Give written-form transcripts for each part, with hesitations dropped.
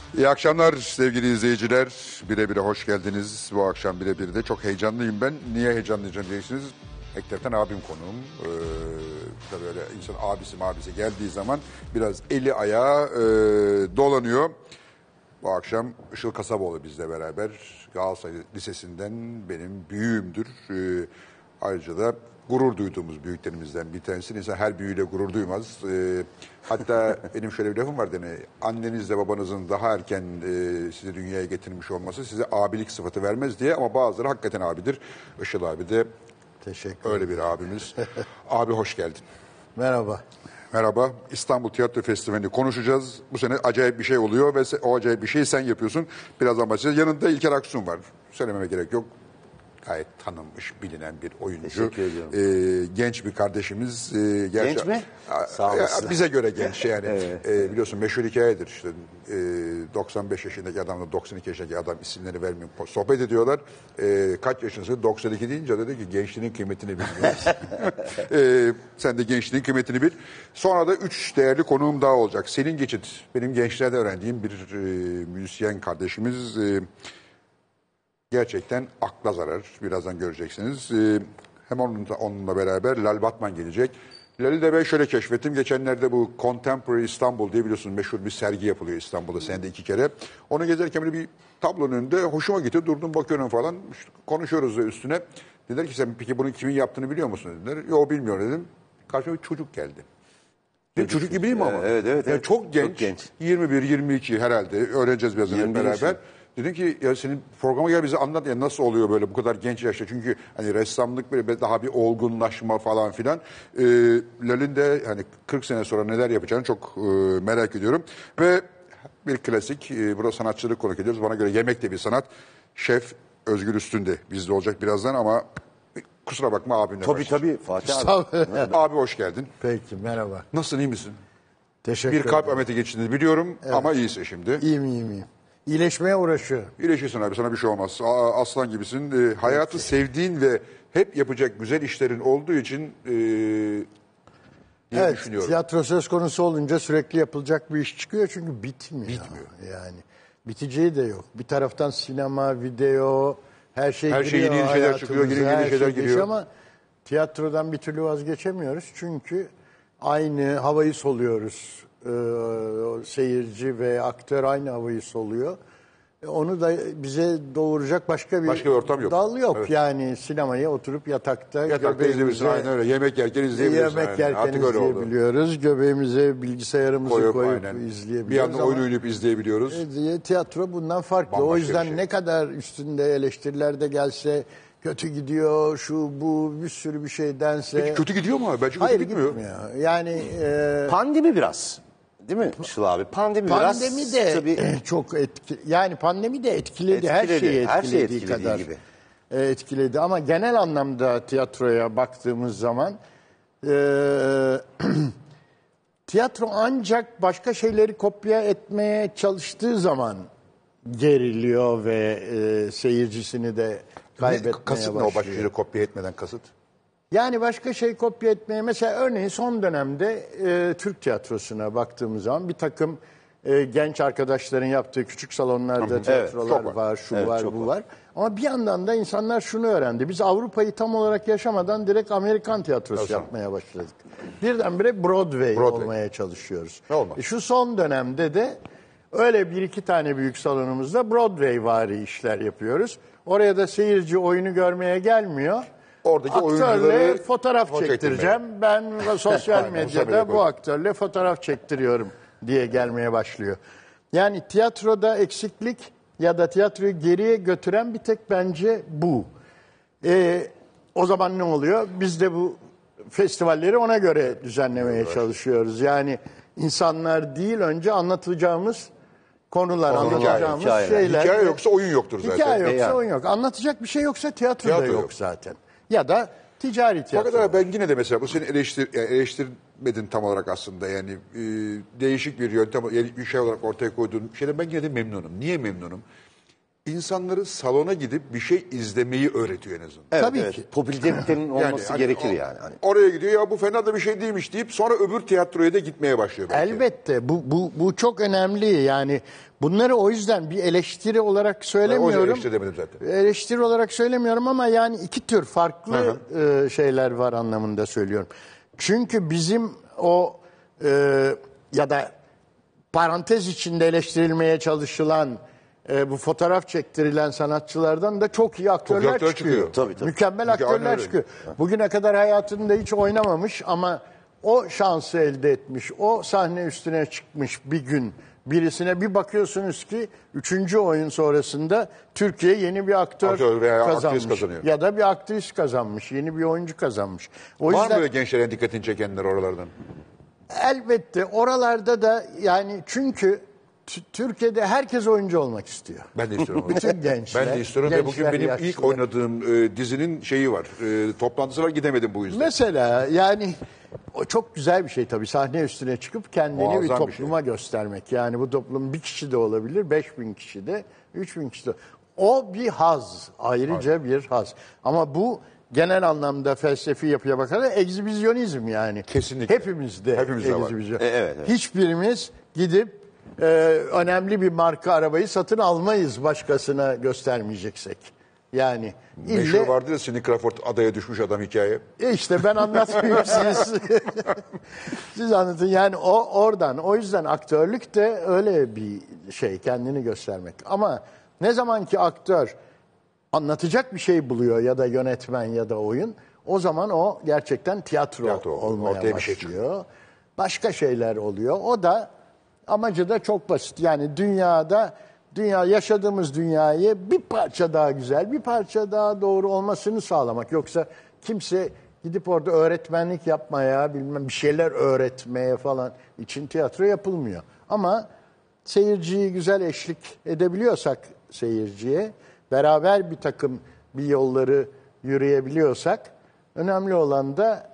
İyi akşamlar sevgili izleyiciler. Bire hoş geldiniz. Bu akşam Birebir'de çok heyecanlıyım ben. Niye heyecanlıyım diyeceksiniz. Ekref'ten abim konuğum. Tabii öyle insan abisi geldiği zaman biraz eli ayağı dolanıyor. Bu akşam Işıl Kasaboğlu bizle beraber. Galatasaray Lisesi'nden benim büyüğümdür. Ayrıca da gurur duyduğumuz büyüklerimizden bir tanesi. İnsan her büyüğüyle gurur duymaz. Hatta benim şöyle bir lafım var. Yani annenizle babanızın daha erken sizi dünyaya getirmiş olması size abilik sıfatı vermez diye. Ama bazıları hakikaten abidir. Işıl abi de teşekkür öyle bir abimiz. Abi hoş geldin. Merhaba. Merhaba. İstanbul Tiyatro Festivali'ni konuşacağız. Bu sene acayip bir şey oluyor ve o acayip bir şeyi sen yapıyorsun. Birazdan başlayacağız. Yanında İlker Aksun var. Söylememe gerek yok. Gayet tanınmış, bilinen bir oyuncu. Teşekkür ediyorum. Genç bir kardeşimiz. Genç mi? Sağ olasın. Bize göre genç yani. Evet. Biliyorsun meşhur hikayedir işte. 95 yaşındaki adamla 92 yaşındaki adam isimleri vermiyor. Sohbet ediyorlar. Kaç yaşındasın? 92 deyince dedi ki gençliğin kıymetini bil. Sen de gençliğin kıymetini bil. Sonra da 3 değerli konuğum daha olacak. Selin Geçit, benim gençlerde öğrendiğim bir müzisyen kardeşimiz. Gerçekten akla zarar. Birazdan göreceksiniz. Hem onunla beraber Lal Batman gelecek. Lal'i de ben şöyle keşfettim. Geçenlerde bu Contemporary İstanbul diye biliyorsunuz meşhur bir sergi yapılıyor İstanbul'da senede 2 kere. Onu gezerken böyle bir tablonun önünde hoşuma gitti. Durdum bakıyorum falan. İşte konuşuyoruz üstüne. Dediler ki sen peki bunun kimin yaptığını biliyor musun dediler. Yok bilmiyorum dedim. Karşıma bir çocuk geldi. Çocuk gibi değil mi ama? Evet. Yani çok genç. 21-22 herhalde. Öğreneceğiz birazdan hep beraber. Dedim ki ya senin programa gel bize anlat ya nasıl oluyor böyle bu kadar genç yaşta. Çünkü hani ressamlık böyle daha bir olgunlaşma falan filan. Lal'in de hani 40 sene sonra neler yapacağını çok merak ediyorum. Ve bir klasik burada sanatçılık konuk ediyoruz. Bana göre yemek de bir sanat. Şef Özgür Üstün de bizde olacak birazdan ama kusura bakma abimle Tabii Fatih abi. Abi hoş geldin. Peki merhaba. Nasılsın iyi misin? Teşekkür Bir ederim. kalp ameliyatı geçtiğini biliyorum ama iyisin şimdi. İyiyim. İyileşmeye uğraşıyorum. İyileşirsin abi sana bir şey olmaz. Aslan gibisin. Hayatı sevdiğin ve hep yapacak güzel işlerin olduğu için diye düşünüyorum. Tiyatro söz konusu olunca sürekli yapılacak bir iş çıkıyor çünkü bitmiyor. Yani biteceği de yok. Bir taraftan sinema, video, her şey giriyor. Yeni şeyler çıkıyor, yeni şeyler giriyor. Ama tiyatrodan bir türlü vazgeçemiyoruz. Çünkü aynı havayı soluyoruz. Seyirci ve aktör aynı havayı soluyor. Onu da bize doğuracak başka bir ortam yok. dal yok. Evet. Yani sinemaya oturup yatakta izleyebilirsin aynen öyle. Yemek yerken izleyebilirsin. Yemek yerken izleyebiliyoruz. Göbeğimize bilgisayarımızı koyup izleyebiliyoruz. Bir yandan oyun oynayıp izleyebiliyoruz. Tiyatro bundan farklı. Bambaşka o yüzden şey. ne kadar üstünde eleştiriler de gelse, kötü gidiyor, şu bu bir sürü bir şey dense. Peki kötü gidiyor mu abi? Bence hayır, kötü gitmiyor. Yani pandemi biraz. Değil mi Işıl abi? Pandemi de tabii çok etkili. Yani pandemi de etkiledi. Her şeyi etkilediği kadar gibi. Etkiledi. Ama genel anlamda tiyatroya baktığımız zaman tiyatro ancak başka şeyleri kopya etmeye çalıştığı zaman geriliyor ve seyircisini de kaybetmeye kasıt başlıyor. Ne o başka şeyleri kopya etmeden kasıt? Yani başka şey kopya etmeye, mesela örneğin son dönemde Türk tiyatrosuna baktığımız zaman bir takım genç arkadaşların yaptığı küçük salonlarda tiyatrolar var, şu var, bu var. Ama bir yandan da insanlar şunu öğrendi. Biz Avrupa'yı tam olarak yaşamadan direkt Amerikan tiyatrosu yapmaya başladık. Birdenbire Broadway olmaya çalışıyoruz. Şu son dönemde de öyle bir iki tane büyük salonumuzda Broadway-vari işler yapıyoruz. Oraya da seyirci oyunu görmeye gelmiyor. Oradaki aktörle fotoğraf çektireceğim. Ben sosyal medyada bu aktörle fotoğraf çektiriyorum diye gelmeye başlıyor. Yani tiyatroda eksiklik ya da tiyatroyu geriye götüren bir tek bence bu. O zaman ne oluyor? Biz de bu festivalleri ona göre düzenlemeye çalışıyoruz. Yani insanlar değil, önce anlatacağımız konular, anlatacağımız şeyler. Hikaye yoksa oyun yoktur zaten. Hikaye yoksa oyun yok. Anlatacak bir şey yoksa tiyatro da yok zaten. Ya da ticari tiyatro. Fakat ben yine de mesela bu seni eleştirmedin tam olarak aslında. Yani değişik bir yöntem, bir şey olarak ortaya koyduğun şeyden ben yine de memnunum. Niye memnunum? insanları salona gidip bir şey izlemeyi öğretiyor en azından. Evet, Tabii evet. ki. Popülaritenin olması hani gerekir yani. Hani. Oraya gidiyor ya bu fena da bir şey değilmiş deyip sonra öbür tiyatroya da gitmeye başlıyor belki. Elbette bu çok önemli. Yani bunları o yüzden bir eleştiri olarak O söylemiyorum. yüzden eleştiri demedim zaten. Eleştiri olarak söylemiyorum ama yani iki tür farklı şeyler var anlamında söylüyorum. Çünkü bizim o ya da parantez içinde eleştirilmeye çalışılan bu fotoğraf çektirilen sanatçılardan da çok iyi aktörler aktör çıkıyor. çıkıyor. Tabii. Mükemmel Çünkü aynen aktörler öyle. çıkıyor. Bugüne kadar hayatında hiç oynamamış ama o şansı elde etmiş, o sahne üstüne çıkmış bir gün birisine bir bakıyorsunuz ki 3. oyun sonrasında Türkiye yeni bir aktör veya aktris kazanmış. kazanıyor. Ya da bir aktris kazanmış, yeni bir oyuncu kazanmış. O Var mı yüzden böyle gençlerin dikkatini çekenler oralardan? elbette oralarda da yani çünkü Türkiye'de herkes oyuncu olmak istiyor. Ben de istiyorum. Bütün gençler. Ben de istiyorum ve bugün gençler, benim yaşlılar. ilk oynadığım dizinin şeyi var. Toplantısı var, gidemedim bu yüzden. Mesela yani o çok güzel bir şey tabii sahne üstüne çıkıp kendini Muazzam bir bir topluma göstermek. Yani bu toplum bir kişi de olabilir, 5.000 kişi de, 3.000 kişi de. O bir haz, ayrıca bir haz. Ama bu genel anlamda felsefi yapıya bakarak egzibisyonizm yani. Kesinlikle. Hepimizde Hepimizde var. egzibisyon. Evet. Hiçbirimiz gidip önemli bir marka arabayı satın almayız başkasına göstermeyeceksek. Yani Meşhur vardır ya Cindy Crawford adaya düşmüş adam hikaye. işte ben anlatmayayım siz anlatın. Yani oradan o yüzden aktörlük de öyle bir şey kendini göstermek. Ama ne zaman ki aktör anlatacak bir şey buluyor ya da yönetmen ya da oyun o zaman o gerçekten tiyatro olmaya ortaya bir şey başlıyor. Başka şeyler oluyor. O da amacı da çok basit. Yani yaşadığımız dünyayı bir parça daha güzel, bir parça daha doğru olmasını sağlamak. Yoksa kimse gidip orada öğretmenlik yapmaya, bilmem bir şeyler öğretmeye falan için tiyatro yapılmıyor. Ama seyirciyi güzel eşlik edebiliyorsak seyirciye, beraber bir yolları yürüyebiliyorsak, önemli olan da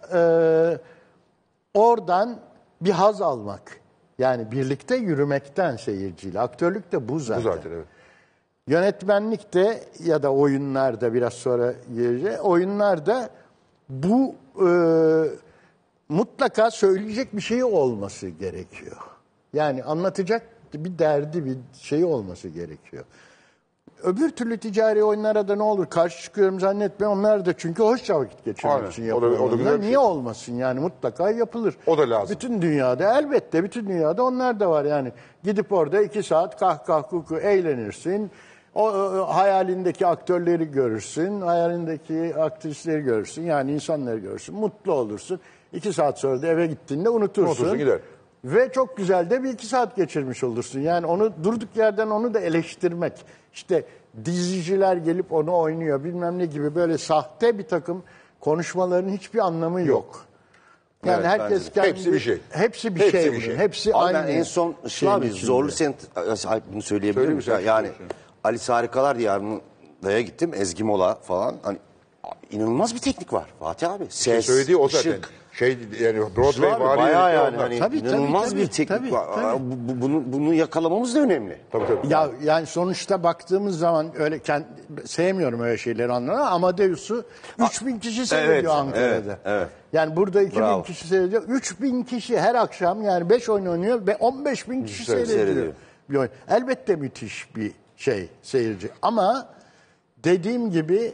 oradan bir haz almak. Yani birlikte yürümekten seyirciyle. Aktörlük de bu zaten. Bu zaten evet. Yönetmenlikte ya da oyunlarda biraz sonra geleceğiz. Oyunlarda bu mutlaka söyleyecek bir şey olması gerekiyor. Yani anlatacak bir derdi, bir şey olması gerekiyor. Öbür türlü ticari oyunlara da ne olur karşı çıkıyorum zannetme. Onlar da çünkü hoşça vakit geçirmek Aynen. için O da yapılıyor. güzel bir Onlar. şey. Niye olmasın yani mutlaka yapılır. O da lazım. Bütün dünyada elbette bütün dünyada onlar da var yani. Gidip orada 2 saat kuku eğlenirsin. O hayalindeki aktörleri görürsün. Hayalindeki aktrisleri görürsün. Yani insanları görürsün. Mutlu olursun. 2 saat sonra da eve gittiğinde unutursun. Gider. Ve çok güzel de bir 2 saat geçirmiş olursun. Yani onu durduk yerden onu da eleştirmek. İşte diziciler gelip onu oynuyor bilmem ne gibi böyle sahte bir takım konuşmaların hiçbir anlamı yok. Yani Evet, herkes bence de. kendi... Hepsi bir şey. Hepsi bir Hepsi şey. bir şey. Hepsi Abi aynı. ben en son şeyin içinde. Zorlu Semt bunu söyleyebilir miyim? Söyle, Yani söyle. Alice Harikalar Diyarı'na gittim. Ezgi Mola falan. Hani abi, inanılmaz bir teknik var Fatih abi. Ses, Söylediği o zaten. ışık. Yani Broadway Abi, vari bayağı yönetmen yani onlar. hani Tabii, inanılmaz tabii, bir teknik tabii, var. tabii. Bunu yakalamamız da önemli. Tabii. Ya yani sonuçta baktığımız zaman öyle sevmiyorum öyle şeyleri anlamına. Amadeus'u 3000 kişi seyrediyor evet, Ankara'da. evet. Yani burada 2000 Bravo. kişi seyrediyor. 3000 kişi her akşam yani 5 oyun oynuyor ve 15.000 kişi seyrediyor. Bir oyun. Elbette müthiş bir şey seyirci. Ama dediğim gibi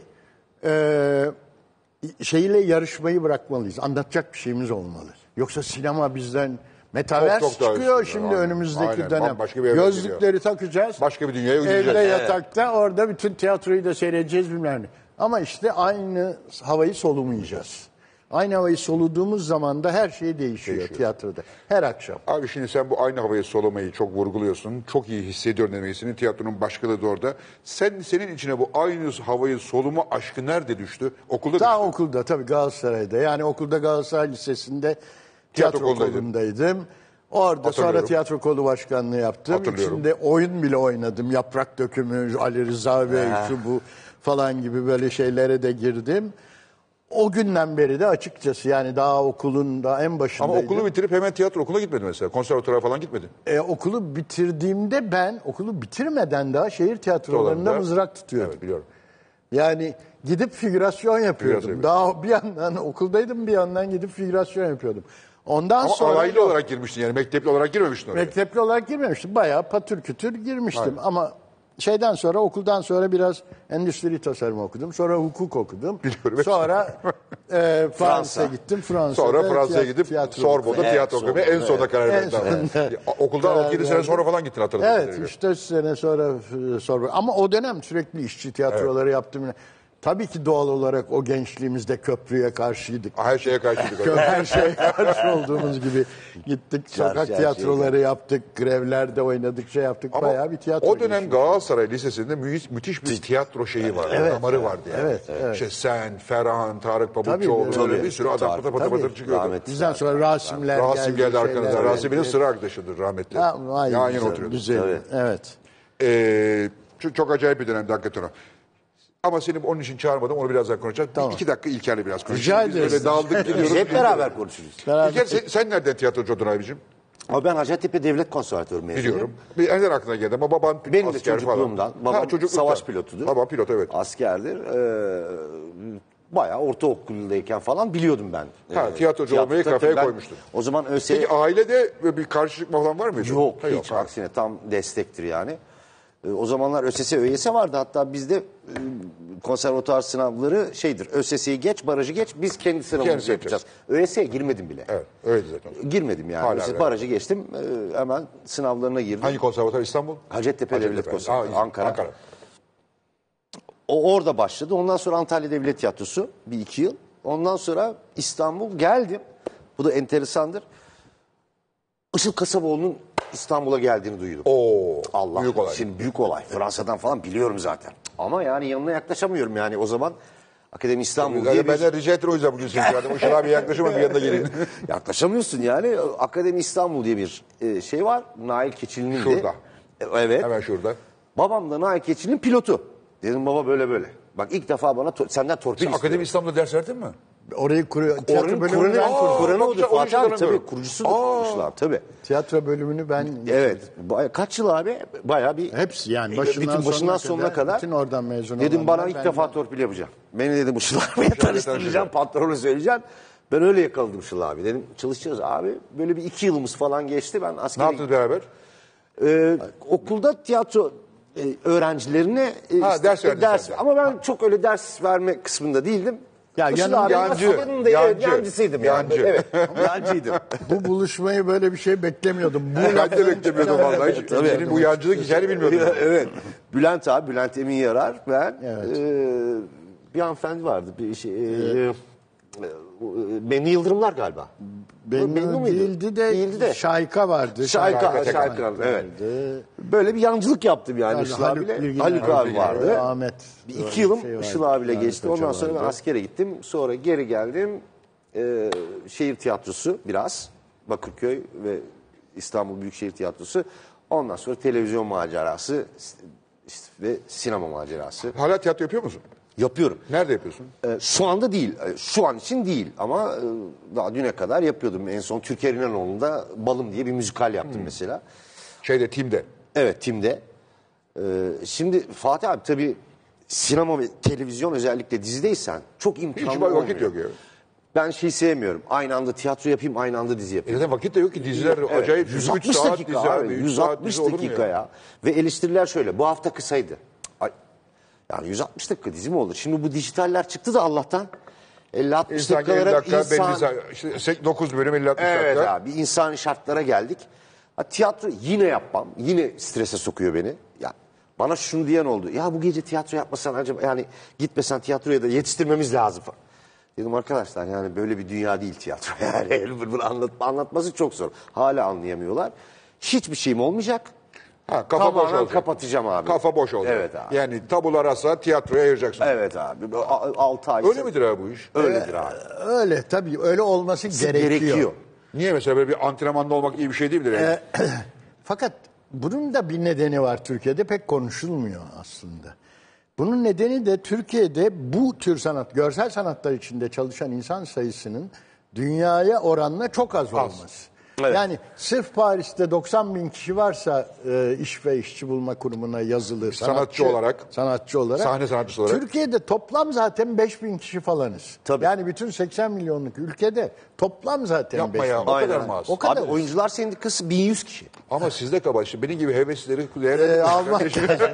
şeyle yarışmayı bırakmalıyız. Anlatacak bir şeyimiz olmalı. Yoksa sinema bizden Metaverse Çok daha çıkıyor üstünde, şimdi aynen. önümüzdeki Aynen, dönem. bambaşka bir evren Gözlükleri geliyor. takacağız. Başka bir dünyaya gideceğiz. Evde Evet. yatakta orada bütün tiyatroyu da seyredeceğiz bilmem ne. Ama işte aynı havayı solumayacağız. Aynı havayı soluduğumuz zaman da her şey değişiyor tiyatroda. Her akşam. Abi şimdi sen bu aynı havayı solumayı çok vurguluyorsun. Çok iyi hissediyorum demesini. Tiyatronun başkaları da orada. Senin içine bu aynı havayı soluma aşkı nerede düştü? Okulda Daha düştü. okulda tabii Galatasaray'da. Yani okulda Galatasaray Lisesi'nde tiyatro kolundaydım. Orada sonra tiyatro kolu başkanlığı yaptım. İçinde oyun bile oynadım. Yaprak Dökümü, Ali Rıza Bey, şu bu falan gibi böyle şeylere de girdim. O günden beri de açıkçası yani daha okulun daha en başındaydım. Ama okulu bitirip hemen tiyatro okuluna gitmedin mesela. Konservatuvara falan gitmedin. Okulu bitirdiğimde ben okulu bitirmeden daha şehir tiyatrolarında Oralarda- mızrak tutuyordum. Evet biliyorum. Yani gidip figürasyon yapıyordum. Figürasyon Daha bir yandan okuldaydım, bir yandan gidip figürasyon yapıyordum. Ondan Ama sonra alaylı olarak girmiştin yani mektepli olarak girmemiştin oraya. mektepli olarak girmemiştim. Bayağı patür kütür girmiştim. Ama şeyden sonra, okuldan sonra biraz endüstri tasarımı okudum. Sonra hukuk okudum. Biliyorum. Sonra Fransa'ya gittim. Sonra Fransa'ya gidip tiyatro Sorbon'da Evet, tiyatro okumaya en sonunda karar En verdin. sonunda Okuldan karar 6-7 sene verdim. sonra falan gittin hatırladığım Evet, kadarıyla. 3-4 sene sonra Sorbonne. Ama o dönem sürekli işçi tiyatroları yaptım. Tabii ki doğal olarak o gençliğimizde köprüye karşıydık. Her şeye karşıydık. Her şeye karşı olduğumuz gibi gittik. Sokak Her şey. tiyatroları yaptık. Grevlerde oynadık, şey yaptık. Ama Bayağı bir tiyatro. o dönem gelişimi. Galatasaray Lisesi'nde müthiş bir tiyatro şeyi vardı. Damarı vardı yani. evet. İşte sen, Ferhan, Tarık Pabuççuoğlu Tabii, böyle bir sürü adam pıtı pıtı tabii. pıtı çıkıyordu. Rahmetli. Bizden sonra Rasimler Rasim geldi şeyler arkanızda. Rasim'in geldi. sıra arkadaşıdır rahmetli. Ha, vay, Yan yana güzel, oturuyordu. güzel. Evet. Çok acayip bir dönemdi hakikaten o. Ama seni onun için çağırmadım. Onu birazdan konuşacağız. Tamam. Bir 2 dakika İlker'le biraz konuşacağız. Rica Biz ederiz. böyle daldık gidiyoruz. Biz hep beraber konuşuruz. İlker sen nereden tiyatrocu oldun abicim? Ama ben Hacettepe Devlet Konservatuarı mezunuyum. Biliyorum. Bir nereden aklına geldi ama baban Benim de asker falan. çocukluğumdan. Babam çocukluktan. savaş pilotudur. Babam pilot evet. Askerdir. Bayağı ortaokuldayken falan biliyordum ben. Tiyatrocu olmayı tabii kafaya ben koymuştun. O zaman ÖSS... Peki ailede böyle bir karşılık falan var mıydı? Yok Ha, hiç ha. aksine tam destektir yani. O zamanlar ÖSS, ÖYS vardı. Hatta bizde konservatuar sınavları şeydir. ÖSS'yi geç, barajı geç. Biz kendi sınavımızı Kendisi yapacağız. ÖYS'ye girmedim bile. Evet öyle zaten. Girmedim yani. Hala ÖSS öyle. barajı geçtim. Hemen sınavlarına girdim. Hangi konservatuar İstanbul? Hacettepe Devlet Konservatuarı. Ankara. Ankara. O orada başladı. Ondan sonra Antalya Devlet Tiyatrosu. 1-2 yıl. Ondan sonra İstanbul geldim. Bu da enteresandır. Işıl Kasaboğlu'nun İstanbul'a geldiğini duydum. Oo, Allah. büyük olay. Şimdi büyük olay. Fransa'dan falan biliyorum zaten. Ama yani yanına yaklaşamıyorum yani. O zaman Akademi İstanbul diye Yani bir... benden rica ettim o yüzden bugün seni çağırdım. Işıl abi yaklaşımın bir yanına gelin. Yaklaşamıyorsun yani. Akademi İstanbul diye bir şey var. Nail Keçili'nin de. Şurada. Evet. Hemen şurada. Babam da Nail Keçili'nin pilotu. Dedim baba böyle böyle. Bak ilk defa bana senden torpil Sen istiyorum. Akademi İstanbul'da ders verdin mi? Orayı kuruyor. Tiyatro Oranın bölümünü ben kurdum. Kur'an'ı o yüzden Fatih abi tabii hatırlamıyorum. kurucusu da Işıl tabii. Tiyatro bölümünü ben Evet. Kaç yıl abi? Bayağı bir... hepsi yani Bütün başından sonuna kadar. bütün oradan mezun Dedim bana olanlar ilk ben- defa torpil yapacağım. Beni dedim Işıl abiye tanıştıracağım, patronu söyleyeceğim. Ben öyle yakaladım Işıl abi. Dedim çalışacağız abi. Böyle bir 2 yılımız falan geçti. Ben Ne askere... yaptınız beraber? Okulda tiyatro öğrencilerine ders verdin sen de. ama ben çok öyle ders verme kısmında değildim. Ya Işıl yanım abi yancı, yanında, evet, yancı, yancısıydım yani. yancı. Evet, yancıydım. Bu buluşmayı böyle bir şey beklemiyordum. Ben de beklemiyordum vallahi. Hiç- Senin bu yancılık hikayeni bilmiyordum. Evet. Bülent abi, Bülent Emin Yarar, ben. Evet. Bir hanımefendi vardı. Bir şey, Benli Yıldırımlar galiba. Benli Benim miydi? değildi Değildi de. Şayka vardı. Şayka vardı. evet. Böyle bir yancılık yaptım yani Işıl Haluk abiyle. Bilginer Haluk abi vardı. vardı. Ahmet. Bir Öyle 2 yılım şey vardı. Işıl abiyle Ahmet geçti. Hoca Ondan sonra ben vardı. askere gittim. Sonra geri geldim. Şehir tiyatrosu biraz. Bakırköy ve İstanbul Büyükşehir Tiyatrosu. Ondan sonra televizyon macerası ve sinema macerası. Hala tiyatro yapıyor musun? Yapıyorum. Nerede yapıyorsun? Şu anda değil. Şu an için değil. Ama daha düne kadar yapıyordum. En son Türker İnanoğlu'nda Balım diye bir müzikal yaptım mesela. Tim'de. Evet, Tim'de. Şimdi Fatih abi tabii sinema ve televizyon özellikle dizideysen çok imkanlı Hiç olmuyor. vakit yok ya. Ben şey sevmiyorum. Aynı anda tiyatro yapayım, aynı anda dizi yapayım. Zaten vakit de yok ki diziler acayip. 160 3 saat dakika dizi abi. 3 saat 160 dizi olur mu dakika ya. Ve eleştiriler şöyle. Bu hafta kısaydı. Yani 160 dakika dizi mi olur? Şimdi bu dijitaller çıktı da Allah'tan. 50-60 İnsan 50 dakikalara dakika, insan... işte 9 bölüm 50-60 Evet dakika. abi insani şartlara geldik. Tiyatro yine yapmam. Yine strese sokuyor beni. Ya bana şunu diyen oldu. Ya bu gece tiyatro yapmasan acaba yani gitmesen tiyatroya da yetiştirmemiz lazım falan. Dedim arkadaşlar yani böyle bir dünya değil tiyatro. Yani bunu anlatması çok zor. Hala anlayamıyorlar. Hiçbir şeyim olmayacak. Kafa boş Tamamen olacak. kapatacağım abi. Kafa boş olacak. Evet abi. Yani tabula rasa tiyatroya ayıracaksın. Evet abi. 6 ay. Öyle midir abi bu iş? Öyledir abi. Öyle tabii öyle olması gerekiyor. Niye mesela böyle bir antrenmanda olmak iyi bir şey değil midir? Yani? Fakat bunun da bir nedeni var Türkiye'de pek konuşulmuyor aslında. Bunun nedeni de Türkiye'de bu tür sanat, görsel sanatlar içinde çalışan insan sayısının dünyaya oranla çok az olması. Evet. Yani sırf Paris'te 90 bin kişi varsa iş ve işçi bulma kurumuna yazılı sanatçı olarak, sahne sanatçısı olarak. Türkiye'de toplam zaten 5 bin kişi falanız. Tabii. Yani bütün 80 milyonluk ülkede toplam zaten Yapma 5 bin. ya, o kadar mı az? O kadar. Abi oyuncular sendikası 1100 kişi. Ama sizde kaba işte benim gibi hevesleri Alman.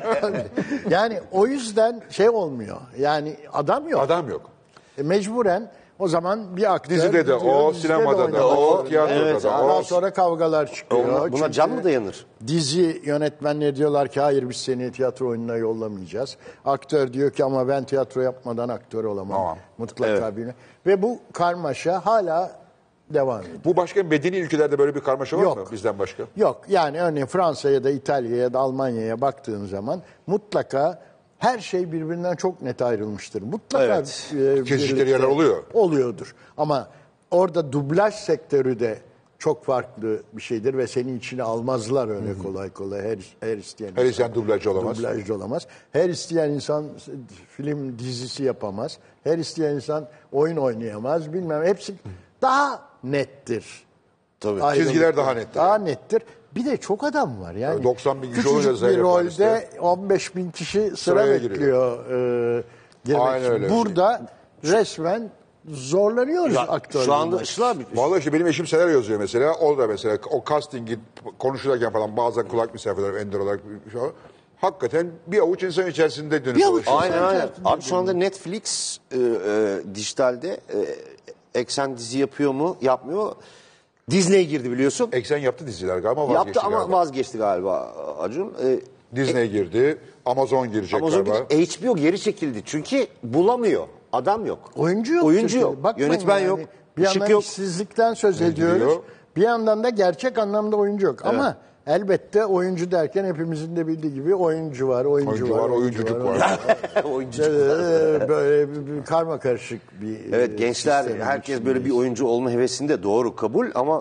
Yani o yüzden şey olmuyor. Yani adam yok. adam yok. Mecburen o zaman bir aktör Dizide de o, dizide sinemada da oynamak o, zorunda. tiyatroda da Ondan o. sonra kavgalar çıkıyor. Buna Çünkü can mı dayanır? Dizi yönetmenleri diyorlar ki hayır biz seni tiyatro oyununa yollamayacağız. Aktör diyor ki ama ben tiyatro yapmadan aktör olamam. Tamam. Mutlaka bir. Ve bu karmaşa hala devam ediyor. Bu başka medeni ülkelerde böyle bir karmaşa var Yok. mı bizden başka? Yok yani örneğin Fransa'ya ya da İtalya'ya ya da Almanya'ya baktığın zaman mutlaka her şey birbirinden çok net ayrılmıştır. Mutlaka Evet. Kesiştikleri birlikte yerler oluyor. Oluyordur. Ama orada dublaj sektörü de çok farklı bir şeydir ve seni içine almazlar öyle kolay kolay her isteyen. Her isteyen dublajcı olamaz. Dublajcı olamaz. Her isteyen insan film dizisi yapamaz. Her isteyen insan oyun oynayamaz. Bilmem hepsi daha nettir. Tabii. Ayrılıklar. Çizgiler daha nettir. Daha nettir. Bir de çok adam var. Yani 90 bin kişi küçücük olunca bir Zeynep rolde Paris'te 15 bin kişi sıra sıraya bekliyor. Girmek Aynen için. öyle. Burada resmen zorlanıyoruz aktörler. Şu anda Işıl abi Vallahi işte benim eşim senaryo yazıyor mesela. O da mesela o castingi konuşurken falan bazen kulak misafirleri ender olarak şu an, hakikaten bir avuç insan içerisinde dönüp Bir avuç dolaşıyor. aynen Sen aynen. içerisinde Abi şu anda Netflix dijitalde eksen dizi yapıyor mu yapmıyor mu? Disney girdi biliyorsun. Eksen yaptı diziler galiba vazgeçti Yaptı ama galiba. vazgeçti galiba Acun. Disney girdi. Amazon girecek Amazon galiba. HBO geri çekildi çünkü bulamıyor. Adam yok. Oyuncu yok. Oyuncu Türkiye'de. yok. Bakmayın Yönetmen yani. yok. Bir Işık yandan yok. işsizlikten söz Gidiyor. ediyoruz. Bir yandan da gerçek anlamda oyuncu yok. Ama elbette oyuncu derken hepimizin de bildiği gibi oyuncu var, oyuncu var, oyunculuk var. Oyuncu. Böyle bir karma karışık bir Evet gençler sistemin herkes böyle bir içindeyiz. oyuncu olma hevesinde doğru kabul ama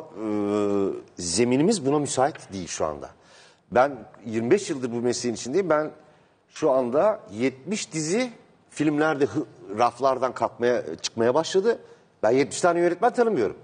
zeminimiz buna müsait değil şu anda. Ben 25 yıldır bu mesleğin içindeyim. Ben şu anda 70 dizi filmlerde raflardan çıkmaya başladı. Ben 70 tane yönetmen tanımıyorum.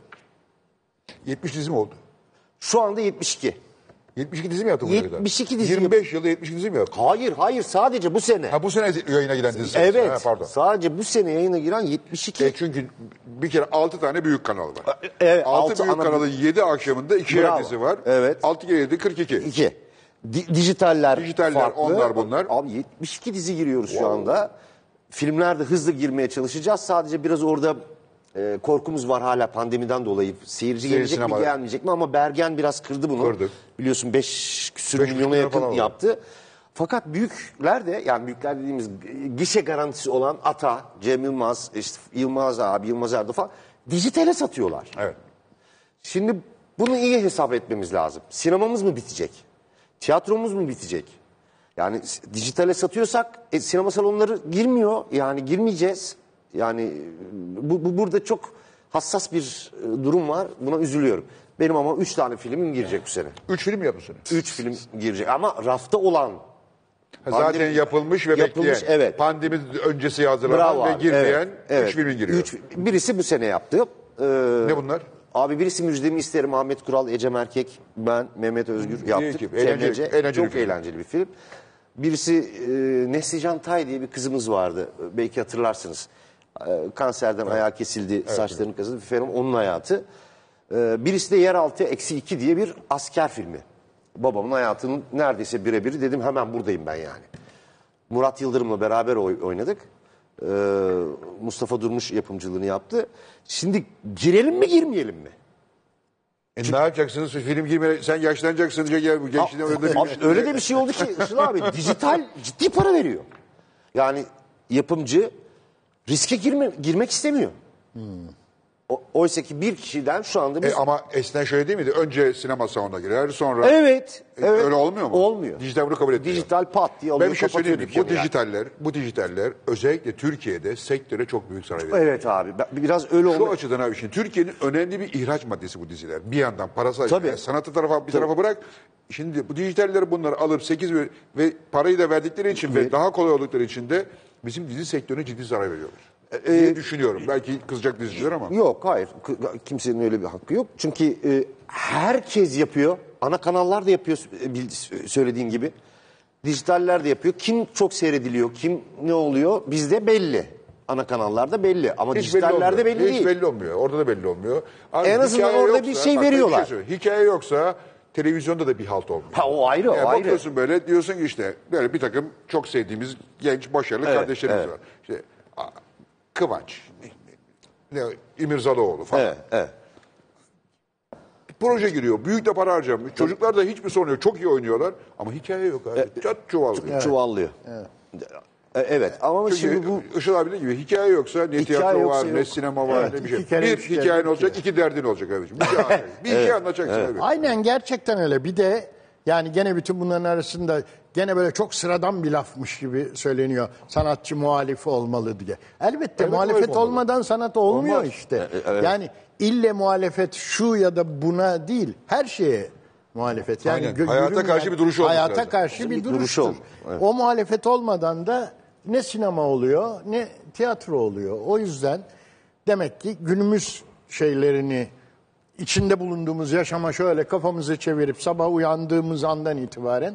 70 dizi mi oldu? Şu anda 72. 72 dizi mi yaptı bugüne kadar? 72 dizi 25 yılda 72 dizi mi yaptı? Hayır sadece bu sene. Ha bu sene yayına giren dizi. Evet Ha, pardon. sadece bu sene yayına giren 72. Çünkü bir kere 6 tane büyük kanal var. Evet, 6 altı büyük ana- kanalın 7 akşamında 2 Bravo. dizi var. Evet. 6 kere 7 42. 2. Dijitaller farklı. onlar bunlar. Abi 72 dizi giriyoruz şu anda. Filmlerde hızlı girmeye çalışacağız. Sadece biraz orada korkumuz var hala pandemiden dolayı. Seyirci gelecek mi sinema- gelmeyecek mi ama Bergen biraz kırdı bunu. Kırdı. Biliyorsun 5 küsür 5,5 milyona milyon yakın falan oldu. yaptı. Fakat büyükler de yani büyükler dediğimiz gişe garantisi olan Ata, Cem Yılmaz, işte Yılmaz abi, Yılmaz Erdoğan falan dijitale satıyorlar. Evet. Şimdi bunu iyi hesap etmemiz lazım. Sinemamız mı bitecek? Tiyatromuz mu bitecek? Yani dijitale satıyorsak sinema salonları girmiyor. Yani girmeyeceğiz. Yani bu burada çok hassas bir durum var. Buna üzülüyorum. Benim ama 3 tane filmim girecek bu sene. 3 film yapmışsın. 3 film girecek ama rafta olan. Zaten Pandemi- yapılmış ve yapılmış, bekleyen. evet. Pandemi öncesi hazırlanan Bravo ve abi, girmeyen 3 evet. filmin giriyor. Birisi bu sene yaptı. Ne bunlar? Abi birisi Müjdemi İsterim, Ahmet Kural, Ecem Erkek, ben, Mehmet Özgür yaptık. ekip, Cem eğlenceli- Ece, eğlenceli çok bir film. eğlenceli bir film. Birisi Neslihan Tay diye bir kızımız vardı. Belki hatırlarsınız. Kanserden ayağı kesildi, saçlarını kazıdı. Bir film, onun hayatı. Birisi de Yeraltı -2 diye bir asker filmi. Babamın hayatının neredeyse birebiri dedim hemen buradayım ben yani. Murat Yıldırım'la beraber oynadık. Mustafa Durmuş yapımcılığını yaptı. Şimdi girelim mi girmeyelim mi? Ne yapacaksınız? Film girmeye sen yaşlanacaksın diye gel bu gençliğin önünde Abi, öyle de bir şey oldu ki Işıl abi dijital ciddi para veriyor. Yani yapımcı riske girmek istemiyor. Oysa ki bir kişiden şu anda biz... Ama eskiden şöyle değil miydi? Önce sinema salonuna girer, sonra... Evet. Öyle olmuyor mu? Olmuyor. Dijital bunu kabul etmiyor. Dijital pat diye alıyor, Ben bir şey söyleyeyim mi? kapatıyor dükkanı Bu dijitaller özellikle Türkiye'de sektöre çok büyük zarar veriyor. Evet abi. Biraz öyle Şu olmuyor. açıdan abi şimdi Türkiye'nin önemli bir ihraç maddesi bu diziler. Bir yandan parasal, Tabii. yani sanatı bir tarafa bırak. Şimdi bu dijitaller bunları alıp 8 ve parayı da verdikleri için ve daha kolay oldukları için de bizim dizi sektörüne ciddi zarar veriyorlar. diye düşünüyorum. Belki kızacak diziciler ama. Yok, hayır. Kimsenin öyle bir hakkı yok. Çünkü herkes yapıyor. Ana kanallar da yapıyor söylediğin gibi. Dijitaller de yapıyor. Kim çok seyrediliyor, kim ne oluyor bizde belli. Ana kanallarda belli ama dijitallerde belli değil. Hiç belli olmuyor. Orada da belli olmuyor. Abi, en azından orada bir şey veriyorlar. Hikaye yoksa televizyonda da bir halt olmuyor. Ha, o ayrı, o ayrı. Bakıyorsun böyle diyorsun ki işte böyle bir takım çok sevdiğimiz genç başarılı kardeşlerimiz var. İşte Kıvanç, İmirzalıoğlu falan. Evet. Proje giriyor. Büyük de para harcamış. Çocuklar da hiçbir sorun yok. Çok iyi oynuyorlar. Ama hikaye yok abi. Çat çuvallıyor. Çuvallıyor. Evet ama Çünkü şimdi bu... Işıl abi dediği gibi hikaye yoksa ne tiyatro var, ne sinema var, ne bir şey. Bir hikayen olacak, iki derdin olacak abiciğim. Bir hikaye anlatacaksın abi. Aynen, gerçekten öyle. Bir de yani gene bütün bunların arasında gene böyle çok sıradan bir lafmış gibi söyleniyor. Sanatçı muhalif olmalı diye. Elbette muhalefet olmadan sanat olmuyor işte. Yani ille muhalefet şu ya da buna değil, her şeye muhalefet. Yani hayata karşı bir duruşu olması hayata lazım. karşı bir duruştur. O muhalefet olmadan da ne sinema oluyor ne tiyatro oluyor. O yüzden demek ki günümüz şeylerini, içinde bulunduğumuz yaşama şöyle kafamızı çevirip sabah uyandığımız andan itibaren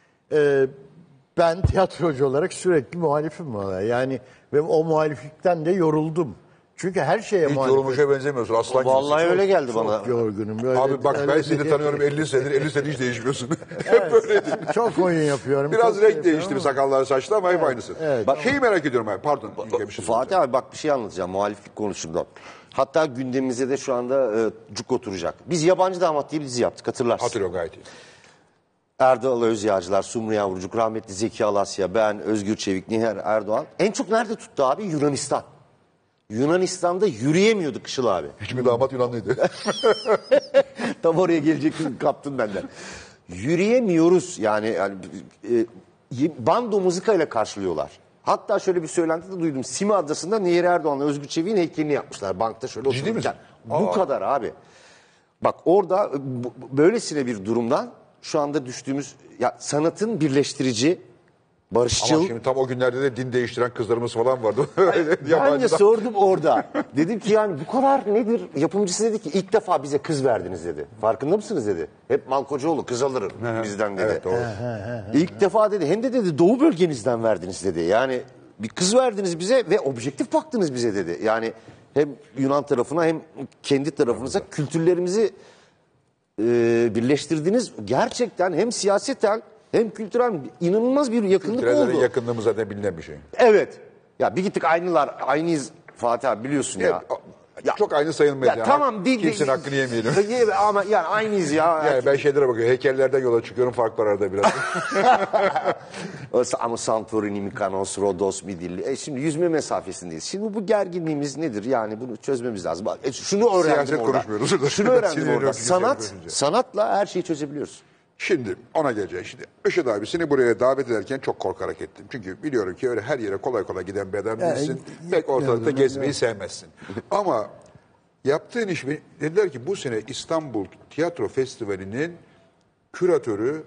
ben tiyatrocu olarak sürekli muhalifim valla. Yani ve o muhaliflikten de yoruldum. Çünkü her şeye Hiç muhalefet. yorulmuşa benzemiyorsun. Aslan Vallahi gibisin. öyle geldi bana. Çok yorgunum. Böyle, Abi bak ben seni tanıyorum 50 senedir. 50 senedir hiç değişmiyorsun. Hep böyleydin. Çok oyun yapıyorum. Biraz çok renk değişti sakallar saçlı ama hep aynısın. Bak şeyi merak ediyorum abi. Pardon. Fatih abi bak bir şey anlatacağım muhaliflik konusunda. Hatta gündemimize de şu anda cuk oturacak. Biz Yabancı Damat diye bir dizi yaptık, hatırlarsın. Hatırlıyorum gayet iyi. Erdal Özyağcılar, Sumru Yavrucuk, rahmetli Zeki Alasya, ben, Özgür Çevik, Niher Erdoğan. En çok nerede tuttu abi? Yunanistan. Yunanistan'da yürüyemiyorduk Işıl abi. Hiçbir damat Yunanlıydı. Tam oraya gelecektim, kaptın benden. Yürüyemiyoruz yani bando muzikayla karşılıyorlar. Hatta şöyle bir söylenti de duydum. Sima Adası'nda Nihir Erdoğan'la Özgür Çevik'in heykelini yapmışlar. Bankta şöyle Ciddi misin? Bu kadar abi. Bak orada böylesine bir durumdan şu anda düştüğümüz sanatın birleştirici, barışçıl. Ama şimdi tam o günlerde de din değiştiren kızlarımız falan vardı. Ben de sordum orada. Dedim ki yani bu kadar nedir? Yapımcısı dedi ki ilk defa bize kız verdiniz dedi. Farkında mısınız dedi. Hep Malkoçoğlu kız alırım bizden dedi. Evet, doğru. İlk defa dedi hem de dedi doğu bölgenizden verdiniz dedi. Yani bir kız verdiniz bize ve objektif baktınız bize dedi. Yani hem Yunan tarafına hem kendi tarafınıza kültürlerimizi birleştirdiniz. Gerçekten hem siyaseten hem kültürel inanılmaz bir yakınlık oldu. Yakınlığımız zaten bilinen bir şey. Evet. Ya bir gittik aynıyız Fatih abi biliyorsun ya. Çok aynı sayılmıyor. Ya tamam kimsenin hakkını yemeyelim. Ama yani aynıyız ya. Yani ben şeylere bakıyorum. Heykellerden yola çıkıyorum. Fark var arada biraz. Ama Santorini, Mikanos, Rodos, Midilli. Şimdi yüzme mesafesindeyiz. Şimdi bu gerginliğimiz nedir? Yani bunu çözmemiz lazım. Şunu öğrendim Siyaset orada. konuşmuyoruz. Şunu öğrendim Sinirleniyorum orada. çünkü Sanatla her şeyi çözebiliyoruz. Şimdi ona geleceğiz. Şimdi Işıl abi seni buraya davet ederken çok korkarak ettim. Çünkü biliyorum ki öyle her yere kolay kolay giden bir adam değilsin. Pek ortalıkta gezmeyi sevmezsin. Ama yaptığın iş, dediler ki bu sene İstanbul Tiyatro Festivali'nin küratörü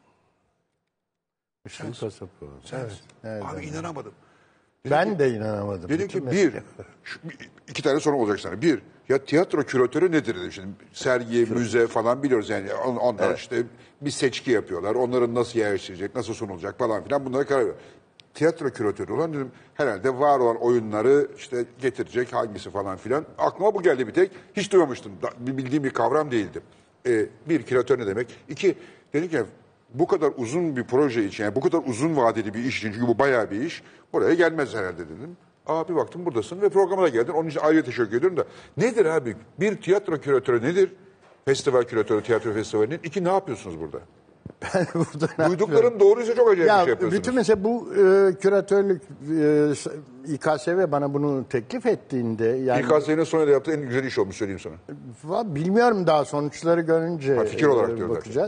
Abi inanamadım. Ben de inanamadım. Dedim ki iki tane sorum olacak sana. Bir, ya tiyatro küratörü nedir dedim. Şimdi sergi, müze falan biliyoruz yani. Onlar işte bir seçki yapıyorlar. Onların nasıl yerleştirecek, nasıl sunulacak falan filan bunlara karar veriyor. Tiyatro küratörü olan dedim herhalde var olan oyunları işte getirecek hangisi falan filan. Aklıma bu geldi bir tek. Hiç duymamıştım. Bildiğim bir kavram değildi. Bir, küratör ne demek? İki, dedim ki bu kadar uzun bir proje için, yani bu kadar uzun vadeli bir iş için, çünkü bu bayağı bir iş, buraya gelmez herhalde dedim. Bir baktım buradasın ve programa da geldin. Onun için ayrıca teşekkür ediyorum da. Nedir abi? Bir tiyatro küratörü nedir? Festival küratörü tiyatro festivalinin. İki, ne yapıyorsunuz burada? Ben buradan Duyduklarım doğruysa çok acayip bir ya şey yapıyorsunuz. bütün mesela bu küratörlük İKSV bana bunu teklif ettiğinde yani İKSV'nin son yılda yaptığı en güzel iş olmuş söyleyeyim sana. bilmiyorum daha sonuçları görünce Fikir olarak diyorlar. bakacağız.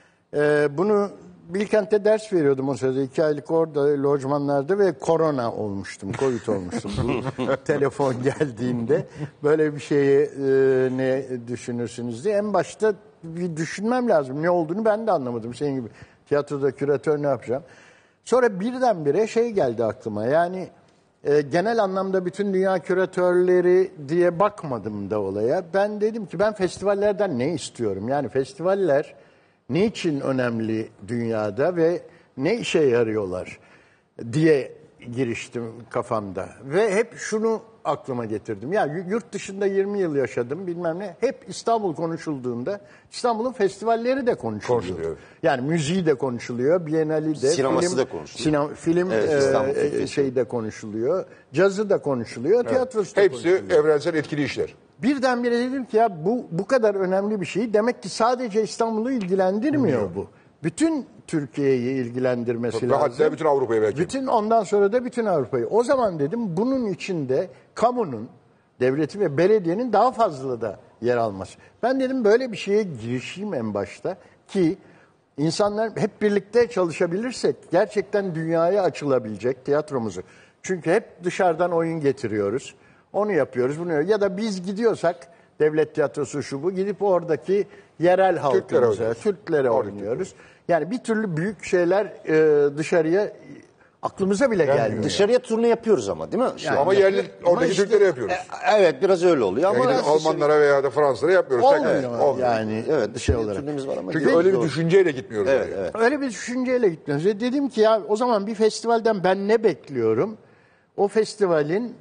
Bunu Bilkent'te ders veriyordum o sırada. 2 aylık orada lojmanlarda ve korona olmuştum. Covid olmuştum. Bu telefon geldiğinde böyle bir şeyi ne düşünürsünüz diye. En başta bir düşünmem lazım. Ne olduğunu ben de anlamadım. Senin gibi tiyatroda küratör ne yapacağım. Sonra birdenbire şey geldi aklıma. Yani genel anlamda bütün dünya küratörleri diye bakmadım da olaya. Ben dedim ki ben festivallerden ne istiyorum? Yani festivaller niçin önemli dünyada ve ne işe yarıyorlar diye giriştim kafamda. Ve hep şunu aklıma getirdim. Ya yurt dışında 20 yıl yaşadım bilmem ne. Hep İstanbul konuşulduğunda İstanbul'un festivalleri de konuşuluyor. Yani müziği de konuşuluyor. Bienali de. Sineması da konuşuluyor. Film şey de konuşuluyor. Cazı da konuşuluyor. Tiyatrosu da Hepsi konuşuluyor. evrensel etkili işler. Birdenbire dedim ki ya bu kadar önemli bir şey. Demek ki sadece İstanbul'u ilgilendirmiyor bu. Bütün Türkiye'yi ilgilendirmesi Ve lazım. hatta bütün Avrupa'yı belki. Bütün ondan sonra da bütün Avrupa'yı. O zaman dedim bunun içinde kamunun, devletin ve belediyenin daha fazla da yer alması. Ben dedim böyle bir şeye girişeyim en başta ki insanlar hep birlikte çalışabilirsek gerçekten dünyaya açılabilecek tiyatromuzu. Çünkü hep dışarıdan oyun getiriyoruz. Onu yapıyoruz, bunu yapıyoruz. Ya da biz gidiyorsak devlet tiyatrosu şu bu gidip oradaki yerel halkımıza, Türklere oynuyoruz. Yani bir türlü büyük şeyler dışarıya aklımıza bile gelmiyor. Dışarıya turne yapıyoruz ama değil mi? Yani Ama yerli oradaki işte- Türklere yapıyoruz. Evet biraz öyle oluyor ama Yani Almanlara veya da Fransızlara yapmıyoruz. Olmuyor Olmuyor. yani evet şey dışarıya olarak. turnemiz var ama Çünkü öyle bir düşünceyle gitmiyoruz. Evet, oraya. evet. Öyle bir düşünceyle gitmiyoruz. Ve dedim ki ya o zaman bir festivalden ben ne bekliyorum? O festivalin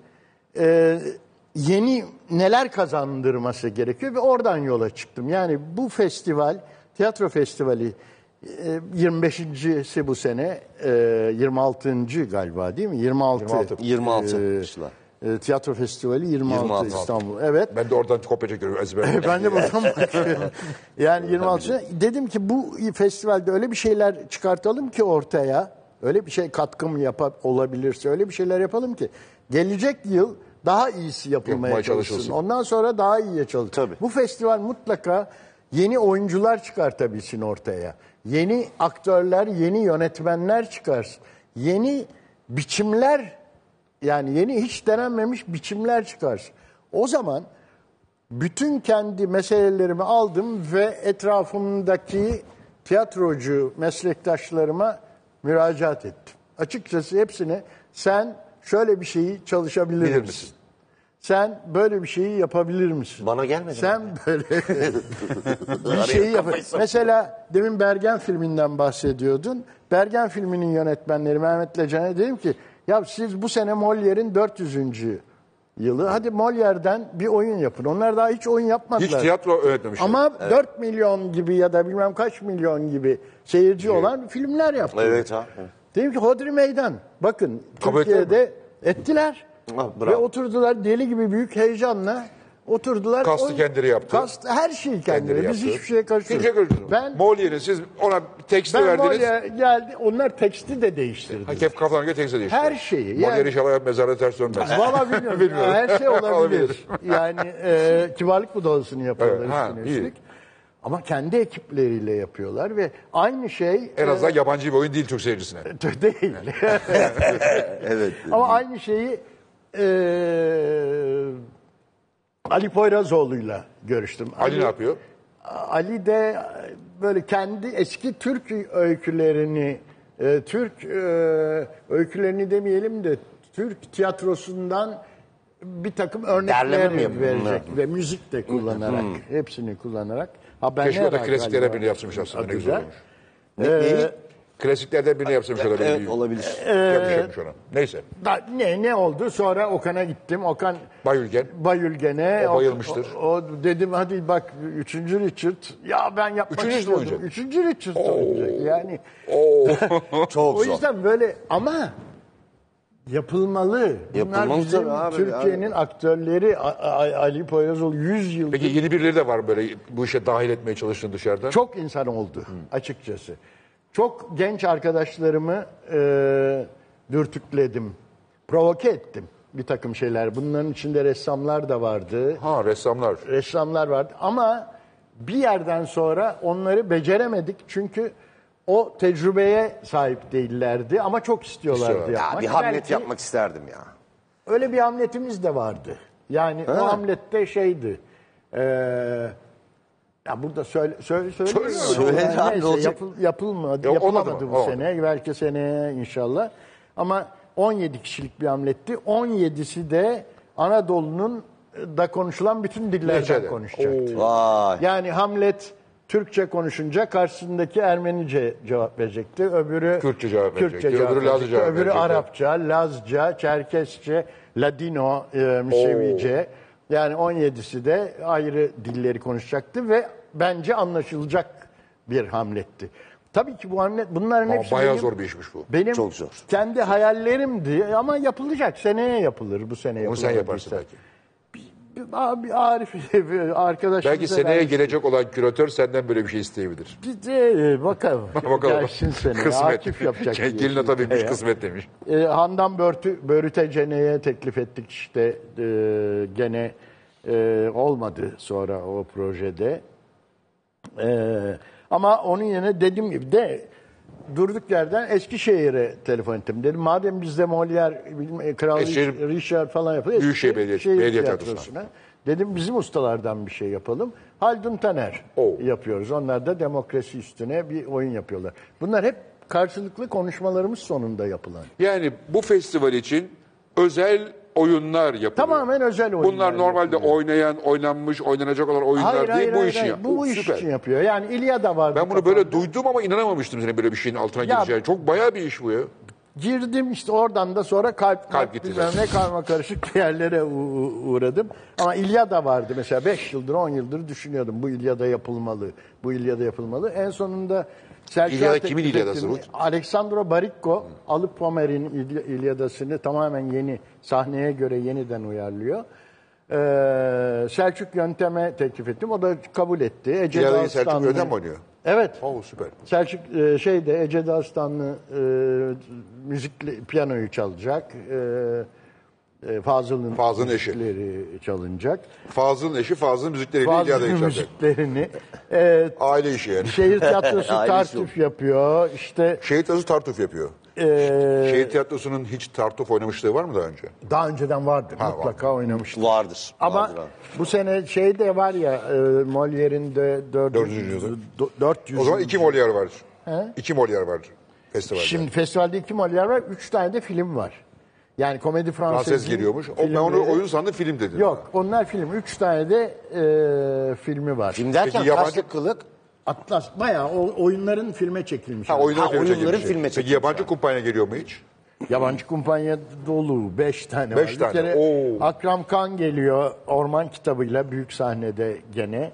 yeni neler kazandırması gerekiyor ve oradan yola çıktım. Yani bu festival, tiyatro festivali 25.si bu sene, 26. galiba değil mi? 26. 26. Tiyatro festivali 26 İstanbul. Evet. Ben de oradan kopya çekiyorum ezber. Ben de buradan bakıyorum. Yani 26. Dedim ki bu festivalde öyle bir şeyler çıkartalım ki ortaya, öyle bir şey katkım olabilirse öyle bir şeyler yapalım ki gelecek yıl daha iyisi yapılmaya çalışsın. Ondan sonra daha iyiye çalışsın. Tabii. Bu festival mutlaka yeni oyuncular çıkartabilsin ortaya. Yeni aktörler, yeni yönetmenler çıkarsın. Yeni biçimler, yani yeni hiç denenmemiş biçimler çıkarsın. O zaman bütün kendi meselelerimi aldım ve etrafımdaki tiyatrocu meslektaşlarıma müracaat ettim. Açıkçası hepsine sen şöyle bir şeyi çalışabilir misin? Sen böyle bir şeyi yapabilir misin? Bana gelmedi. Sen böyle bir şeyi yap. Mesela demin Bergen filminden bahsediyordun. Bergen filminin yönetmenleri Mehmet Lecan'a dedim ki ya siz bu sene Molière'in 400. yılı. Hadi Molière'den bir oyun yapın. Onlar daha hiç oyun yapmadılar. Hiç tiyatro öğretmemişler. Ama 4 milyon gibi ya da bilmem kaç milyon gibi seyirci olan filmler yaptılar. Evet ha. Dedim ki Hodri Meydan. Bakın Kabul Türkiye'de ettiler. bravo. Ve oturdular deli gibi büyük heyecanla. Oturdular. Kastı kendileri yaptı. Her şeyi kendileri. Biz yaptı. hiçbir şeye karışmıyoruz. Ben Molière'in siz ona teksti verdiniz. Molière geldi. Onlar teksti de değiştirdi. Hakem kafalarına göre teksti değişti. Her şeyi. Molière Yani, inşallah mezarda ters dönmez. valla bilmiyorum. Her şey olabilir. Olabilir. Yani kibarlık budalasını yapıyorlar Evet, ha, üstüne iyi. üstlük. Ama kendi ekipleriyle yapıyorlar ve aynı şey... En azından yabancı bir oyun değil Türk seyircisine. Değil. Evet. Ama aynı şeyi Ali Poyrazoğlu'yla görüştüm. Ali ne yapıyor? Ali de böyle kendi eski Türk öykülerini, Türk öykülerini demeyelim de Türk tiyatrosundan bir takım örnekler verecek ve müzik de kullanarak, hepsini kullanarak. Keşke o da klasiklerden birini yapsınmış aslında. Ne güzel olmuş. Neyi? Klasiklerden birini yapsınmış. Evet olabilir. Yakışırmış ona. Neyse. Ne oldu? Sonra Okan'a gittim. Okan Bayülgen'e. O bayılmıştır. O dedim hadi bak 3. Richard. Ya ben yapmak Üçüncü istiyordum. oynayacak. 3. Richard oynayacak. Yani Çok o zor. yüzden böyle ama Yapılmalı. Bunlar Yapılmalı bizim tabii abi, Türkiye'nin aktörleri. Ali Poyrazoğlu 100 yıl. Peki yeni birileri de var böyle bu işe dahil etmeye çalıştığın dışarıdan? Çok insan oldu açıkçası. Çok genç arkadaşlarımı dürtükledim. Provoke ettim bir takım şeyler. Bunların içinde ressamlar da vardı. Ha, ressamlar. Ressamlar vardı ama bir yerden sonra onları beceremedik. Çünkü o tecrübeye sahip değillerdi ama çok istiyorlardı İstiyorlar. yapmak. Ya bir Hamlet Belki yapmak isterdim ya. öyle bir Hamlet'imiz de vardı. Yani o Hamlet'te şeydi. Ya burada söylüyorum. Söyle abi, ne olacak? Yapılmadı Yok, yapılamadı olmadı mı? bu Olmadı. sene. Belki seneye inşallah. Ama 17 kişilik bir Hamlet'ti. 17'si de Anadolu'nun da konuşulan bütün dillerden Neçede? konuşacaktı. Vay. Yani Hamlet Türkçe konuşunca karşısındaki Ermenice cevap verecekti. Öbürü Kürtçe cevap verecekti. cevap Öbürü Lazca verecekti. cevap Öbürü verecekti. Arapça, Lazca, Çerkesçe, Ladino, Müsevice. Yani 17'si de ayrı dilleri konuşacaktı ve bence anlaşılacak bir Hamlet'ti. Tabii ki bu Hamlet, bunların Ama hepsi bayağı benim, zor bir işmiş bu. benim Çok zor. kendi hayallerimdi ama yapılacak. Seneye yapılır, bu sene Onu sen yaparsın yapılamadıysa. belki. Abi Arif arkadaşımıza Belki seneye ben- gelecek olan küratör senden böyle bir şey isteyebilir. Bir de bakalım. Bakalım. Gelsin seneye. Kısmet. Akif yapacak. diye. Gelin ata binmiş Ya. kısmet demiş. Handan Börütecene'ye teklif ettik işte gene olmadı sonra o projede. Ama onun yerine dediğim gibi de durduk yerden Eskişehir'e telefon ettim. Dedim madem bizde Molière, Kral Eskişehir Richard falan yapıyor. Büyükşehir Eskişehir Belediye Tiyatrosu'na. Dedim bizim ustalardan bir şey yapalım. Haldun Taner yapıyoruz. Onlar da demokrasi üstüne bir oyun yapıyorlar. Bunlar hep karşılıklı konuşmalarımız sonunda yapılan. Yani bu festival için özel oyunlar yapılıyor. Tamamen özel oyunlar Bunlar normalde yapılıyor. oynanmış, oynanacak olan oyunlar değil, bu işi yapıyor. Bu iş Süper. için yapıyor. Yani İlyada vardı. Ben bunu böyle kafamda. duydum ama inanamamıştım senin böyle bir şeyin altına Ya- gireceğine. Çok bayağı bir iş bu ya. Girdim işte oradan da sonra kalp gitti bilmem zaten. ne karma karışık yerlere uğradım. Ama İlyada vardı mesela 5 yıldır 10 yıldır düşünüyordum bu İlyada yapılmalı. Bu İlyada yapılmalı. En sonunda Selçuk'a İlyada teklif kimin İlyadası ettim. bu? Alexandro Baricco alıp Pomer'in İlyadasını tamamen yeni sahneye göre yeniden uyarlıyor. Selçuk Yöntem'e teklif ettim. O da kabul etti. Ece İlyada'yı Selçuk Dağıstanlı- Yöntem mi oynuyor? Evet. Oo, süper. Selçuk Ece Dağıstanlı müzikli piyanoyu çalacak. Fazıl'ın eşi. müzikleri çalınacak. Fazıl'ın eşi Fazıl'ın müzikleriyle Fazıl'ın İlyada'yı çalacak. müziklerini. Aile işi yani. Şehir tiyatrosu Aile tartüf yapıyor. İşte Şehir tiyatrosu Tartuf yapıyor. Şehir tiyatrosunun hiç Tartuf oynamışlığı var mı daha önce? daha önceden vardı. Ha, Mutlaka oynamıştı. Vardır. Ama vardır abi. bu sene şey de var ya Molière'in de 400. yılı. 400. O zaman 2 Molière var. 2 Molière var festivalde. Şimdi festivalde 2 Molière var. 3 tane de film var. Yani komedi Fransız geliyormuş. Ben onu filmleri- oyun sandım, film dedim. Yok onlar film. 3 tane de filmi var. Film derken Peki yabancı- kaç dakikalık? Atlas bayağı oyunların filme çekilmiş. Ha, oyunların oyunların çekilmiş. filme Peki çekilmiş yabancı yani. kumpanya geliyor mu hiç? Yabancı kumpanya dolu. 5 tane Beş var. tane, Bir kere oo. Akram Kan geliyor. Orman kitabıyla büyük sahnede gene.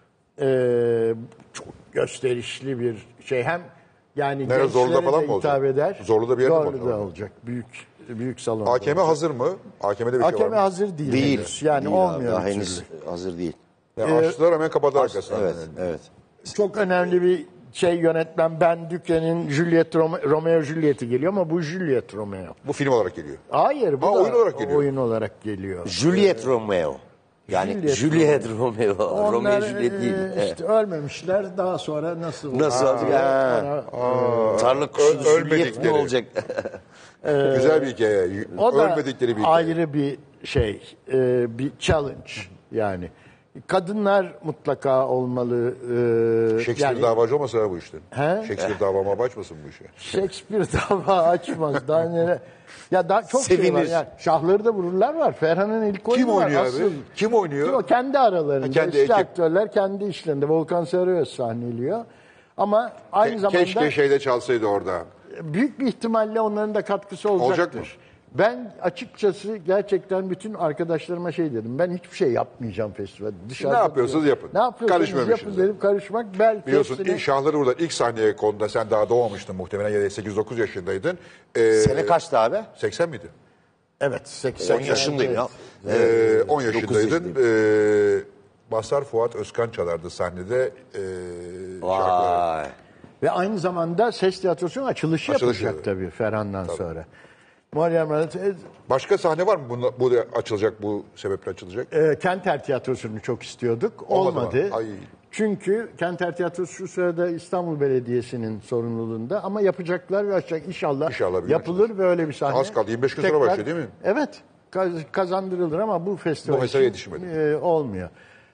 Çok gösterişli bir şey. Hem yani Nerede, Zorlu'da gençlere falan de mı olacak? hitap eder. Zorlu'da bir yerde mi Zorlu'da olacak? olacak. Büyük salon. AKM hazır mı? AKM'de bir şey var AKM mı? hazır değil. Değil. henüz. Yani Değil abi, olmuyor daha bir henüz türlü. hazır değil. Yani açtılar hemen kapadı arkasından. Evet, evet. Çok önemli bir şey yönetmen Ben Duquesne'in Romeo Juliet'i geliyor ama bu Juliet Romeo. Bu film olarak geliyor. Hayır bu Ha, da oyun olarak geliyor. oyun olarak geliyor. Juliet Romeo. Yani Juliet Juliet Romeo. Romeo Onlar Juliet değil. işte ölmemişler daha sonra nasıl Nasıl olacak? Tarla kuşu Juliet mi ölmedikleri. olacak? Güzel bir hikaye. o da Ölmedikleri bir hikaye. ayrı bir şey bir challenge yani. Kadınlar mutlaka olmalı. Shakespeare yani davacı olmasa ya bu işte. He? Shakespeare davama açmasın bu işe. Shakespeare dava açmaz. Daha nere? Ya daha çok şey var. Sevinir. Yani şahları da vururlar var. Ferhan'ın ilk oyunu Kim var. oynuyor Asıl. abi? Kim oynuyor? Kim o? Kendi aralarında. kendi Eski ekip. aktörler kendi işlerinde. Volkan Sarıöz sahneliyor. Ama aynı zamanda Keşke şeyde çalsaydı orada. büyük bir ihtimalle onların da katkısı olacaktır. Olacak mı? Ben açıkçası gerçekten bütün arkadaşlarıma şey dedim. Ben hiçbir şey yapmayacağım festivalde. Ne yapıyorsanız yapın. Ne yapıyorsanız Karışmamışsınız. yapın dedim. Karışmak belki Biliyorsun hepsini... ilk Şahları burada ilk sahneye konuda sen daha doğmamıştın muhtemelen ya da 8-9 yaşındaydın. Sene kaçtı abi? 80 miydi? Evet 80 10 yaşındayım ya. 10 yaşındaydın. Basar Fuat Özkan çalardı sahnede. Şarkıları. Vay. Ve aynı zamanda ses tiyatrosunun açılışı yapılacak evet. tabii Ferhan'dan sonra. Muharrem Başka sahne var mı? Bu da açılacak, bu sebeple açılacak. Kenter Tiyatrosu'nu çok istiyorduk. Olmadı Olmadı. mı? Ay. Çünkü Kenter Tiyatrosu şu sırada İstanbul Belediyesi'nin sorumluluğunda ama yapacaklar ve açacak. İnşallah İnşallah bir gün yapılır ve öyle bir sahne. Az kaldı, 25 gün sonra başlıyor değil mi? Evet. Kazandırılır ama bu festival Bu mesele için, yetişmedi. olmuyor.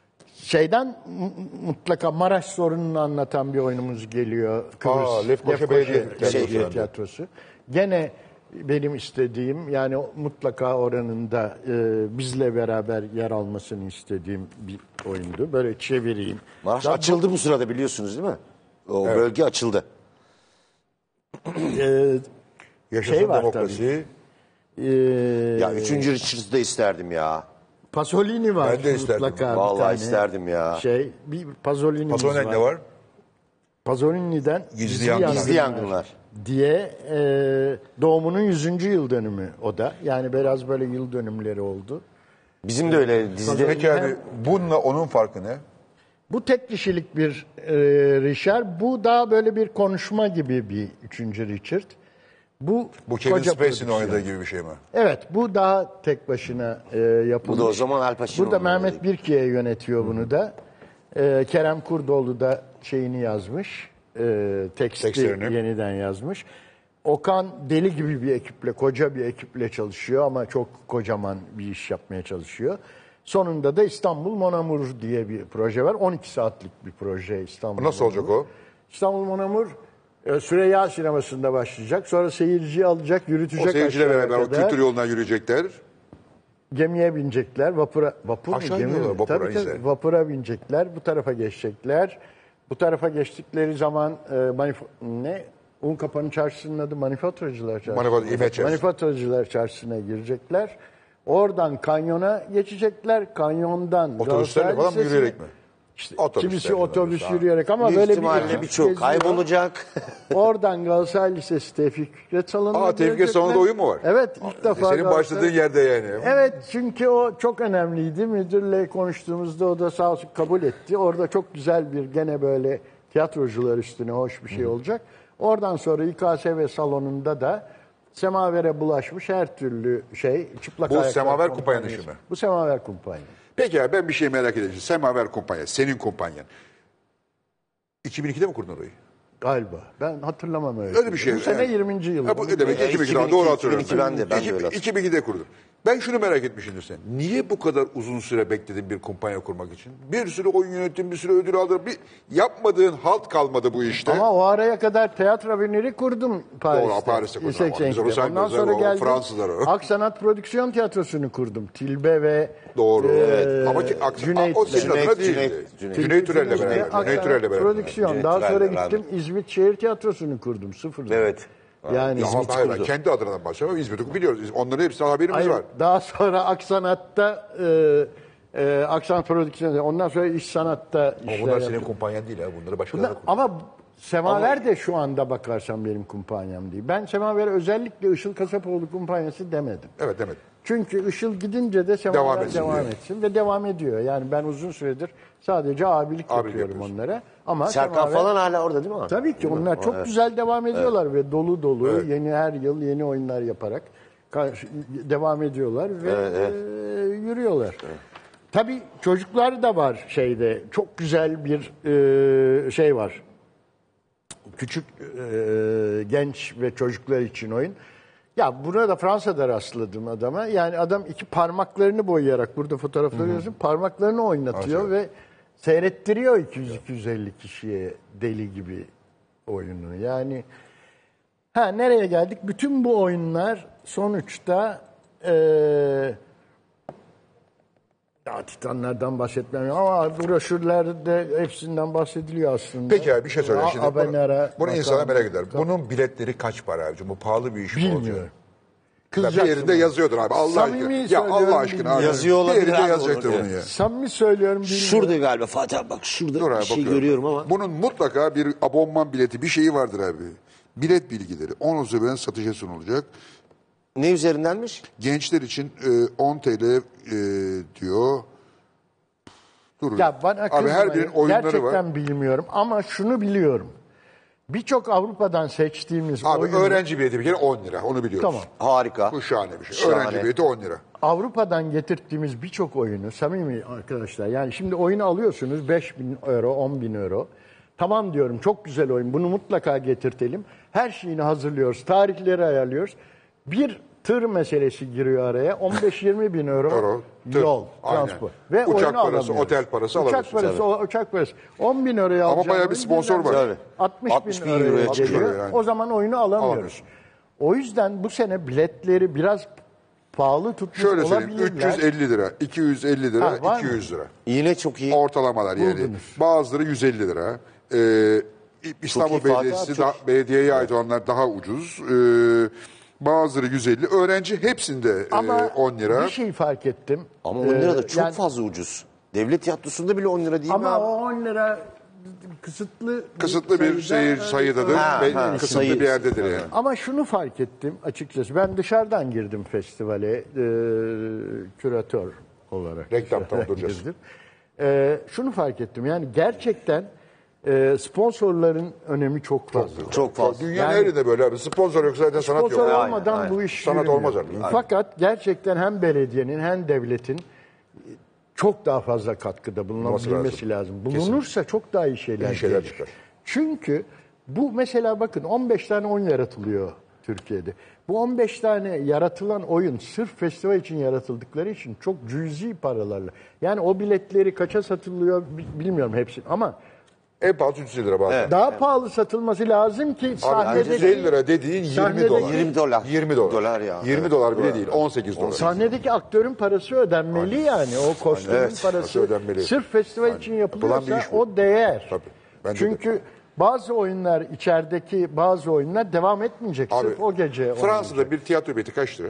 Mutlaka Maraş sorununu anlatan bir oyunumuz geliyor. Kıbrıs Lefkoşa Belediye Tiyatrosu. Gene benim istediğim yani mutlaka oranında bizle beraber yer almasını istediğim bir oyundu. Böyle çevireyim. Maraş açıldı bu sırada biliyorsunuz değil mi? O bölge açıldı. Yaşasın var demokrasi. Ya 3. Richard'ı da isterdim ya. Pasolini var Ben de isterdim. mutlaka bir Vallahi tane. isterdim ya. Bir Pasolini'miz Pasolini var. ne var? Pasolini'den Gizli Yangınlar. Gizli Yangınlar. diye doğumunun 100. yıl dönümü o da. Yani biraz böyle yıl dönümleri oldu. Bizim de öyle dizide. Peki abi bununla onun farkı ne? Bu tek kişilik bir Richard. Bu daha böyle bir konuşma gibi bir 3. Richard. Bu Kevin koca Spacey'nin prodüksiyon. oynadığı gibi bir şey mi? Evet, bu daha tek başına yapılmış. Bu da o zaman Al Pacino'nun Burada Mehmet oynadığı. Birkiye yönetiyor bunu da. Kerem Kurdoğlu da şeyini yazmış. Teksti Tekstlerini. yeniden yazmış. Okan deli gibi bir ekiple, koca bir ekiple çalışıyor ama çok kocaman bir iş yapmaya çalışıyor. Sonunda da İstanbul Mon Amour diye bir proje var. 12 saatlik bir proje İstanbul Nasıl Mon olacak Amour. o? İstanbul Mon Amour Süreyya sinemasında başlayacak. Sonra seyirciyi alacak, yürütecek O seyirciyle aşağıya beraber o kadar. kültür yoluna yürüyecekler. Gemiye binecekler, vapur mu Aşağı gemi mi? iniyorlar, vapura, Tabii, neyse. vapura binecekler, bu tarafa geçecekler. Bu tarafa geçtikleri zaman Unkapanı Çarşısı'nın adı Manifaturacılar Çarşısı. Manifaturacılar Çarşısı'na girecekler. Oradan kanyona geçecekler. Kanyondan Otobüslerle falan mı, Galatasaray yürüyerek mi? İşte Otobüslerle kimisi otobüs falan. yürüyerek ama Büyük böyle bir ihtimalle ekip birçok geziyor. kaybolacak. Oradan Galatasaray Lisesi Tevfik Fikret Salonu'na Tevfik Fikret Salonu'nda oyun mu var? Evet, ilk defa Senin Galatasaray- başladığın yerde yani. Evet, çünkü o çok önemliydi. Müdürle konuştuğumuzda o da sağ olsun kabul etti. Orada çok güzel bir gene böyle tiyatrocular üstüne hoş bir şey olacak. Oradan sonra İKSV salonunda da semavere bulaşmış her türlü şey. Çıplak Bu ayaklar Semaver kumpanyası. kumpanyanın işi mi? Bu Semaver kumpanya. Peki abi ben bir şey merak ediyorum. Semaver kumpanya, senin kumpanyan. 2002'de mi kurdun orayı? Galiba. Ben hatırlamam öyle. Öyle bir şey. Bu sene Yani. 20. yıl. Ha, bu demek ki 2002 2002, doğru hatırlıyorum. 2002 ben de öyle. 2002'de kurdun. Ben şunu merak etmişimdir sen. Niye bu kadar uzun süre bekledin bir kumpanya kurmak için? Bir sürü oyun yönettin, bir sürü ödül aldın. Bir yapmadığın halt kalmadı bu işte. Ama o araya kadar tiyatro binleri kurdum Paris'te. Doğru, Paris'te kurdun. 82'de. Biz onu saymıyoruz Ondan sonra ama o geldim. Fransızlar o. Aksanat Prodüksiyon Tiyatrosu'nu kurdum. Tilbe ve Doğru. Ama ki, Cüneyt'le. o senin adına Cüneyt, değildi. Cüneyt. Cüneyt Türel'le Tilbe, beraber. Aksanat Cüneyt Türel'le beraber. Prodüksiyon. Cüneyt Daha sonra Türel'le gittim beraber. İzmit Şehir Tiyatrosu'nu kurdum sıfırdan. Evet. Yani Ya hayır, ben kendi adına başlamam. İzmit'i biliyoruz. Onların hepsine haberimiz Hayır, var. daha sonra Aksanat'ta Aksanat Prodüksiyonu, ondan sonra İş Sanat'ta Ama işler bunlar yaptım. senin kumpanyan değil ha. Bunları başkaları kurdu. Ama Semaver de şu anda bakarsan benim kumpanyam değil. Ben Semaver'e özellikle Işıl Kasapoğlu kumpanyası demedim. Evet demedim. Çünkü Işıl gidince de Semaver devam etsin ve devam ediyor. Yani ben uzun süredir sadece abilik yapıyorum yapıyorsun. onlara. Ama Serkan Semaver- falan hala orada değil mi? Tabii ki onlar çok güzel devam ediyorlar ve dolu dolu yeni her yıl yeni oyunlar yaparak devam ediyorlar ve yürüyorlar. Tabii çocuklar da var şeyde. Çok güzel bir şey var. Küçük genç ve çocuklar için oyun. Ya buna da Fransa'da rastladım adama. Yani adam iki parmaklarını boyayarak burada fotoğrafları görüyorsun. Parmaklarını oynatıyor ve seyrettiriyor 200-250 kişiye deli gibi oyunu. Yani nereye geldik? Bütün bu oyunlar sonuçta ya Titanlardan bahsetmem ama broşürlerde hepsinden bahsediliyor aslında. Peki abi bir şey söyle. Şimdi Abenera, bunu insanlar bakalım. merak eder. Bunun biletleri kaç para abicim? Bu pahalı bir iş mi olacak? Bilmiyorum. Kızacaksın Bir yerinde bana. yazıyordur abi. Allah Samimi aşkına. Ya söylüyorum, Allah aşkına abi. Yazıyor Bir olabilir yerinde abi yazacaktır orada. bunu ya. Samimi söylüyorum bilmiyorum. Şurada galiba Fatih abi bak şurada Dur abi, bir şey bakıyorum. görüyorum ama. Bunun mutlaka bir abonman bileti bir şeyi vardır abi. Bilet bilgileri 10 Haziran satışa sunulacak. Ne üzerindenmiş? Gençler için 10 TL diyor. Dur. Ya bana Abi her kızmayın. birinin oyunları Gerçekten var. bilmiyorum ama şunu biliyorum. Birçok Avrupa'dan seçtiğimiz Abi oyunu öğrenci bileti bir kere 10 lira. Onu biliyoruz. Tamam. Harika. Bu şahane bir şey. Şahane. Öğrenci bileti 10 lira. Avrupa'dan getirdiğimiz birçok oyunu samimi arkadaşlar yani şimdi oyunu alıyorsunuz 5.000 euro 10.000 euro. Tamam diyorum çok güzel oyun bunu mutlaka getirtelim. Her şeyini hazırlıyoruz tarihleri ayarlıyoruz. Bir tır meselesi giriyor araya 15-20 bin euro tır. yol Aynen. transport. Ve Uçak oyunu parası, alamıyoruz. otel parası uçak alamıyorsun. parası, uçak parası. 10 bin euroya Ama alacağım. bayağı bir oyun sponsor birden var. Tabii. 60 60 bin bin euroya euroya geliyor. çıkıyor yani. O zaman oyunu alamıyoruz. Alamıyorsun. O yüzden bu sene biletleri biraz pahalı tutmuş Şöyle söyleyeyim. olabilirler. 350 lira, 250 lira, Ha, var mı? 200 lira. Yine çok iyi. Ortalamalar yani. Buldunuz. Bazıları 150 lira. İstanbul Çok iyi Fatih Belediyesi, abi, çok belediyeye ait olanlar daha ucuz. Bazıları 150. Öğrenci hepsinde Ama 10 lira. bir şey fark ettim. Ama 10 lira da çok yani- fazla ucuz. Devlet tiyatrosunda bile 10 lira değil mi Ama abi? o 10 lira Kısıtlı bir sayıdadır Ha, ve ha, kısıtlı sayı. bir yerdedir yani. Ama şunu fark ettim açıkçası. Ben dışarıdan girdim festivale küratör olarak. Reklam, tamam, dışarıdan duracağız. girdim. Şunu fark ettim. Yani gerçekten sponsorların önemi çok fazla. Çok fazla. Dünyanın Yani- her yerinde böyle abi. Sponsor yok zaten sanat yok. Sponsor Aynen, olmadan aynen. bu iş Sanat yürümüyor. olmaz artık. Aynen. Fakat gerçekten hem belediyenin hem devletin çok daha fazla katkıda bulunabilmesi lazım. Bulunursa çok daha iyi şeyler, İyi şeyler gelir. çıkar. Çünkü bu mesela bakın 15 tane oyun yaratılıyor Türkiye'de. Bu 15 tane yaratılan oyun sırf festival için yaratıldıkları için çok cüzi paralarla. Yani o biletleri kaça satılıyor bilmiyorum hepsini ama En pahalı 350 lira bazen. daha pahalı satılması lazım ki Abi sahnedeki 350 lira dediğin 20 sahnedeki- dolar. 20 dolar. 20 dolar. Dolar ya. 20 Evet. dolar bile değil. 18 dolar. sahnedeki aktörün parası ödenmeli yani. O kostümün Evet, parası parası ödenmeli. sırf festival için Yapılan bir yapılıyorsa iş bu. o değer. Tabii, bence Çünkü bazı oyunlar içerideki bazı oyunlar devam etmeyecek. Abi, Sırf o gece Fransa'da oynanacak. bir tiyatro bileti kaç lira?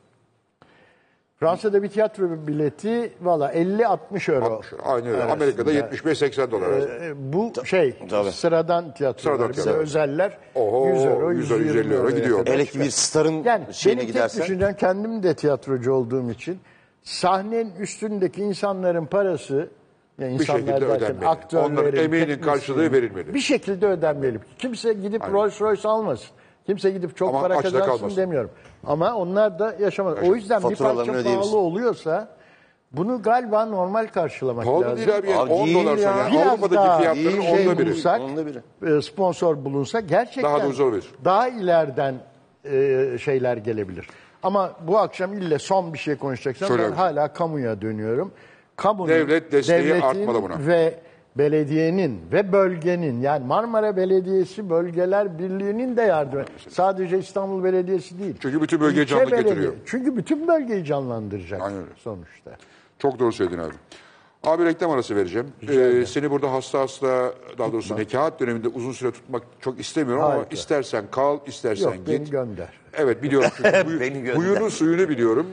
Fransa'da bir tiyatro bileti valla 50-60 euro. 60 lira. Aynen öyle. arasında. Amerika'da 75-80 dolar. Bu şey Tabii. sıradan tiyatrolar. Sıradan Bize tiyatro. özeller Oho, 100 euro, 100 euro, 150 euro euroya gidiyor. kadar Hele ki çıkar. bir starın Yani şeyine benim tek gidersen. düşüncem kendim de tiyatrocu olduğum için sahnenin üstündeki insanların parası yani Bir insanlar şekilde derken ödenmeli. aktörlerin, Onların emeğinin teknisyenin, karşılığı verilmeli. Bir şekilde ödenmeli. Kimse gidip Rolls Royce almasın. Kimse gidip çok Ama para açta kazansın kalmasın. demiyorum. Ama onlar da yaşamaz. O yüzden bir Faturalarını parça ödeyebilsin. pahalı oluyorsa bunu galiba normal karşılamak Pahalı lazım. değil abi. Yani Abi 10 değil dolar ya. sonra. Yani Biraz Avrupa'daki daha fiyatların iyi onda biri. bulsak, Onda biri. sponsor bulunsa gerçekten Daha da ucuz olabilir. daha ileriden şeyler gelebilir. Ama bu akşam ille son bir şey konuşacaksam Söyle ben abi. hala kamuya dönüyorum. Kamunun, Devlet desteği devletin artmalı buna. ve belediyenin ve bölgenin yani Marmara Belediyesi Bölgeler Birliği'nin de yardımı. Sadece İstanbul Belediyesi değil. Çünkü bütün bölgeyi İlçe canlı belediye- getiriyor. Çünkü bütün bölgeyi canlandıracak Aynen öyle. sonuçta. Çok doğru söyledin abi. Abi reklam arası vereceğim. Seni burada hasta daha doğrusu nekahat döneminde uzun süre tutmak çok istemiyorum ama Harika. istersen kal, istersen Yok beni git. gönder. Evet biliyorum çünkü Beni gönder. huyunu suyunu biliyorum.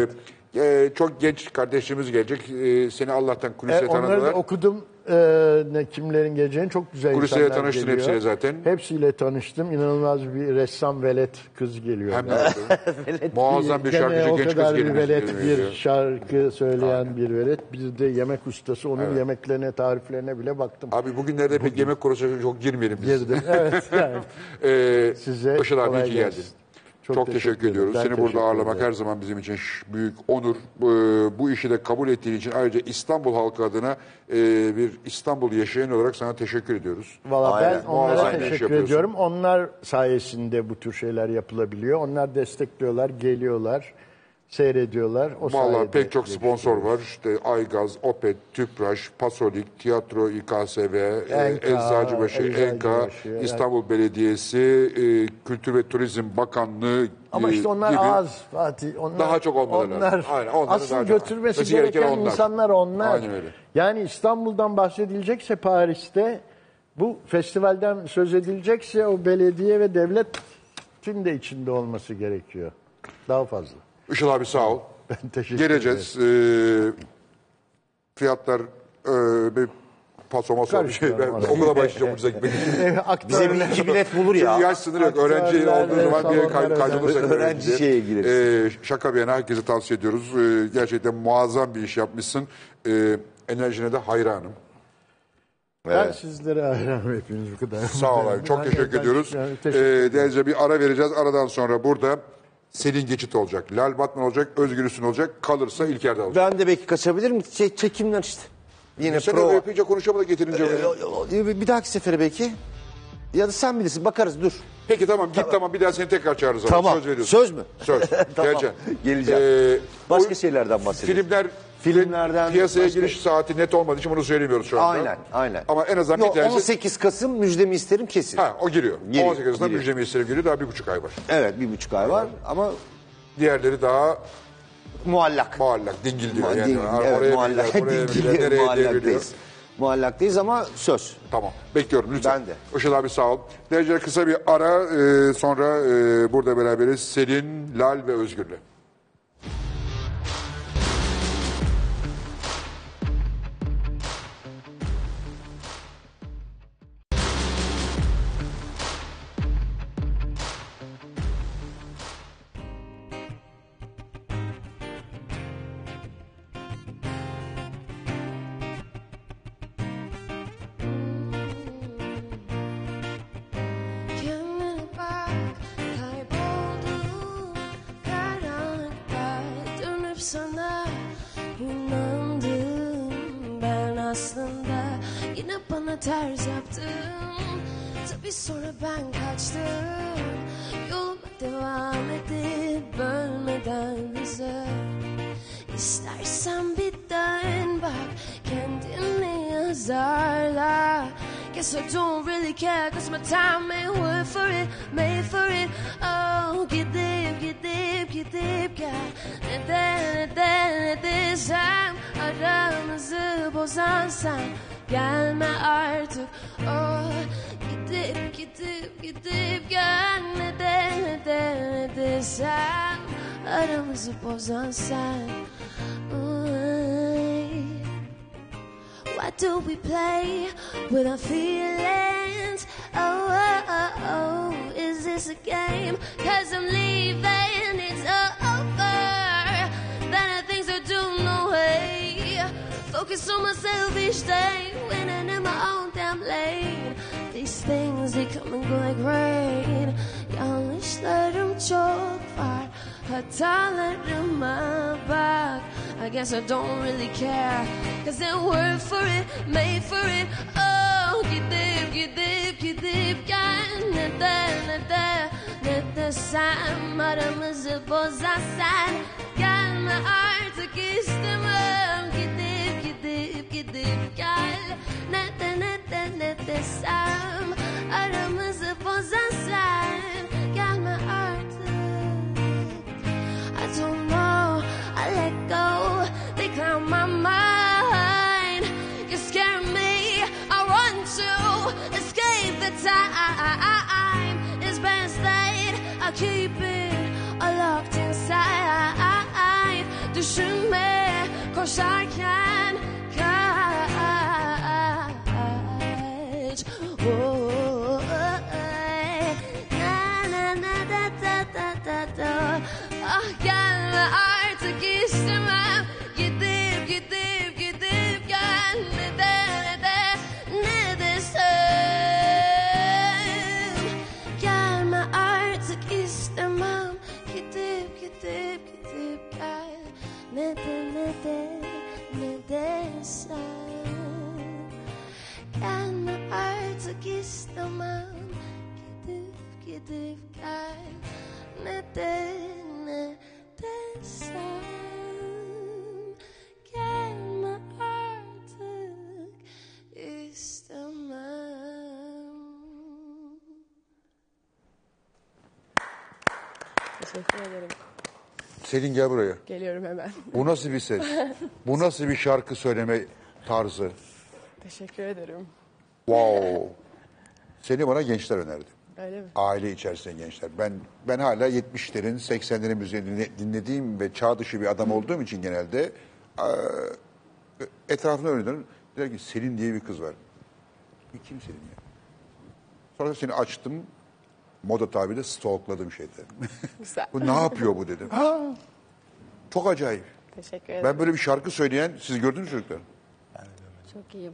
Çok genç kardeşlerimiz gelecek. Seni Allah'tan kulise Onları tanıdılar. da okudum. Kimlerin geleceğini çok güzel Kuliseyle insanlar tanıştın geliyor. hepsiyle zaten. Hepsiyle tanıştım. İnanılmaz bir ressam velet kız geliyor. Hem de Yani. muazzam bir Gene şarkıcı o genç kız kadar bir geliyor. velet, bir şarkı söyleyen bir velet. Bir de yemek ustası. Onun yemeklerine, tariflerine bile baktım. Abi bugünlerde pek yemek konusuna çok girmeyelim biz. Girdim. Evet. Yani. Size Işıl abi iyi kolay ki gelsin. geldin. Çok Çok teşekkür teşekkür ediyoruz. ederim. Ben Seni burada teşekkür ağırlamak ederim. her zaman bizim için büyük onur. Bu işi de kabul ettiğin için ayrıca İstanbul halkı adına bir İstanbul yaşayan olarak sana teşekkür ediyoruz. Valla ben Aynen. onlara Muazzam bir iş teşekkür yapıyorsun. ediyorum. Onlar sayesinde bu tür şeyler yapılabiliyor. Onlar destekliyorlar, geliyorlar, seyrediyorlar. O Vallahi sayede pek çok sponsor var. İşte Aygaz, Opet, Tüpraş, Pasolik, Tiyatro İKSV, Eczacıbaşı, Enka, Eczacıbaşı, İstanbul Belediyesi, Kültür ve Turizm Bakanlığı Ama işte onlar gibi. az Fatih. Onlar, Daha çok olmaları lazım. onlar, Aynen, onları asıl daha çok. götürmesi Mesela gereken gereken onlar. insanlar onlar. Aynen öyle. Yani İstanbul'dan bahsedilecekse Paris'te bu festivalden söz edilecekse o belediye ve devletin de içinde olması gerekiyor. Daha fazla. Işıl abi sağ ol. Ben teşekkür Geleceğiz. Fiyatlar bir pasoması bir şey. Ben Karıştıralım okula başlayacağım ucuza gitmek için. Bize bir iki bilet bulur ya. Yaş sınırı yok. Öğrenci Aktörler, olduğu zaman bir yere salonlar kaydolursak öğrenci şeye gireriz. şaka bir yana herkese tavsiye ediyoruz. Gerçekten muazzam bir iş yapmışsın. Enerjine de hayranım. Ben sizlere hayranım hepiniz bu kadar. Sağ ol abi. Çok teşekkür ediyoruz. Yani teşekkür Değerlice bir ara vereceğiz. Aradan sonra burada Selin Geçit olacak. Lal Batman olacak. Özgür Üstün olacak. Kalırsa İlker'de olacak. Ben de belki kaçabilirim. Çekimler işte. Yine Sen prova. öyle yapınca konuşamadı getirince. Bir dahaki sefere belki. Ya da sen bilirsin. Bakarız dur. Peki tamam git tamam. Bir daha seni tekrar çağırırız. Ama. Tamam. Söz veriyorsun. Söz mü? Söz. Tamam. Geleceksin. Geleceğim. Başka o şeylerden bahsedelim. Filmlerden piyasaya başka- giriş saati net olmadığı için bunu söylemiyoruz şu anda. Aynen. Ama en azından Yo, bir tanesi... 18 Kasım müjdemi isterim kesin. Ha o giriyor. Giriyor, 18 Kasım'da giriyor. müjdemi isterim giriyor. Daha 1,5 ay var. Evet 1,5 ay var ama Diğerleri daha muallak. muallak, dingil diyor. Yani. Evet, Oraya muallak. gidiyor, buraya gidiyor, nereye gidiyor. Muallaktayız. Muallaktayız ama söz. Tamam. Bekliyorum lütfen. Ben de. Işıl abi sağ ol. Derece kısa bir ara sonra burada beraberiz. Selin, Lal ve Özgür'le. Kendine bak, kayboldum karanlıkta, dönüp sana inandım. Ben aslında yine bana ters yaptım. Tabii sonra ben kaçtım. Yoluma devam edip bölmeden bize. İstersen bir dön bak, kendini azarla. Guess I don't really care, cause my time ain't worth for it, made for it. Oh, gidip gel. Neden desem, aramızı bozan sen. Gelme artık, oh, gidip gel. Neden desem, aramızı bozan sen. Why do we play with our feelings? Oh, is this a game? 'Cause I'm leaving, it's over. Then things I do no way. Focus on myself each day, winning in my own damn lane. These things, they come and go like rain. Yanlışlarım çok var, hatalarıma bak. I guess I don't really care, 'cause they work for it, made for it. Oh, gidip gel. Ne desem, aramızı bozan sen. Gelme artık, istemem. Gidip gel. Ne desem, aramızı bozan sen. Gelme artık. I don't know, I let go, they cloud my mind. You scare me, I want to escape the time. It's best that I keep it all locked inside. Düşünme, koşarken kaç. Oh, ah, gelme artık, istemem. Gidip gel. Ne desem. Gelme artık, istemem. Gidip gel. Ne desem. Gelme artık, istemem. Gidip gel. Ne desem. Gelme artık, istemem. Teşekkür ederim. Selin gel buraya. Geliyorum hemen. Bu nasıl bir ses? Bu nasıl bir şarkı söyleme tarzı? Teşekkür ederim. Wow. Seni bana gençler önerdi. Öyle mi? Aile içerisinde gençler. Ben hala 70'lerin 80'lerin müziğini dinlediğim ve çağ dışı bir adam olduğum için genelde etrafına öyle dönüyorum. Der ki Selin diye bir kız var. Kim Selin ya? Sonra seni açtım. Moda tabiriyle stalkladım şeyde. Güzel. Bu ne yapıyor bu dedim. Ha, çok acayip. Teşekkür ederim. Ben böyle bir şarkı söyleyen, siz gördünüz mü çocuklar? Çok iyiyim.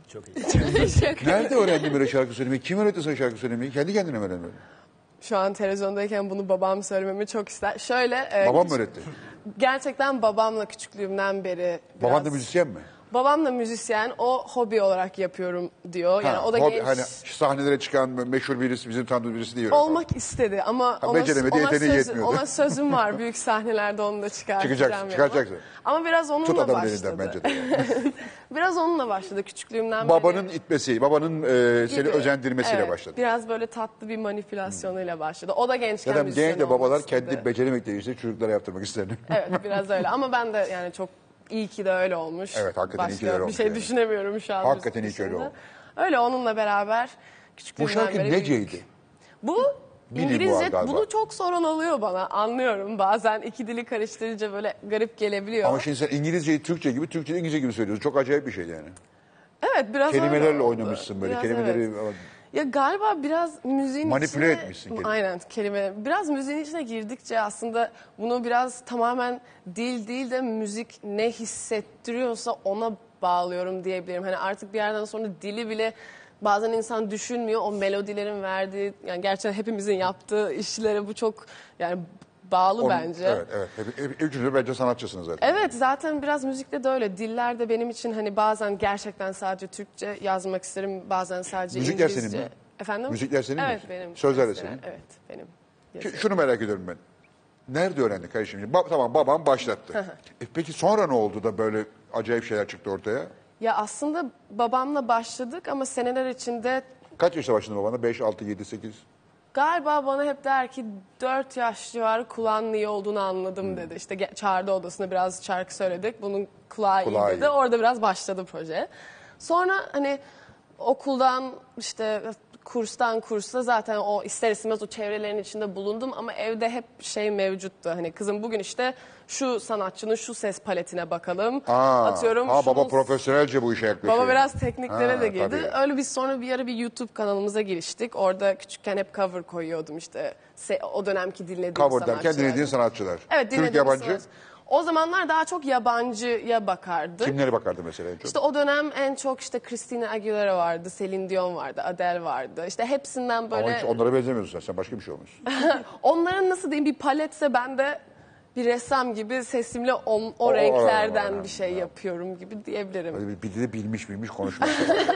Nerede öğrendin böyle şarkı söylemeyi? Kim öğretti sana şarkı söylemeyi? Kendi kendine mi öğrendin? Şu an televizyondayken bunu babam söylememi çok ister. Şöyle Babam mı öğretti? gerçekten babamla küçüklüğümden beri biraz... Baban da müzisyen mi? Babam da müzisyen. O hobi olarak yapıyorum diyor. Yani o da hobi, genç hani sahnelere çıkan meşhur birisi, bizim tanıdığımız birisi değil. olmak istedi ama beceremedi, yeteneği yetmiyordu. ona sözüm var. Büyük sahnelerde onu da çıkartacağım. Çıkaracaksın. Ama biraz onunla Tut adamın başladı. elinden bence de. Biraz onunla başladı küçüklüğümden Babanın beri. itmesi, babanın seni Gibi. özendirmesiyle Evet, başladı. Biraz böyle tatlı bir manipülasyonuyla başladı. O da gençken Zaten müzisyen genelde olmak babalar istedi. kendi beceremekle işte çocuklara yaptırmak isterler. Evet biraz öyle ama ben de yani çok iyi ki de öyle olmuş. Evet, hakikaten iyi ki de Başka öyle bir olmuş şey yani. düşünemiyorum şu an. Hakikaten müzik iyi ki öyle dışında. olmuş. Öyle onunla beraber Bu küçüklüğümden şarkı beri neceydi? Bu Bili bu İngilizce galiba. bunu çok sorun oluyor bana. Anlıyorum. Bazen iki dili karıştırınca böyle garip gelebiliyor. Ama şimdi sen İngilizceyi Türkçe gibi, Türkçeyi İngilizce gibi söylüyorsun. Çok acayip bir şey yani. Evet biraz öyle Kelimelerle oldu. oynamışsın böyle. Biraz Kelimeleri evet. Ya galiba biraz müziğin Manipüle içine... etmişsin kelime. Aynen kelime. Biraz müziğin içine girdikçe aslında bunu biraz tamamen dil değil de müzik ne hissettiriyorsa ona bağlıyorum diyebilirim. Hani artık bir yerden sonra dili bile bazen insan düşünmüyor. O melodilerin verdiği yani gerçekten hepimizin yaptığı işlere bu çok yani bağlı bence. Evet, evet. Üçünüz de bence sanatçısınız zaten. Evet zaten biraz müzikte de öyle. Diller de benim için hani bazen gerçekten sadece Türkçe yazmak isterim. Bazen sadece Müzikler İngilizce. senin mi? Efendim? Müzikler senin mi? Evet benim. Sözler de Mesela, senin? Evet benim. Şunu merak ediyorum ben. Nerede öğrendin kardeşim? Tamam babam başlattı. Peki sonra ne oldu da böyle acayip şeyler çıktı ortaya? Ya aslında babamla başladık ama seneler içinde Kaç yaşta başladın babana? 5, 6, 7, 8? galiba bana hep der ki 4 yaş civarı kulağının iyi olduğunu anladım dedi. İşte çağırdı odasında biraz şarkı söyledik. Bunun kulağı Kulağı iyi dedi. iyi. Orada biraz başladı proje. Sonra hani okuldan işte kurstan kursa zaten o ister istemez o çevrelerin içinde bulundum ama evde hep şey mevcuttu. Hani kızım bugün işte şu sanatçının şu ses paletine bakalım. Atıyorum baba şunun- profesyonelce bu işe yaklaşıyor. Baba biraz tekniklere Ha, de girdi. tabii. Öyle biz sonra bir ara bir YouTube kanalımıza giriştik. Orada küçükken hep cover koyuyordum işte o dönemki dinlediğim Cover sanatçılar. derken dinlediğin sanatçılar. Evet Türk dinlediğim yabancı. sanatçı. O zamanlar daha çok yabancıya bakardık. Kimlere bakardı mesela en çok? İşte o dönem en çok işte Christina Aguilera vardı, Celine Dion vardı, Adele vardı. İşte hepsinden Ama böyle hiç onlara benzemiyorsun sen. Sen başka bir şey olmuşsun. onların nasıl diyeyim bir paletse ben de bir ressam gibi sesimle o renklerden bir şey yapıyorum gibi diyebilirim. Böyle bir de bilmiş konuşmak.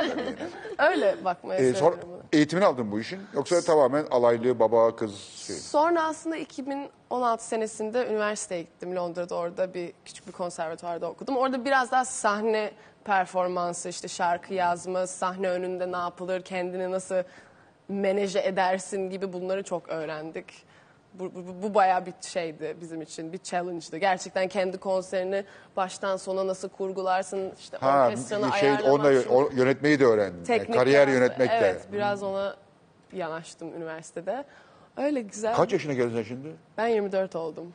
Öyle bakmaya Sonra çalışıyorum. eğitimini aldın bu işin? Yoksa tamamen alaylı baba kız şey. Sonra aslında 2016 senesinde üniversiteye gittim Londra'da. Orada küçük bir konservatuvarda okudum. Orada biraz daha sahne performansı, işte şarkı yazma, sahne önünde ne yapılır, kendini nasıl menaje edersin gibi bunları çok öğrendik. Bu bayağı bir şeydi bizim için, bir challenge'dı. Gerçekten kendi konserini baştan sona nasıl kurgularsın, işte orkestranı ayarlamak. Onunla yönetmeyi de öğrendin. teknik Kariyer biraz- yönetmek de. Evet, biraz ona yanaştım üniversitede. Öyle güzel. Kaç yaşına geldin sen şimdi? Ben 24 oldum.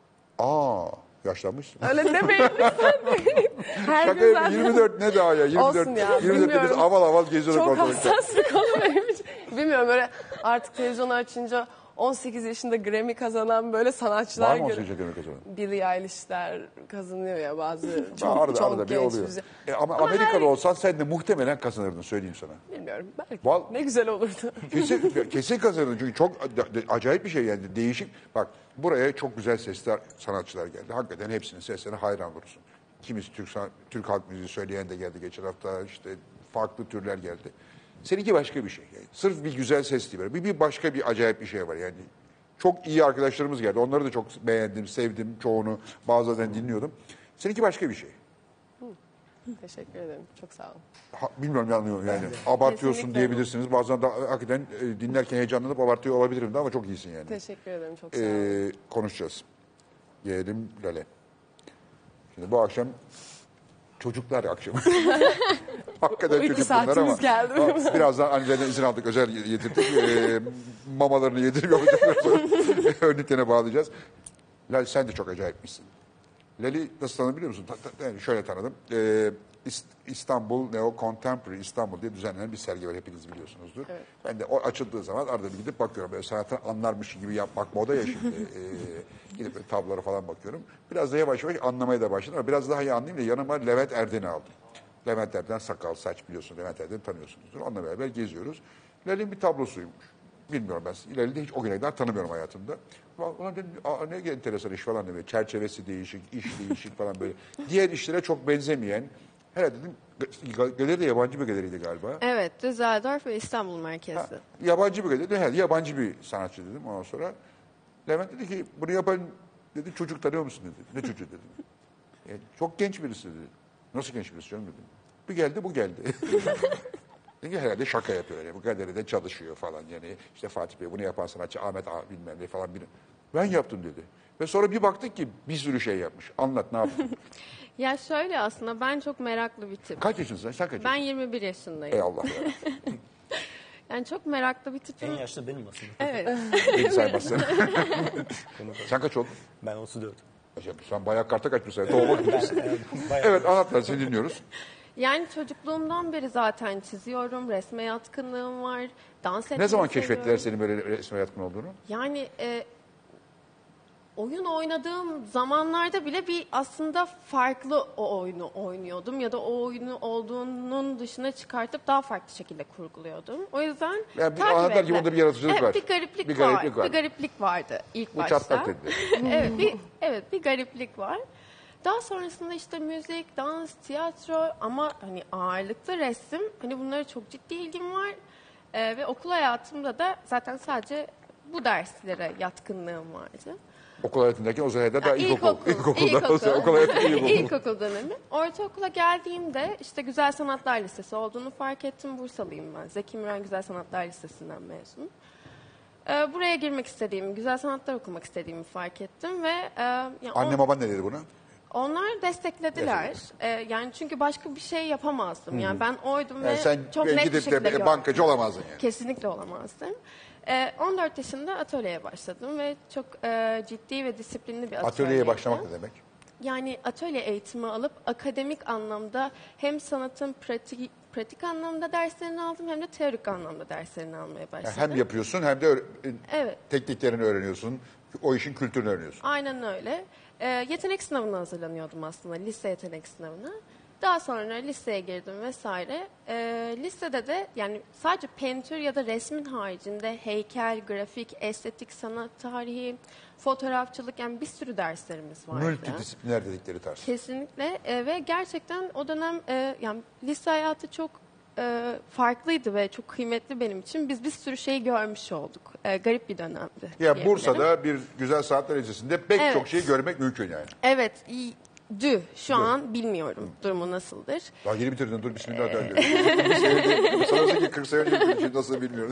Yaşlanmışsın. Öyle demeyin lütfen. Her Şaka gün yapayım, zaten... 24 ne daha ya? 24, Olsun ya, 24 biz bilmiyorum. aval geziyoruz Çok ortalıkta. hassas bir konu benim için. Bilmiyorum böyle artık televizyonu açınca 18 yaşında Grammy kazanan böyle sanatçılar Var mı görüyorum. 18 yaşında kazanan? Billie Eilish'ler kazanıyor ya bazı Arada çok bir genç oluyor. müzik. Ama Amerikalı olsan sen de muhtemelen kazanırdın söyleyeyim sana. Bilmiyorum belki. Val- Ne güzel olurdu. Kesin kazanırdın çünkü çok acayip bir şey yani değişik. Bak buraya çok güzel sesler sanatçılar geldi. Hakikaten hepsinin seslerine hayran olursun. Kimisi Türk halk müziği söyleyen de geldi geçen hafta işte farklı türler geldi. Seninki başka bir şey. Yani. Sırf bir güzel ses değil. Bir başka bir acayip bir şey var yani. Çok iyi arkadaşlarımız geldi. Onları da çok beğendim, sevdim çoğunu. Bazılarını dinliyordum. Seninki başka bir şey. Teşekkür ederim. Çok sağ olun. Bilmiyorum anlıyorum yani. Abartıyorsun Kesinlikle. diyebilirsiniz. Bazen de hakikaten dinlerken heyecanlanıp abartıyor olabilirim de ama çok iyisin yani. Teşekkür ederim. Çok sağ olun. Konuşacağız. Gelelim Lale. Şimdi bu akşam çocuklar akşamı. Hakikaten Uyku çocuk bunlar ama. saatimiz geldi. Ama birazdan annelerinden izin aldık. Özel yedirdik. Mamalarını yedirip yapacaklar. Örneklerine bağlayacağız. Lali sen de çok acayipmişsin. Lali nasıl tanıdın biliyor musun? Yani şöyle tanıdım. İstanbul Neo Contemporary İstanbul diye düzenlenen bir sergi var, hepiniz biliyorsunuzdur. Evet. Ben de o açıldığı zaman arada bir gidip bakıyorum. Böyle sanatı anlarmış gibi yapmak moda ya şimdi. Gidip böyle tablolara falan bakıyorum. Biraz da yavaş yavaş anlamaya da başladım ama biraz daha iyi anlayayım diye yanıma Levent Erden'i aldım. Levent Erden sakal, saç biliyorsun. Levent Erden'i tanıyorsunuzdur. Onunla beraber geziyoruz. Lali'nin bir tablosuymuş. Bilmiyorum ben. Lali'yi de hiç o güne kadar tanımıyorum hayatımda. Ulan dedim, ne enteresan iş falan dedim. Çerçevesi değişik, iş değişik falan böyle. Diğer işlere çok benzemeyen. Herhalde dedim, galeri de yabancı bir galeriydi galiba. Evet, Düsseldorf ve İstanbul merkezli. Yabancı bir galeri, herhalde yabancı bir sanatçı dedim ondan sonra. Levent dedi ki, bunu yapan dedi, çocuk tanıyor musun dedi. Ne çocuğu dedim. Çok genç birisi dedi. Nasıl genç birisi canım dedim. Bir geldi, bu geldi. Çünkü herhalde şaka yapıyor. Yani. Bu galeride çalışıyor falan. Yani işte Fatih Bey bunu yapan sanatçı Ahmet A bilmem ne falan. Ben yaptım dedi. Ve sonra bir baktık ki bir sürü şey yapmış. Anlat ne yaptın? Ya şöyle aslında ben çok meraklı bir tip. Kaç yaşındasın sen? Kaç Ben yaşındasın? 21 yaşındayım. Ey Allah ya. Yani çok meraklı bir tipim. En yaşlı benim aslında. Evet. Beni saymazsın. Sen kaç oldun? Ben 34. Sen bayağı karta kaçmışsın. Doğmak gibisin. Bayağı Evet anlat lan seni dinliyoruz. Yani çocukluğumdan beri zaten çiziyorum, resme yatkınlığım var, dans etmeyi Ne zaman seviyorum. keşfettiler senin böyle resme yatkın olduğunu? Yani oyun oynadığım zamanlarda bile bir aslında farklı o oyunu oynuyordum ya da o oyunu olduğunun dışına çıkartıp daha farklı şekilde kurguluyordum. O yüzden Yani bir takip anahtar etme. gibi onda bir yaratıcılık var. Bir gariplik, Bir gariplik var. Bir gariplik vardı ilk Bu başta. çatlak dedi. evet, bir gariplik var. Daha sonrasında işte müzik, dans, tiyatro ama hani ağırlıklı resim. Hani bunlara çok ciddi ilgim var. Ve okul hayatımda da zaten sadece bu derslere yatkınlığım vardı. Okul hayatındayken o zaman daha ilkokul. İlkokul. Okul hayatı ilkokul. İlkokul dönemi. Ortaokula geldiğimde işte Güzel Sanatlar Lisesi olduğunu fark ettim. Bursalıyım ben. Zeki Müren Güzel Sanatlar Lisesi'nden mezunum. Buraya girmek istediğimi, güzel sanatlar okumak istediğimi fark ettim ve yani Anne baban ne dedi buna? onlar desteklediler. Yani çünkü başka bir şey yapamazdım. Yani ben oydum Yani ve sen çok net bir gidip şekilde de gördüm. bankacı olamazdın yani. Kesinlikle olamazdım. 14 yaşında atölyeye başladım ve çok ciddi ve disiplinli bir atölyeydi. Atölyeye başlamak ne demek? Yani atölye eğitimi alıp akademik anlamda hem sanatın pratik anlamda derslerini aldım hem de teorik anlamda derslerini almaya Yani başladım. hem yapıyorsun hem de Evet. tekniklerini öğreniyorsun. O işin kültürünü öğreniyorsun. Aynen öyle. Yetenek sınavına hazırlanıyordum aslında, lise yetenek sınavına. Daha sonra liseye girdim vesaire. Lisede de yani sadece pentür ya da resmin haricinde heykel, grafik, estetik, sanat tarihi, fotoğrafçılık yani bir sürü derslerimiz vardı. Multidisipliner dedikleri tarz. Kesinlikle ve gerçekten o dönem yani lise hayatı çok farklıydı ve çok kıymetli benim için. Biz bir sürü şey görmüş olduk. Garip bir dönemdi. Ya diyebilirim. Bursa'da bir güzel sanatlar lisesinde pek Evet. çok şey görmek mümkün yani. Evet. Şu an bilmiyorum durumu nasıldır. Daha yeni bitirdin dur bismillah der diyor. Sanırsın ki 40 sene önce bitirdim nasıl bilmiyorum.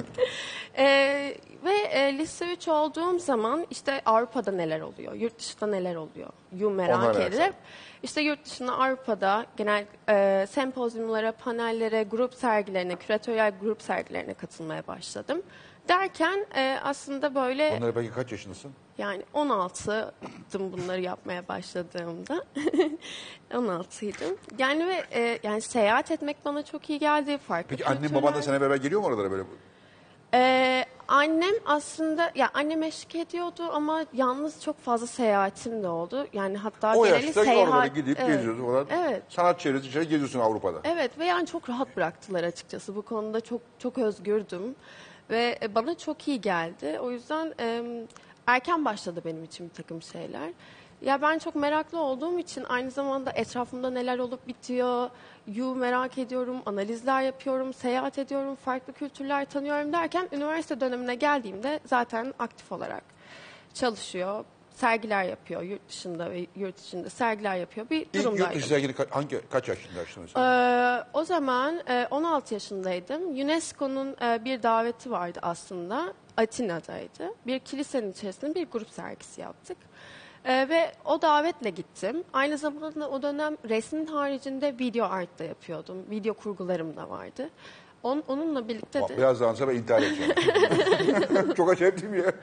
Ve lise 3 olduğum zaman işte Avrupa'da neler oluyor, yurt dışında neler oluyor merak Onlara edip merak. işte yurt dışında Avrupa'da genel sempozyumlara, panellere, grup sergilerine, küratöryel grup sergilerine katılmaya başladım. Derken aslında böyle Onlara peki kaç yaşındasın? yani 16'dım bunları yapmaya başladığımda. 16'ydım. Yani ve yani seyahat etmek bana çok iyi geldi. Farklı Peki annen kültürler. baban da seninle beraber geliyor mu oralara böyle? Annem aslında ya annem eşlik ediyordu ama yalnız çok fazla seyahatim de oldu. Yani hatta O geneli yaşta seyahat. oralara gidip Evet. geziyorsun falan. Evet. Sanat çevresi içeri geziyorsun Avrupa'da. Evet ve yani çok rahat bıraktılar açıkçası. Bu konuda çok özgürdüm ve bana çok iyi geldi. O yüzden erken başladı benim için bir takım şeyler. Ya ben çok meraklı olduğum için aynı zamanda etrafımda neler olup bitiyor, merak ediyorum, analizler yapıyorum, seyahat ediyorum, farklı kültürler tanıyorum derken üniversite dönemine geldiğimde zaten aktif olarak çalışıyor, sergiler yapıyor yurt dışında ve yurt içinde sergiler yapıyor bir İlk yurt durumdaydım. dışı sergini kaç yaşında açtın? O zaman 16 yaşındaydım. UNESCO'nun bir daveti vardı aslında. Atina'daydı. Bir kilisenin içerisinde bir grup sergisi yaptık. Ve o davetle gittim. Aynı zamanda o dönem resmin haricinde video art da yapıyordum. Video kurgularım da vardı. Onunla birlikte de... Biraz daha sonra ben intihar edeceğim. Çok acayip değil mi ya?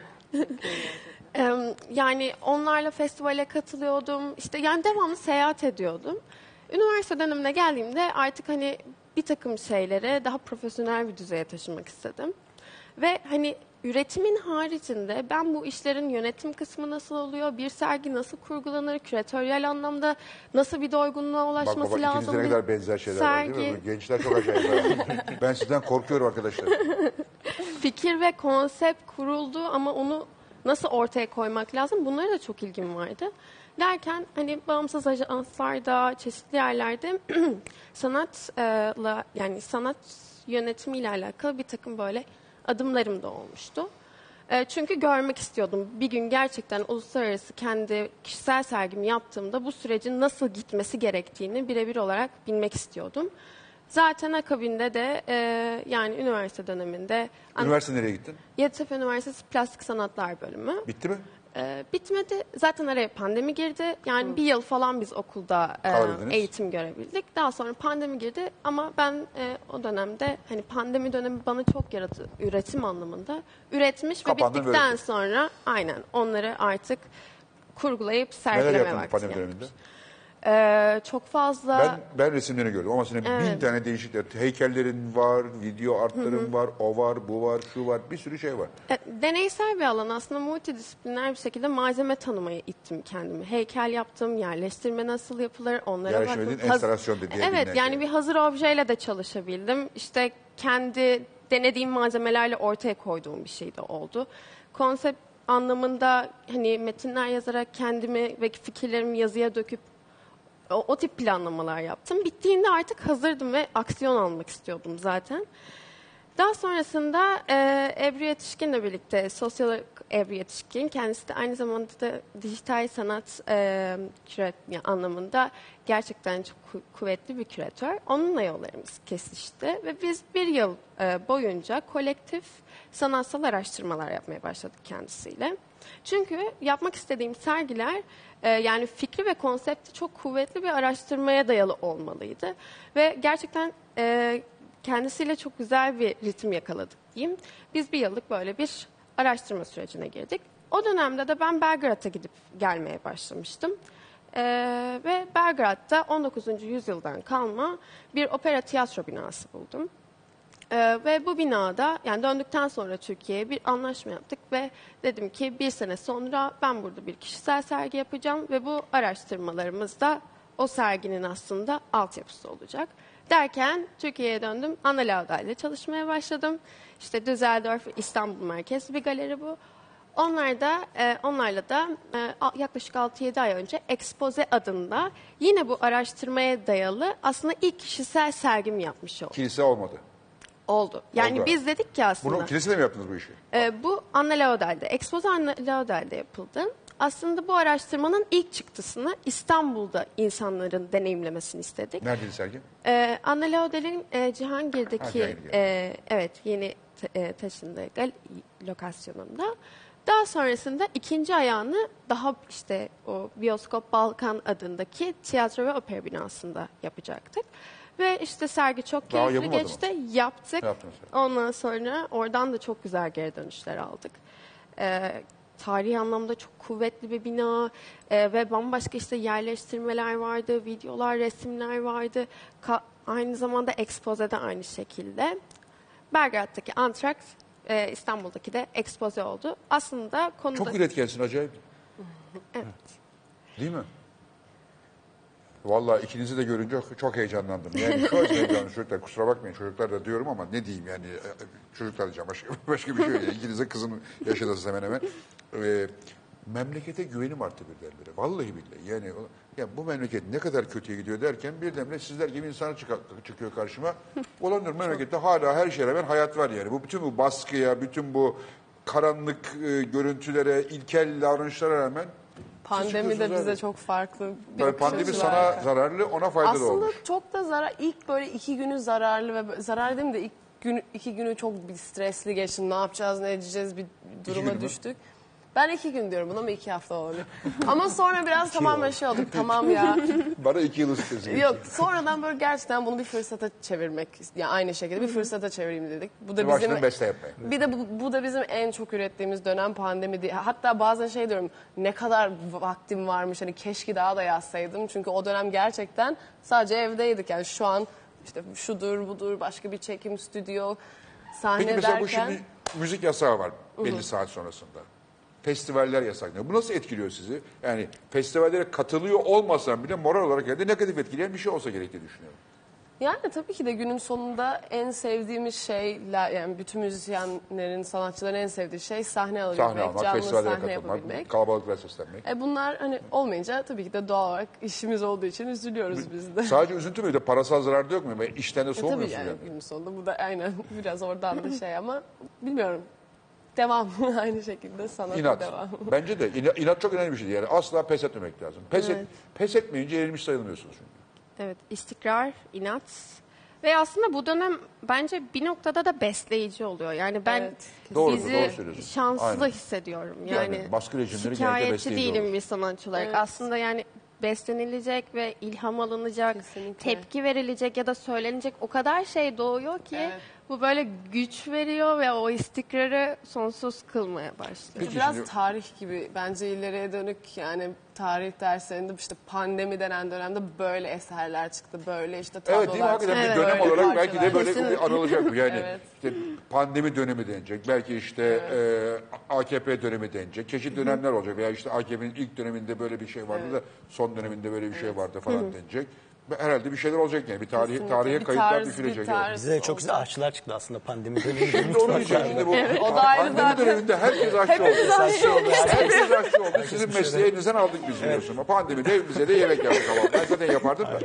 Yani onlarla festivale katılıyordum. İşte yani devamlı seyahat ediyordum. Üniversite dönemine geldiğimde artık hani bir takım şeylere daha profesyonel bir düzeye taşımak istedim. Ve hani üretimin haricinde ben bu işlerin yönetim kısmı nasıl oluyor, bir sergi nasıl kurgulanır, küratöryel anlamda nasıl bir doygunluğa ulaşması Bak baba, lazım. ikinizde ne kadar benzer şeyler var değil mi? Gençler çok acayip. Ben sizden korkuyorum arkadaşlar. Fikir ve konsept kuruldu ama onu nasıl ortaya koymak lazım, bunlara da çok ilgim vardı. Derken hani bağımsız ajanslarda, çeşitli yerlerde sanatla yani sanat yönetimiyle alakalı bir takım böyle adımlarım da olmuştu. Çünkü görmek istiyordum. Bir gün gerçekten uluslararası kendi kişisel sergimi yaptığımda bu sürecin nasıl gitmesi gerektiğini birebir olarak bilmek istiyordum. Zaten akabinde de yani üniversite döneminde... Üniversite nereye gittin? Yeditepe Üniversitesi Plastik Sanatlar Bölümü. Bitti mi? Bitmedi. Zaten araya pandemi girdi. Yani bir yıl falan biz okulda eğitim görebildik. Daha sonra pandemi girdi ama ben o dönemde hani pandemi dönemi bana çok yarattı üretim anlamında. Üretmiş ve bittikten sonra aynen onları artık kurgulayıp sergilemeye vakti. Neler yaptın pandemi döneminde? Çok fazla... Ben resimlerini gördüm ama senin 1000 tane değişik heykellerin var, video artların var, o var, bu var, şu var, bir sürü şey var. Deneysel bir alan aslında, multidisipliner bir şekilde malzeme tanımaya ittim kendimi. Heykel yaptım, yerleştirme nasıl yapılır onlara baktım. Yerleştirmediğin enstalasyon dediği. Evet yani bir hazır objeyle de çalışabildim. İşte kendi denediğim malzemelerle ortaya koyduğum bir şey de oldu. Konsept anlamında hani metinler yazarak kendimi ve fikirlerimi yazıya döküp o tip planlamalar yaptım. Bittiğinde artık hazırdım ve aksiyon almak istiyordum zaten. Daha sonrasında Ebru Yetişkin'le birlikte, sosyolog Ebru Yetişkin, kendisi de aynı zamanda da dijital sanat anlamında gerçekten çok kuvvetli bir küratör. Onunla yollarımız kesişti ve biz bir yıl boyunca kolektif sanatsal araştırmalar yapmaya başladık kendisiyle. Çünkü yapmak istediğim sergiler yani fikri ve konsepti çok kuvvetli bir araştırmaya dayalı olmalıydı. Ve gerçekten kendisiyle çok güzel bir ritim yakaladık diyeyim. Biz bir yıllık böyle bir araştırma sürecine girdik. O dönemde de ben Belgrad'a gidip gelmeye başlamıştım. Ve Belgrad'da 19. yüzyıldan kalma bir opera tiyatro binası buldum. Ve bu binada yani döndükten sonra Türkiye'ye bir anlaşma yaptık ve dedim ki bir sene sonra ben burada bir kişisel sergi yapacağım ve bu araştırmalarımız da o serginin aslında altyapısı olacak. Derken Türkiye'ye döndüm. Anna Lauda ile çalışmaya başladım. İşte Düsseldorf, İstanbul merkezli bir galeri bu. Onlarla da yaklaşık 6-7 ay önce Expose adında yine bu araştırmaya dayalı aslında ilk kişisel sergimi yapmış oldum. Kilise olmadı. Oldu. Yani Oldu. biz dedik ki aslında... Bunu kilisede mi yaptınız bu işi? Bu Anna Laudel'de, Expose Anna Laudel'de yapıldı. Aslında bu araştırmanın ilk çıktısını İstanbul'da insanların deneyimlemesini istedik. Neredeydi sergi? Anna Laudel'in Cihangir'deki evet yeni taşındığı lokasyonunda. Daha sonrasında ikinci ayağını daha işte o Bioskop Balkan adındaki tiyatro ve opera binasında yapacaktık. Ve işte sergi çok keyifli geçti. Yaptık. Ondan sonra oradan da çok güzel geri dönüşler aldık. Tarihi anlamda çok kuvvetli bir bina ve bambaşka işte yerleştirmeler vardı, videolar, resimler vardı. Aynı zamanda Expose'de aynı şekilde. Belgrad'daki Antrakt, İstanbul'daki de Expose oldu. Aslında konuda... Çok üretkensin, acayip. Evet. Değil mi? Vallahi ikinizi de görünce çok heyecanlandım. Yani şu heyecanlı çocuklar, kusura bakmayın çocuklar da diyorum ama ne diyeyim yani çocuklar diyeceğim başka bir şey yok. İkiniz de kızın yaşındasınız hemen hemen. Memlekete güvenim arttı birdenbire. Vallahi billahi. Yani bu memleket ne kadar kötüye gidiyor derken birdenbire sizler gibi insanlar çıkıyor karşıma. Olan memlekette hala her şeye rağmen hayat var yani. Bütün bu baskıya, bütün bu karanlık görüntülere, ilkel davranışlara rağmen pandemi de bize çok farklı bir pandemi sana zararlı, ona faydalı aslında olmuş. Aslında çok da zarar. İlk böyle 2 günü zararlı ve zarar değil mi de 2 günü çok bir stresli geçti. Ne yapacağız, ne edeceğiz bir duruma düştük. Ben 2 gün diyorum buna ama 2 hafta olabilir. Ama sonra biraz tamamen şey olduk. Tamam ya. Bana 2 yıl istiyorsun. Yok sonradan böyle gerçekten bunu bir fırsata çevirmek. Yani aynı şekilde bir fırsata çevireyim dedik. Bu da Başladın beste yapmaya. bir de bu da bizim en çok ürettiğimiz dönem pandemi diye. Hatta bazen şey diyorum ne kadar vaktim varmış hani keşke daha da yazsaydım. Çünkü o dönem gerçekten sadece evdeydik. Yani şu an işte şudur budur başka bir çekim stüdyo sahne Peki mesela derken. bu şimdi müzik yasağı var belli saat sonrasında. Festivaller yasaklanıyor. Bu nasıl etkiliyor sizi? Yani festivallere katılıyor olmasan bile moral olarak ya da negatif etkileyen bir şey olsa gerek diye düşünüyorum. Yani tabii ki de günün sonunda en sevdiğimiz şeyler yani bütün müzisyenlerin, sanatçıların en sevdiği şey sahne alabilmek, Sahne almak, canlı festivallere sahne katılmak, yapabilmek. kalabalıklara seslenmek. Bunlar hani olmayınca tabii ki de doğal olarak işimiz olduğu için üzülüyoruz biz de. Sadece üzüntü mü? Parasal zarar da yok mu? İşten de Tabii soğumuyorsun yani yani. günün sonunda bu da aynen biraz oradan da şey ama bilmiyorum. Devam aynı şekilde sanata İnat. devam. Bence de inat çok önemli bir şey. Yani asla pes etmemek lazım. Pes etmeyince yenilmiş sayılmıyorsunuz çünkü. Evet, istikrar, inat ve aslında bu dönem bence bir noktada da besleyici oluyor. Yani ben Evet, doğru bizi söylüyorsun. şanslı Aynen. hissediyorum. Yani Yani, baskı rejimleri genelde şikayetçi besleyici değilim olur. bir sanatçı olarak. Evet. Aslında yani beslenilecek ve ilham alınacak, Kesinlikle. tepki verilecek ya da söylenecek o kadar şey doğuyor ki Evet. bu böyle güç veriyor ve o istikrarı sonsuz kılmaya başlıyor. Peki Biraz şimdi- tarih gibi bence ileriye dönük yani tarih derslerinde işte pandemi denen dönemde böyle eserler çıktı. Böyle işte tablolar Evet değil mi? Hakikaten çıktı, bir dönem böyle olarak belki de parçalar. böyle Kesinlikle. bir anılacak bu. Yani Evet. işte pandemi dönemi denecek. Belki işte AKP dönemi denecek. Çeşitli dönemler olacak. Veya işte AKP'nin ilk döneminde böyle bir şey vardı da son döneminde böyle bir şey vardı falan denecek. Herhalde bir şeyler olacak yani. Bir Kesinlikle. tarihe Bir kayıtlar tarz, düşülecek. bir tarz. Evet. Bize çok güzel aşçılar çıktı aslında pandemi döneminde. Şimdi onu diyeceğim. Şimdi bu O da ayrı pandemi zaten. döneminde herkes aşçı oldu. Aşçı oldu. Herkes aşçı oldu. Sizin mesleğinizden aldık biz biliyorsun. Pandemide evimize de yemek yaptık ama. Ben zaten yapardım da.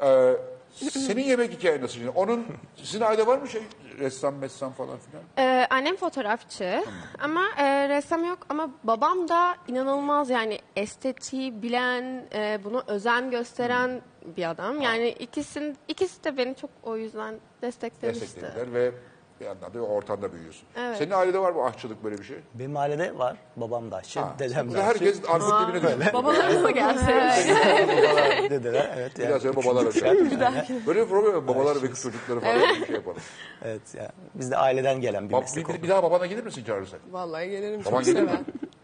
Senin yemek hikayen nasıl? Şimdi? Sizin ailede var mı şey? Ressam falan filan? Annem fotoğrafçı ama ressam yok ama babam da inanılmaz yani estetiği bilen, buna özen gösteren bir adam. Yani ikisi de beni çok o yüzden desteklemişti. Desteklediler ve bir yandan da ortamda büyüyorsun. Evet. Senin ailede var mı aşçılık böyle bir şey? Benim ailede var. Babam da aşçı, dedem de Burada aşçı. herkes armut dibine düşmüş. Babalarına mı gelse? Babalar, dedeler. Evet, Biraz sonra üçüncü babalar kuşak. Böyle bir program yok. Babalar ve kız çocukları falan bir şey yapalım. Evet, yani biz de aileden gelen bir meslek oldu. Bir daha babana gelir misin çağırırsak? Vallahi gelirim Baban çok gelir mi? seven.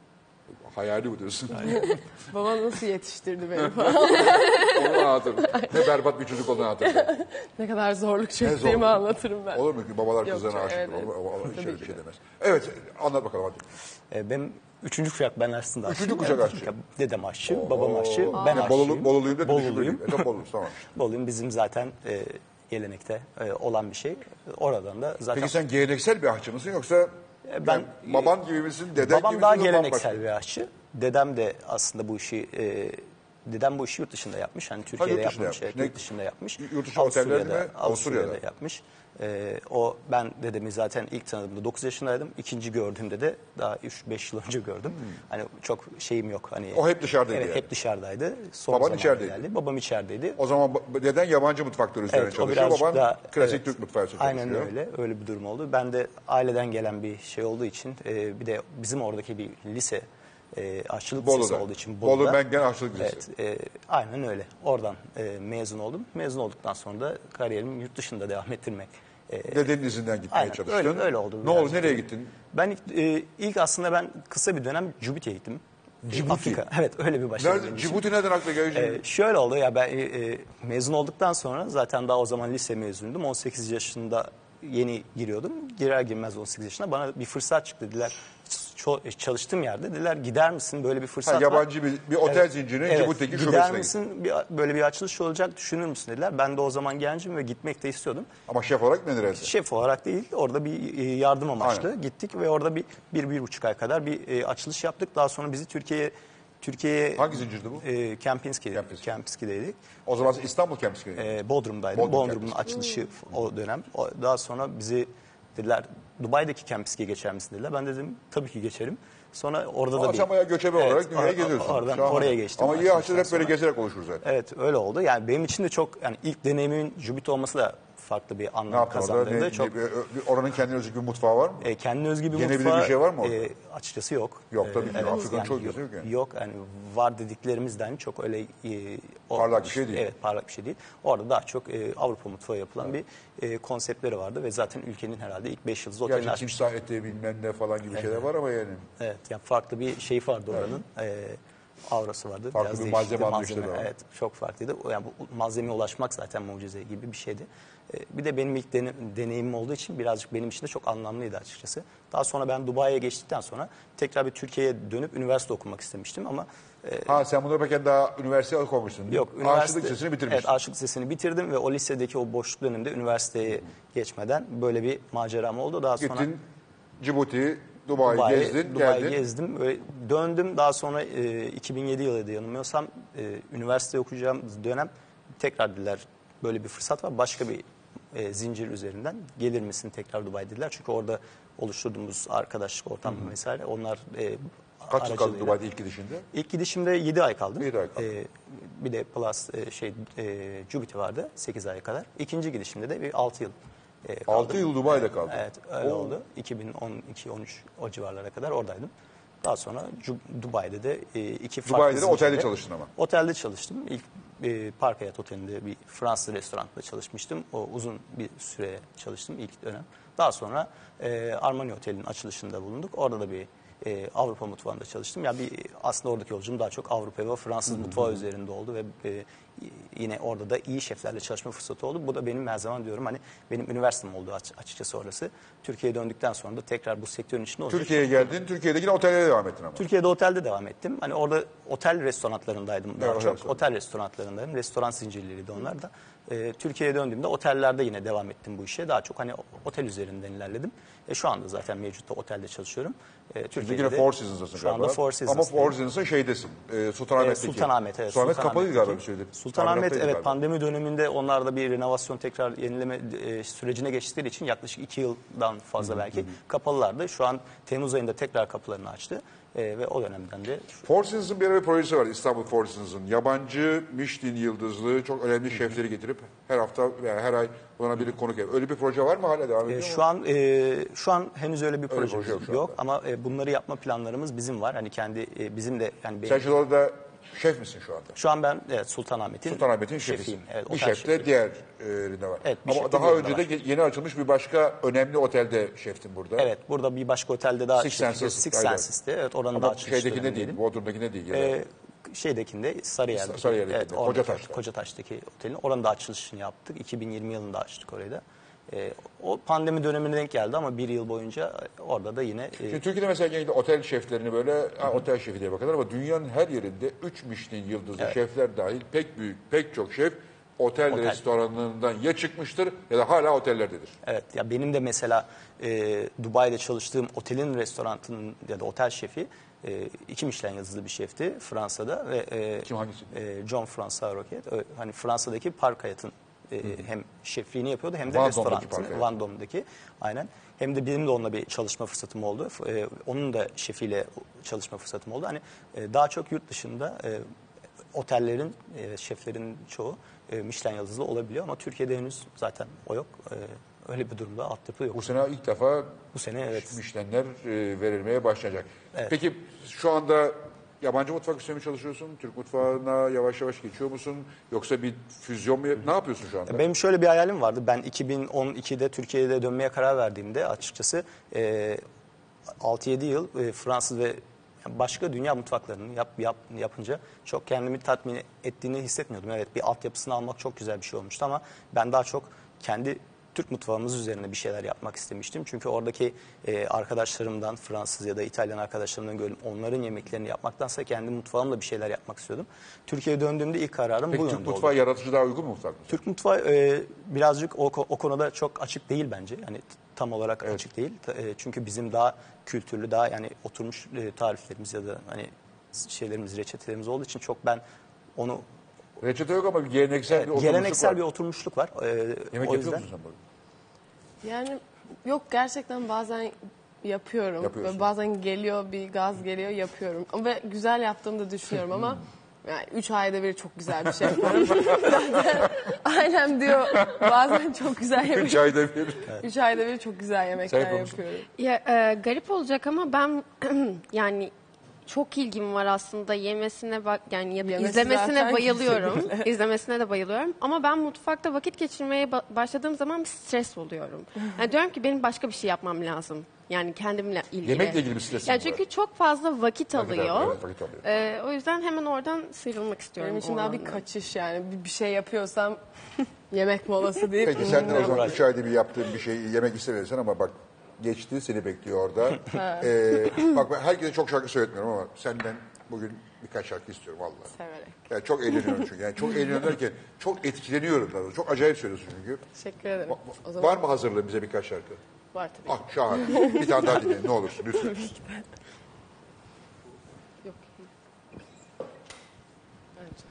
Hayali bu diyorsun. Babam nasıl yetiştirdi beni falan. Onu anlatırım. Ne berbat bir çocuk olduğunu anlatırım. Ne kadar zorluk çektiğimi zorluk? anlatırım ben. Olur mu ki babalar Yok, kızlarına aşıktır. evet, Olur mu? O tabii şey bir ki şey de. demez. Evet anlat bakalım hadi. Benim üçüncü kuşak ben aslında aşçı. Üçüncü kuşak aşçı. Dedem aşçı, babam aşçı, ben Ya aşçıyım. Boluluyum da Boluluyum. Boluluyum tamam. Boluyum bizim zaten gelenekte olan bir şey. Oradan da zaten... Peki sen geleneksel bir aşçı mısın yoksa Ben- baban gibi misin, deden gibi Babam misin? daha yoksa geleneksel bambaşka? bir aşçı. Dedem de aslında bu işi dedem bu işi yurt dışında yapmış. Hani Türkiye'de yurt dışında yapmamış, yapmış. evet, yurt dışında yapmış. Yurt dışı otellerde mi? Avusturya'da yapmış. Ben dedemi zaten ilk tanıdığımda 9 yaşındaydım. İkinci gördüğümde de daha 3-5 yıl önce gördüm. Hani çok şeyim yok. Hani O hep dışarıdaydı Evet, yani. hep dışarıdaydı. Son Baban zamanlarda içerideydi. geldi. Babam içerideydi. O zaman deden yabancı mutfakları üzerine Evet, o çalışıyor. birazcık Baban daha klasik evet, Türk mutfağı üzerine aynen çalışıyor. öyle bir durum oldu. Ben de aileden gelen bir şey olduğu için bir de bizim oradaki bir lise aşçılık lisesi Bolu'da. olduğu için Bolu Mengen Aşçılık Lisesi. Evet, aynen öyle. Oradan mezun oldum. Mezun olduktan sonra da kariyerimi yurt dışında devam ettirmek. Dedenin izinden gitmeye Aynen, çalıştın. öyle oldu Ne oldu? birazcık. Nereye gittin? Ben ilk aslında ben kısa bir dönem Cibuti'ye gittim. Afrika. Evet, öyle bir başladım. Nerede? Cibuti nereden aklına geldi? Şöyle oldu ya ben mezun olduktan sonra zaten daha o zaman lise mezunuyum. 18 yaşında yeni giriyordum. Girer girmez 18 yaşında bana bir fırsat çıktı dediler. Çalıştığım yerde dediler gider misin böyle bir fırsat var. Yabancı bir otel zincirinin Cibuti'deki gider şubesine misin böyle bir açılış olacak düşünür müsün dediler. Ben de o zaman gencim ve gitmek de istiyordum. Ama şef olarak mı neresi? Şef olarak değil orada bir yardım amaçlı Aynen. gittik ve orada bir buçuk ay kadar bir açılış yaptık. Daha sonra bizi Türkiye'ye Hangi zincirdi bu? Kempinski'deydik. O zaman İstanbul Kempinski'de. Bodrum'daydım. Bodrum Bodrum'un açılışı o dönem. Daha sonra bizi dediler Dubai'deki Kempinski'ye geçer misin dediler. Ben dedim tabii ki geçerim. Sonra orada da Aşamaya göçebe olarak dünyaya geziyorsun. Oradan Şahane. oraya geçtim. Ama iyi Açılıştan aşçılar hep böyle sonra. gezerek oluşur zaten. Evet öyle oldu. Yani benim için de çok yani ilk deneyimimin Jubit olması da farklı bir Ne anlam yaptın orada? kazandırdı. Çok Oranın kendine özgü bir mutfağı var mı? kendine özgü bir Yenebilir mutfağı bir şey var mı orada? Açıkçası yok. Yok, tabii ki. Afrika'nın yani çok ülkesi yok yani. Yok yani var dediklerimizden çok öyle Parlak bir şey değil. Evet, parlak bir şey değil. Orada daha çok Avrupa mutfağı yapılan bir konseptleri vardı ve zaten ülkenin herhalde ilk 5 yıldız otelini Gerçi açmış. timsah eti bilmem ne falan gibi şeyler var ama yani. Evet, yani farklı bir şey vardı oranın. Aurası vardı. Farklı Biraz bir değişikti, malzeme anlayışları var. Evet, çok farklıydı. Yani bu malzemeye ulaşmak zaten mucize gibi bir şeydi. Bir de benim ilk deneyimim olduğu için birazcık benim için de çok anlamlıydı açıkçası. Daha sonra ben Dubai'ye geçtikten sonra tekrar bir Türkiye'ye dönüp üniversite okumak istemiştim ama Sen bunları yaparken daha üniversiteye okumuşsun. yok. Aşıklık lisesini bitirmişsin. Evet, Aşıklık Lisesi'ni bitirdim ve o lisedeki o boşluk döneminde üniversiteye geçmeden böyle bir maceram oldu. Daha sonra Gittin Cibuti, Dubai'yi gezdin, Dubai'yi geldin. gezdim. Ve döndüm. Daha sonra 2007 yılıydı yanılmıyorsam. Üniversite okuyacağım dönem tekrar dediler böyle bir fırsat var. Başka bir zincir üzerinden gelir misin tekrar Dubai dediler. Çünkü orada oluşturduğumuz arkadaşlık ortamı vesaire onlar Kaç yıl kaldın aracılığıyla- Dubai'de ilk gidişinde? İlk gidişimde 7 ay kaldım. 7 ay kaldın. Bir de plus Cubiti vardı 8 aya kadar. İkinci gidişimde de bir 6 yıl kaldım. 6 yıl Dubai'de kaldın. Evet öyle oldu. 2012-13 o civarlara kadar oradaydım. Daha sonra Dubai'de de iki farklı Dubai'de de otelde zincirde- çalıştın ama. Otelde çalıştım. İlk Park Hyatt Oteli'nde bir Fransız restoranda çalışmıştım. O uzun bir süre çalıştım ilk dönem. Daha sonra Armani Otel'in açılışında bulunduk. Orada da bir Avrupa mutfağında çalıştım. Ya aslında oradaki yolculuğum daha çok Avrupa ve Fransız mutfağı üzerinde oldu ve yine orada da iyi şeflerle çalışma fırsatı oldu. Bu da benim her zaman diyorum hani benim üniversitem oldu açıkçası orası. Türkiye'ye döndükten sonra da tekrar bu sektörün içinde olacak. Türkiye'ye geldin, Türkiye'de yine otelde devam ettin ama. Türkiye'de otelde devam ettim. Hani orada otel restoranlarındaydım daha Evet, çok. evet. Otel restoranlarındaydım. Restoran zincirleriydi onlar da. Türkiye'ye döndüğümde otellerde yine devam ettim bu işe. Daha çok hani otel üzerinden ilerledim. Şu anda zaten mevcutta otelde çalışıyorum. Şimdi Türkiye'de yine de Four Seasons'tasın şu anda galiba. Four Ama Seasons'tayım. Four Seasons'ın şeydesin. Sultanahmet'teki. Sultanahmet evet. Sultanahmet kapalıydı galiba bir Sultanahmet'teki. süredir. Sultanahmet Tamirataydı evet galiba. pandemi döneminde onlar da bir renovasyon tekrar yenileme sürecine geçtikleri için yaklaşık 2 yıldan fazla belki kapalılardı. Şu an Temmuz ayında tekrar kapılarını açtı. Ve o dönemden de Four Seasons'ın bir ara bir projesi var, İstanbul Four Seasons'ın. Yabancı Michelin yıldızlı çok önemli şefleri getirip her hafta veya her ay ona bir konuk yapıyor. Öyle bir proje var mı, hala devam ediyor mu? şu an henüz öyle bir projemiz proje yok şu yok anda. ama bunları yapma planlarımız bizim var. Hani kendi bizim de yani benim, Sen şimdi orada şef misin şu anda? şu an ben evet Sultanahmet'in Sultanahmet'in şefiyim. şefisin. Evet, bir otel şef de şefiyim. diğerinde var. Evet, bir Ama şef de daha diğerinde önce de var. yeni açılmış bir başka önemli otelde şeftin burada. Evet burada bir başka otelde daha Six Senses'ti, Six aynen. Senses'ti. Evet oranın da Ama açılış şeydekinde değil, dönemindeydim. Bodrum'dakinde değil. Ya da Şeydekinde Sarıyer'deki. Sarıyer'deki, Evet, oradaki, Kocataş'ta. Kocataş'taki otelin. Oranın da açılışını yaptık. 2020 yılında açtık orayı da. O pandemi dönemine denk geldi ama bir yıl boyunca orada da yine Şimdi Türkiye'de mesela genelde otel şeflerini böyle otel şefi diye bakarlar ama dünyanın her yerinde 3 Michelin yıldızlı şefler dahil pek çok şef otel restoranlarından ya çıkmıştır ya da hala otellerdedir. evet ya benim de mesela Dubai'de çalıştığım otelin restoranının ya da otel şefi 2 Michelin yıldızlı bir şefti Fransa'da ve Kim, hangisi? John François Roquet hani Fransa'daki Park Hyatt'ın hem şefliğini yapıyordu hem de Vendôme'daki restoranını Park Hyatt. Vendôme'daki aynen hem de benim de onunla bir çalışma fırsatım oldu. Onun da şefiyle çalışma fırsatım oldu. Hani daha çok yurt dışında otellerin şeflerin çoğu Michelin yıldızlı olabiliyor ama Türkiye'de henüz zaten o yok. Öyle bir durumda altyapı yok. Bu sene ilk defa Bu sene evet. Michelin'ler verilmeye başlayacak. Peki şu anda yabancı mutfak üstüne mi çalışıyorsun? Türk mutfağına yavaş yavaş geçiyor musun? Yoksa bir füzyon mu? Ne yapıyorsun şu anda? Benim şöyle bir hayalim vardı. Ben 2012'de Türkiye'de dönmeye karar verdiğimde açıkçası 6-7 yıl Fransız ve başka dünya mutfaklarını yapınca çok kendimi tatmin ettiğini hissetmiyordum. Evet bir altyapısını almak çok güzel bir şey olmuştu ama ben daha çok kendi Türk mutfağımız üzerine bir şeyler yapmak istemiştim. Çünkü oradaki arkadaşlarımdan Fransız ya da İtalyan arkadaşlarımdan gördüm. Onların yemeklerini yapmaktansa kendi mutfağımla bir şeyler yapmak istiyordum. Türkiye'ye döndüğümde ilk kararım Peki bu Türk yönde oldu. mutfağı yaratıcı daha uygun mu mutfak mı? Türk mutfağı birazcık o konuda çok açık değil bence. Yani tam olarak açık değil. Çünkü bizim daha kültürlü, daha yani oturmuş tariflerimiz ya da hani şeylerimiz, reçetelerimiz olduğu için çok ben onu Reçete yok ama bir geleneksel bir oturmuşluk geleneksel var. bir oturmuşluk var. Yemek o yapıyor yüzden musun sen böyle? Yani yok gerçekten bazen yapıyorum. Yapıyorsun. Ve bazen geliyor bir gaz geliyor yapıyorum. Ve güzel yaptığımı da düşünüyorum ama Yani 3 ayda bir çok güzel bir şey yaparım. Zaten ailem diyor bazen çok güzel yemek. 3 ayda bir. 3 ayda bir çok güzel yemekler Sen konuş. yapıyorum. Ya, garip olacak ama ben yani çok ilgim var aslında yemesine bak yani ya da Yemesi izlemesine zaten bayılıyorum. güzel. İzlemesine de bayılıyorum. Ama ben mutfakta vakit geçirmeye başladığım zaman bir stres oluyorum. Yani diyorum ki benim başka bir şey yapmam lazım. Yani kendimle ilgili. Yemekle ilgili bir stresin yani var. çünkü çok fazla vakit alıyor. Evet, vakit alıyor. O yüzden hemen oradan sıyrılmak istiyorum. Benim için o daha bir alanda. kaçış yani. Bir şey yapıyorsam yemek molası deyip. Peki sen de o zaman 3 ayda bir yaptığın bir şeyi yemek istemiyorsun ama bak geçti seni bekliyor orada. Bak ben herkese çok şarkı söyletmiyorum ama senden bugün birkaç şarkı istiyorum vallahi. Severek. Yani çok eğleniyorum çünkü. Yani çok eğleniyorum derken çok etkileniyorum. Daha doğrusu. Çok acayip söylüyorsun çünkü. Teşekkür ederim. O zaman Var mı hazırlığın bize birkaç şarkı? var tabii. Ah şahane. Bir tane daha dinleyin ne olursun lütfen. Yok. Bence.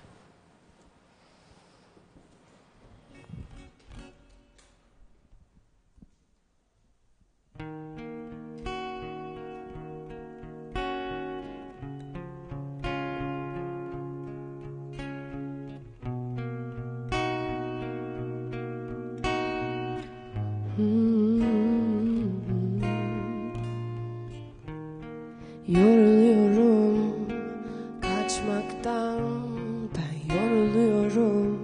Yoruluyorum kaçmaktan, ben yoruluyorum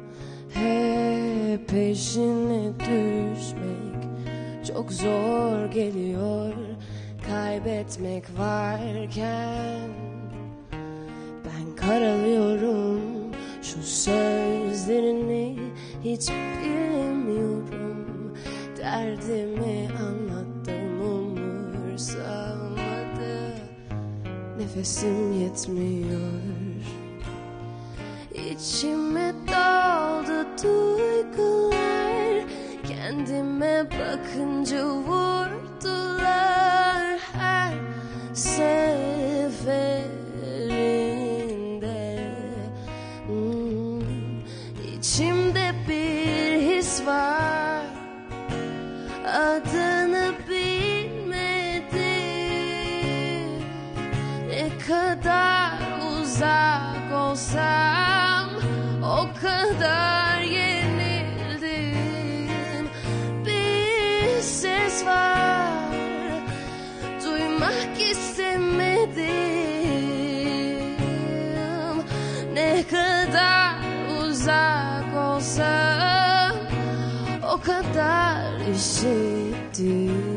hep peşine düşmek çok zor geliyor, kaybetmek varken ben karalıyorum, şu sözlerini hiç bilmiyorum, derdimi anlattım umursamadı. Nefesim yetmiyor, içime doldu duygular, kendime bakınca vurdular her seferinde. İçimde bir his var, adını bilmedim. Ne kadar uzak olsam o kadar yenildim. Bir ses var, duymak istemedim. Ne kadar uzak olsam o kadar işittim.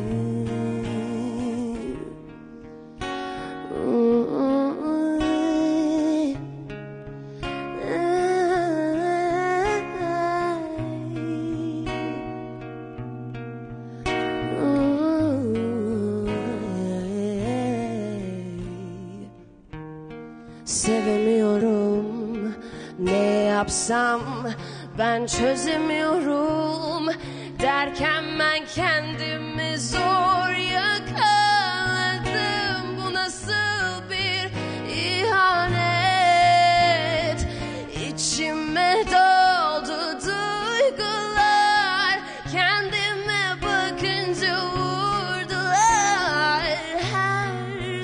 Sevemiyorum, ne yapsam ben çözemiyorum derken ben kendimi zor yakaladım. Bu nasıl bir ihanet, içime doldu duygular, kendime bakınca vurdular her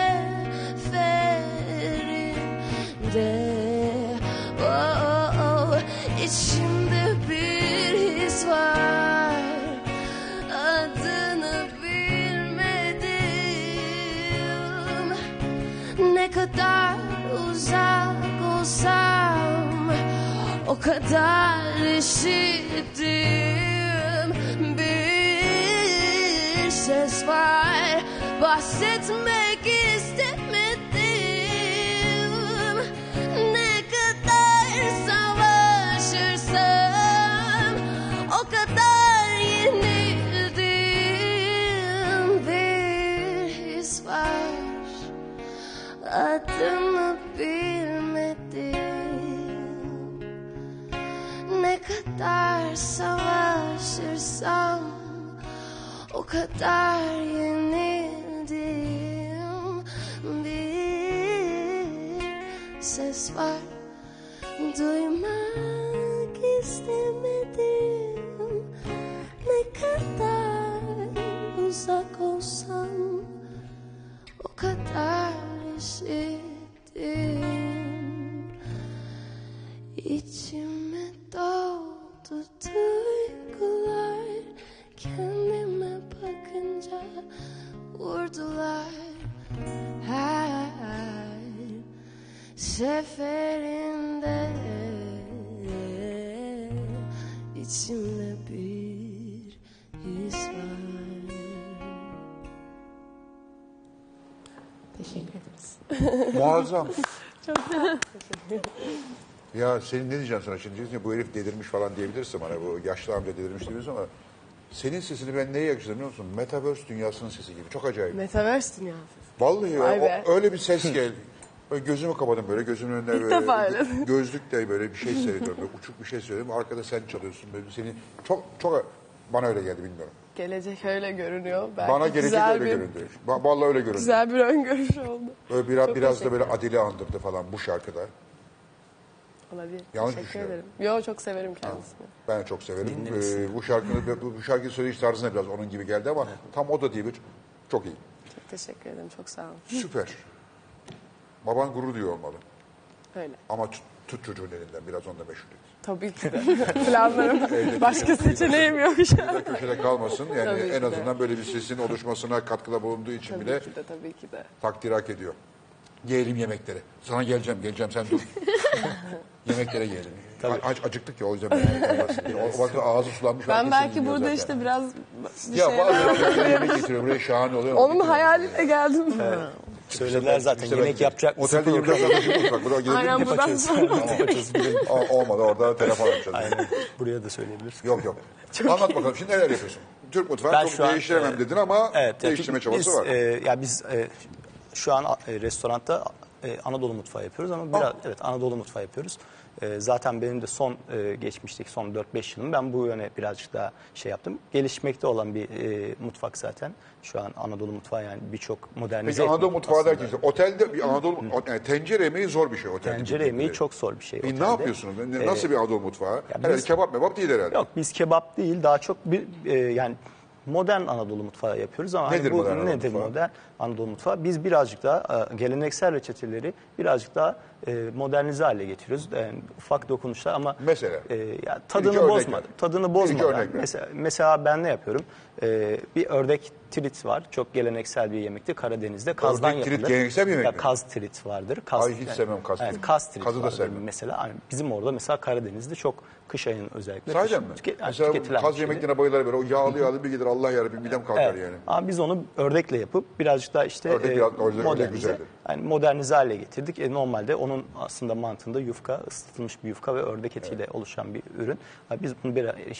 seferinde. İçimde bir his var, adını bilmedim. Ne kadar uzak olsam o kadar işittim. Bir ses var, bahsetmek istemedim. Ne kadar savaşırsam o kadar yenildim. Bir his var, adını bilmedim. Ne kadar savaşırsam o kadar yenildim. Bir ses var, duymak istemedim. Ne kadar uzak olsam o kadar işittim. İçime doldu duygular, kendime bakınca vurdular. Her seferinde içimde bir his var. Teşekkür ederiz. Muazzam. Ya senin ne diyeceğim sana şimdi? Diyeceksin ya, bu herif delirmiş falan diyebilirsin bana. Bu yaşlı amca delirmiş diyorsun ama senin sesini ben neye yakıştırdım biliyor musun? Metaverse dünyasının sesi gibi. Çok acayip. Metaverse dünyası. Vallahi Vay ya, be. öyle bir ses geldi. Böyle gözümü kapadım böyle, gözümün önünde İlk böyle defa öyle. gözlükle böyle bir şey seyrediyorum. Böyle uçuk bir şey söylüyorum. Arkada sen çalıyorsun. Böyle seni çok bana öyle geldi, bilmiyorum. Gelecek öyle görünüyor. Belki Bana gelecek güzel öyle bir, göründü. Vallahi öyle göründü. güzel bir öngörüş oldu. Böyle biraz da böyle Adil'i andırdı falan bu şarkıda. Olabilir. Yanlış Teşekkür düşünüyorum. ederim. Yo, çok severim kendisini. Ben çok severim. Bu şarkıyı söyleyiş tarzına biraz onun gibi geldi ama tam o da değil. Çok iyi. Çok teşekkür ederim. Çok sağ olun. Süper. Baban gurur duyuyor olmalı. Öyle. Ama tut çocuğun elinden, biraz onda meşhur et. Tabii ki de. Planlarım. Başka seçeneğim yok. Köşede kalmasın. Yani Tabii ki en de. azından böyle bir sesin oluşmasına katkıda bulunduğu için bile Tabii ki de. takdir hak ediyor. Yiyelim yemekleri. Sana geleceğim sen dur. Yemeklere yiyelim. Acıktık ya, o yüzden. O vakti ağzı sulanmış. Ben herkes belki seni burada dinliyor işte zaten. biraz bir Ya şeyler... bazı yemek getiriyor buraya, şahane oluyor. Onun hayaliyle geldim. Söylediler zaten yemek yapacak mısın? Otelde 24 saat açık bak. Buraya Aynen, gidelim. buradan sonra. Olmadı, orada telefon açacağız. Aynen. Buraya da söyleyebiliriz. Yok. Anlat bakalım şimdi neler yapıyorsun? Türk mutfağı Ben çok şu an, değiştiremem dedin ama Evet, değiştirme çabası var. Biz şu an restoranda Anadolu mutfağı yapıyoruz ama biraz Anadolu mutfağı yapıyoruz. Zaten benim de geçmişteki son 4-5 yılım ben bu yöne birazcık daha yaptım. Gelişmekte olan bir mutfak zaten. Şu an Anadolu mutfağı, yani birçok modernize. Peki Anadolu mutfağı derken işte otelde bir yani tencere yemeği zor bir şey otelde. Tencere yemeği çok zor bir şey. Ne yapıyorsunuz? Nasıl bir Anadolu mutfağı? Herhalde kebap değil herhalde. Yok, biz kebap değil, daha çok yani modern Anadolu mutfağı yapıyoruz ama Nedir modern Anadolu nedir mutfağı? modern Anadolu mutfağı? Biz birazcık daha geleneksel reçeteleri birazcık daha modernize hale getiriyoruz. Yani ufak dokunuşlar ama Mesela? Tadını bozmadan. Tadını bozmadan. örnek ver. Mesela ben ne yapıyorum? Bir ördek trit var. Çok geleneksel bir yemekti. Karadeniz'de kazdan Ördek trit yapılır. geleneksel bir yemek mi? Kaz trit vardır. Ay, hiç sevmem kaz Evet, trit. kaz trit Kazı da vardır sevmem. mesela. Yani bizim orada mesela Karadeniz'de çok kış ayının özellikle. Sahiden mi? Mesela tüketilen kaz bir şeydir. yemeklerine bayılır böyle. O yağlı bir gelir, Allah yarabbim midem kalkar yani. Ama biz onu ördekle yapıp birazcık daha Ördek güzeldir. Yani modernize hale getirdik. Normalde onun aslında mantığında yufka, ısıtılmış bir yufka ve ördek etiyle oluşan bir ürün. Biz bunu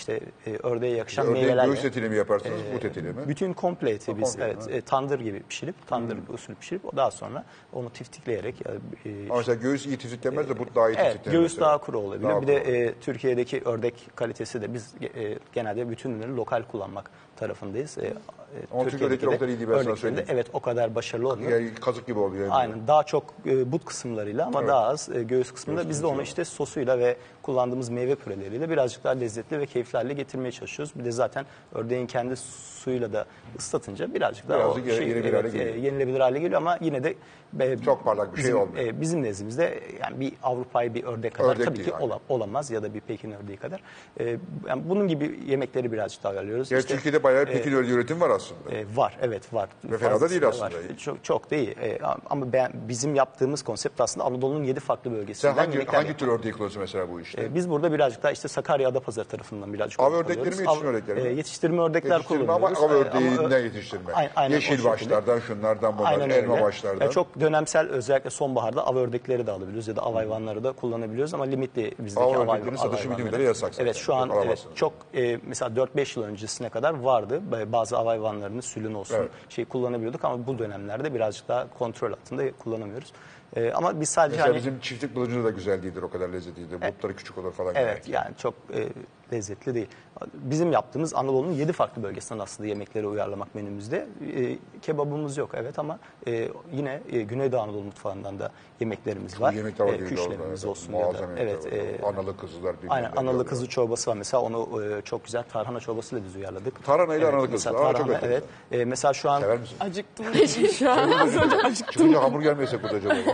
ördeğe yakışan meyvelerle. Göğüs etiyle mi yaparsınız, but etiyle mi? Bütün komple eti biz Komple, tandır gibi pişirip, tandır usulü pişirip daha sonra onu tiftikleyerek. Ama mesela göğüs iyi tiftiklenmez de but daha iyi Evet, tiftiklenir. göğüs mesela. daha kuru olabilir. Daha Bir de Türkiye'deki ördek kalitesi de biz genelde bütün ürünleri lokal kullanmak tarafındayız. Ama Türkiye'deki o kadar iyi değil, ben sana söyleyeyim. Evet, o kadar başarılı olmuyor. Yani kazık gibi oluyor. Yani. Aynen, daha çok but kısımlarıyla ama daha az göğüs kısmında. Biz de onu işte sosuyla ve kullandığımız meyve püreleriyle birazcık daha lezzetli ve keyifli hale getirmeye çalışıyoruz. Bir de zaten ördeğin kendi suyuyla da ıslatınca birazcık daha yenilebilir hale geliyor ama yine de çok parlak bir şey olmuyor. Bizim nezdimizde yani bir Avrupa'yı bir ördek kadar Ördek tabii değil, ki aynen. olamaz ya da bir Pekin ördeği kadar. Yani bunun gibi yemekleri birazcık daha alıyoruz. Yani Türkiye'de bayağı Pekin ördeği üretim var aslında. Var, evet var. Ve fena da değil Fazlasıyla aslında. var. Çok da iyi. Ama bizim yaptığımız konsept aslında Anadolu'nun 7 farklı Sen bölgesinden hangi tür ördeği kullanıyorsun mesela bu işte? biz burada birazcık daha işte Sakarya Adapazarı tarafından birazcık Av örnek ördekleri mi, alıyoruz. yetiştirme ördekleri mi? Yetiştirme ördekler kullanıyoruz. Ama av ördeğinden yetiştirme. Aynen Yeşil o şekilde. başlardan, şunlardan bunlar, Aynen elma öyle. başlardan. Çok dönemsel, özellikle sonbaharda av ördekleri de alabiliyoruz ya da av hayvanları da kullanabiliyoruz ama limitli bizdeki Av av ördeklerinin satışı hayvanları. bütün yasak zaten. Evet, şu an Alamazsınız. çok mesela 4-5 yıl öncesine kadar vardı. Bazı av hayvanlarını sülün olsun kullanabiliyorduk ama bu dönemlerde birazcık daha kontrol altında kullanamıyoruz. Ama biz sadece Mesela bizim çiftlik bılıcı da güzel değildir, o kadar lezzetli değildir. Butları küçük olur falan. Evet, yani çok lezzetli değil. Bizim yaptığımız Anadolu'nun 7 farklı bölgesinden aslında yemekleri uyarlamak menümüzde. Kebabımız yok evet ama yine Güneydoğu Anadolu mutfağından da yemeklerimiz var. Yemekler var Küşlerimiz olsun ya muazzam da analı kızlar. Aynen, analı kızı çorbası var mesela, onu çok güzel tarhana çorbasıyla biz uyarladık. Tarhana ile analı kızı. Tarhana, evet. Mesela şu an Sever misin? Acıktım şu an. Az önce acıktım. Çıkınca hamburger mi yesek burada acaba?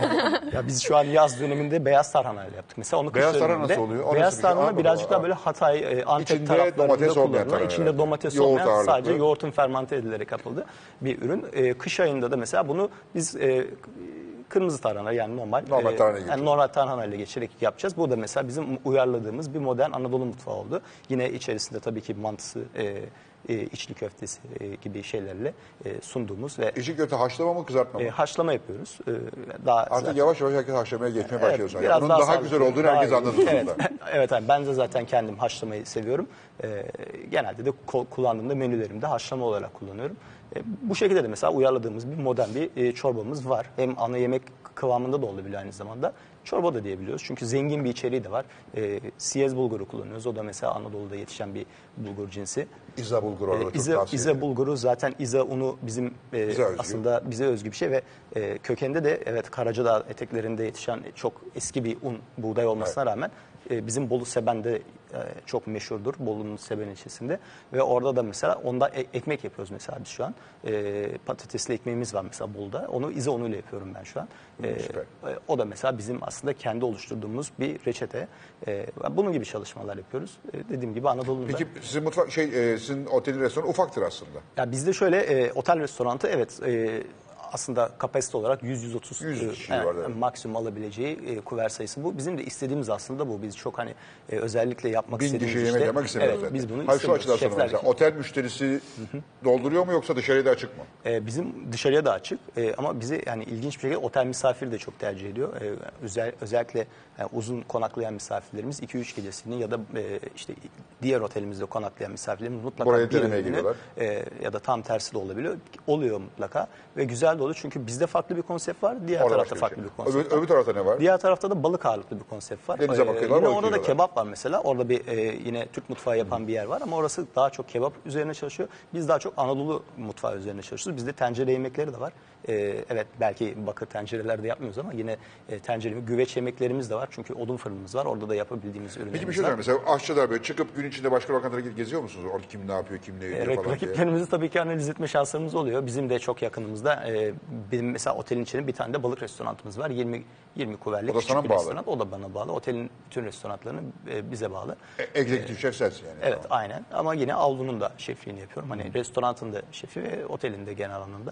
Ya biz şu an yaz döneminde beyaz tarhanayla yaptık. Mesela onu kış Beyaz tarhana döneminde- nasıl oluyor? O Beyaz nasıl bir şey? tarhana Anladım. birazcık daha böyle Hatay, Antep İçinde taraflarında domates olmayan kullanılan, tarhana içinde herhalde. domates Yoğurt olmayan, ağırlıklı. sadece yoğurtun fermente edilerek yapıldığı bir ürün. Kış ayında da mesela bunu biz kırmızı tarhana yani normal Normal tarhana geçiyor. yani normal tarhana ile geçerek yapacağız. Bu da mesela bizim uyarladığımız bir modern Anadolu mutfağı oldu. Yine içerisinde tabii ki mantısı, içli köftesi gibi şeylerle sunduğumuz ve İçi köfte haşlama mı kızartma mı? haşlama yapıyoruz. Daha Artık zaten- yavaş yavaş herkes haşlamaya geçmeye başlıyor sanki. biraz Onun daha sağlıklı, güzel olduğunu daha herkes iyi. anladı Evet, sonunda. evet abi, ben de zaten kendim haşlamayı seviyorum. Genelde de kullandığımda menülerimde haşlama olarak kullanıyorum. Bu şekilde de mesela uyarladığımız bir modern bir çorbamız var. Hem ana yemek kıvamında da olabiliyor aynı zamanda. Çorba da diyebiliyoruz çünkü zengin bir içeriği de var. Siyez bulguru kullanıyoruz. O da mesela Anadolu'da yetişen bir bulgur cinsi. İza bulgur orada çok tavsiye İze ederim. bulguru zaten İza unu bizim Bize özgü. aslında bize özgü bir şey ve kökende de evet Karacadağ eteklerinde yetişen çok eski bir un buğday olmasına rağmen bizim Bolu Seben'de çok meşhurdur. Bolu'nun Seben ilçesinde ve orada da mesela onda ekmek yapıyoruz mesela biz şu an. Patatesli ekmeğimiz var mesela Bolu'da. Onu İza unuyla yapıyorum ben şu an. Süper. O da mesela bizim aslında kendi oluşturduğumuz bir reçete. Bunun gibi çalışmalar yapıyoruz. Dediğim gibi Anadolu'da. Peki sizin mutfak sizin otelin restoranı ufaktır aslında. Ya bizde şöyle otel restoranı evet aslında kapasite olarak 100-130 100 kişi var, evet. maksimum alabileceği kuver sayısı bu. Bizim de istediğimiz aslında bu. Biz çok hani özellikle yapmak 1000 istediğimiz kişi işte. yemek yemek istemiyoruz. Evet, biz bunu Hayır, şu istemiyoruz. açıdan sonra Şefler mesela otel müşterisi dolduruyor mu yoksa dışarıya da açık mı? bizim dışarıya da açık ama bizi yani ilginç bir şekilde otel misafiri de çok tercih ediyor. Özellikle uzun konaklayan misafirlerimiz 2-3 gecesini ya da işte diğer otelimizde konaklayan misafirlerimiz mutlaka Buraya bir denemeye öğününü, geliyorlar. ya da tam tersi de olabiliyor. Oluyor mutlaka ve güzel de oluyor çünkü bizde farklı bir konsept var, diğer Orada tarafta başka farklı şey. bir konsept var. Öbür tarafta ne var? Diğer tarafta da balık ağırlıklı bir konsept var. Denize bakıyorlar, Yine balık orada da yiyorlar. kebap var mesela. Orada bir yine Türk mutfağı yapan bir yer var ama orası daha çok kebap üzerine çalışıyor. Biz daha çok Anadolu mutfağı üzerine çalışıyoruz. Bizde tencere yemekleri de var. Evet belki bakır tencerelerde yapmıyoruz ama yine tencere güveç yemeklerimiz de var. Çünkü odun fırınımız var. Orada da yapabildiğimiz ürünlerimiz Peki bir şey var. söyleyeyim. Mesela aşçılar böyle çıkıp gün içinde başka lokantalara gidip geziyor musunuz? Orada kim ne yapıyor, kim ne ediyor falan diye. Rakiplerimizi tabii ki analiz etme şanslarımız oluyor. Bizim de çok yakınımızda benim mesela otelin içinde bir tane de balık restoranımız var. 20 kuverlik O da küçük sana bir bağlı. restoran. O da bana bağlı. Otelin bütün restoranlarını bize bağlı. Executive şef sensin yani. Evet aynen ama yine avlunun da şefliğini yapıyorum. Hani restoranın da şefi ve otelin de genel anlamda.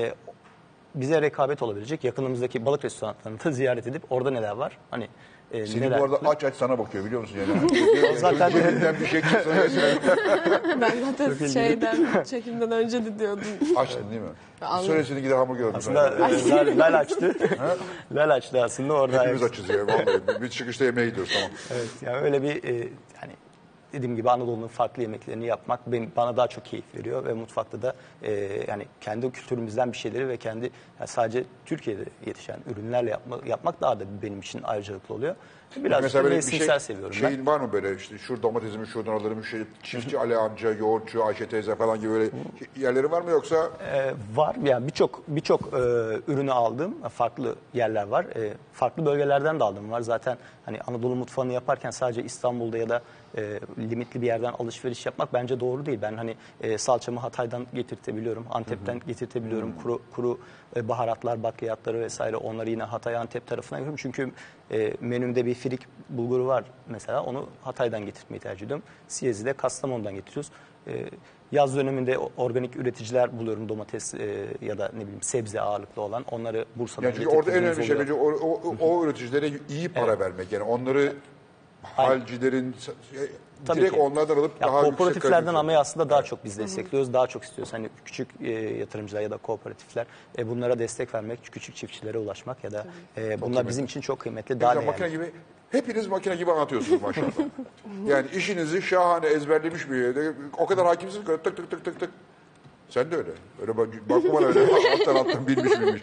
Bize rekabet olabilecek yakınımızdaki balık restoranlarını da ziyaret edip orada neler var? Hani Seni neler bu arada yapılıyor? aç sana bakıyor biliyor musun yani? zaten- Cebinden bir şey çıksa mesela Ben zaten çekimden önce de diyordum. açtın değil mi? Anladım. Söylesin gider hamburger aldım. Aslında Lal açtı. Lal açtı aslında orada. Hepimiz açız ya vallahi. Bir çıkışta yemeğe gidiyoruz tamam. Evet, yani öyle bir hani dediğim gibi Anadolu'nun farklı yemeklerini yapmak bana daha çok keyif veriyor ve mutfakta da yani kendi kültürümüzden bir şeyleri ve kendi yani sadece Türkiye'de yetişen ürünlerle yapmak daha da benim için ayrıcalıklı oluyor. Biraz Mesela böyle bir mevsimsel seviyorum ben. şeyin var mı böyle işte şu domatesimi şuradan alırım, çiftçi Ali amca, yoğurtçu Ayşe teyze falan gibi böyle yerleri var mı yoksa? Var yani birçok ürünü aldığım farklı yerler var. Farklı bölgelerden de aldığım var. Zaten hani Anadolu mutfağını yaparken sadece İstanbul'da ya da limitli bir yerden alışveriş yapmak bence doğru değil. Ben hani salçamı Hatay'dan getirtebiliyorum, Antep'ten getirtebiliyorum. Kuru baharatlar, bakliyatları vesaire onları yine Hatay, Antep tarafına götürüyorum. Çünkü menümde bir firik bulguru var mesela onu Hatay'dan getirmeyi tercih ediyorum. Siyez'i de Kastamonu'dan getiriyoruz. Yaz döneminde organik üreticiler buluyorum domates ya da ne bileyim sebze ağırlıklı olan onları Bursa'dan Yani çünkü orada en önemli şey getirdiğimiz bence oluyor. o üreticilere iyi para vermek yani onları halcilerin Tabii direkt ki. onlardan alıp Ya daha yüksek kooperatiflerden kaliteli. almayı aslında daha çok biz destekliyoruz. Daha çok istiyoruz. Hani küçük yatırımcılar ya da kooperatifler bunlara destek vermek, küçük çiftçilere ulaşmak ya da bunlar bizim için çok kıymetli. Daha Güzel, makine değerli. gibi hepiniz makine gibi anlatıyorsunuz maşallah. Yani işinizi şahane ezberlemiş bir yerde o kadar hakimsiniz ki tık tık tık tık tık. Sen de öyle. Öyle bakma bana öyle alttan bilmiş.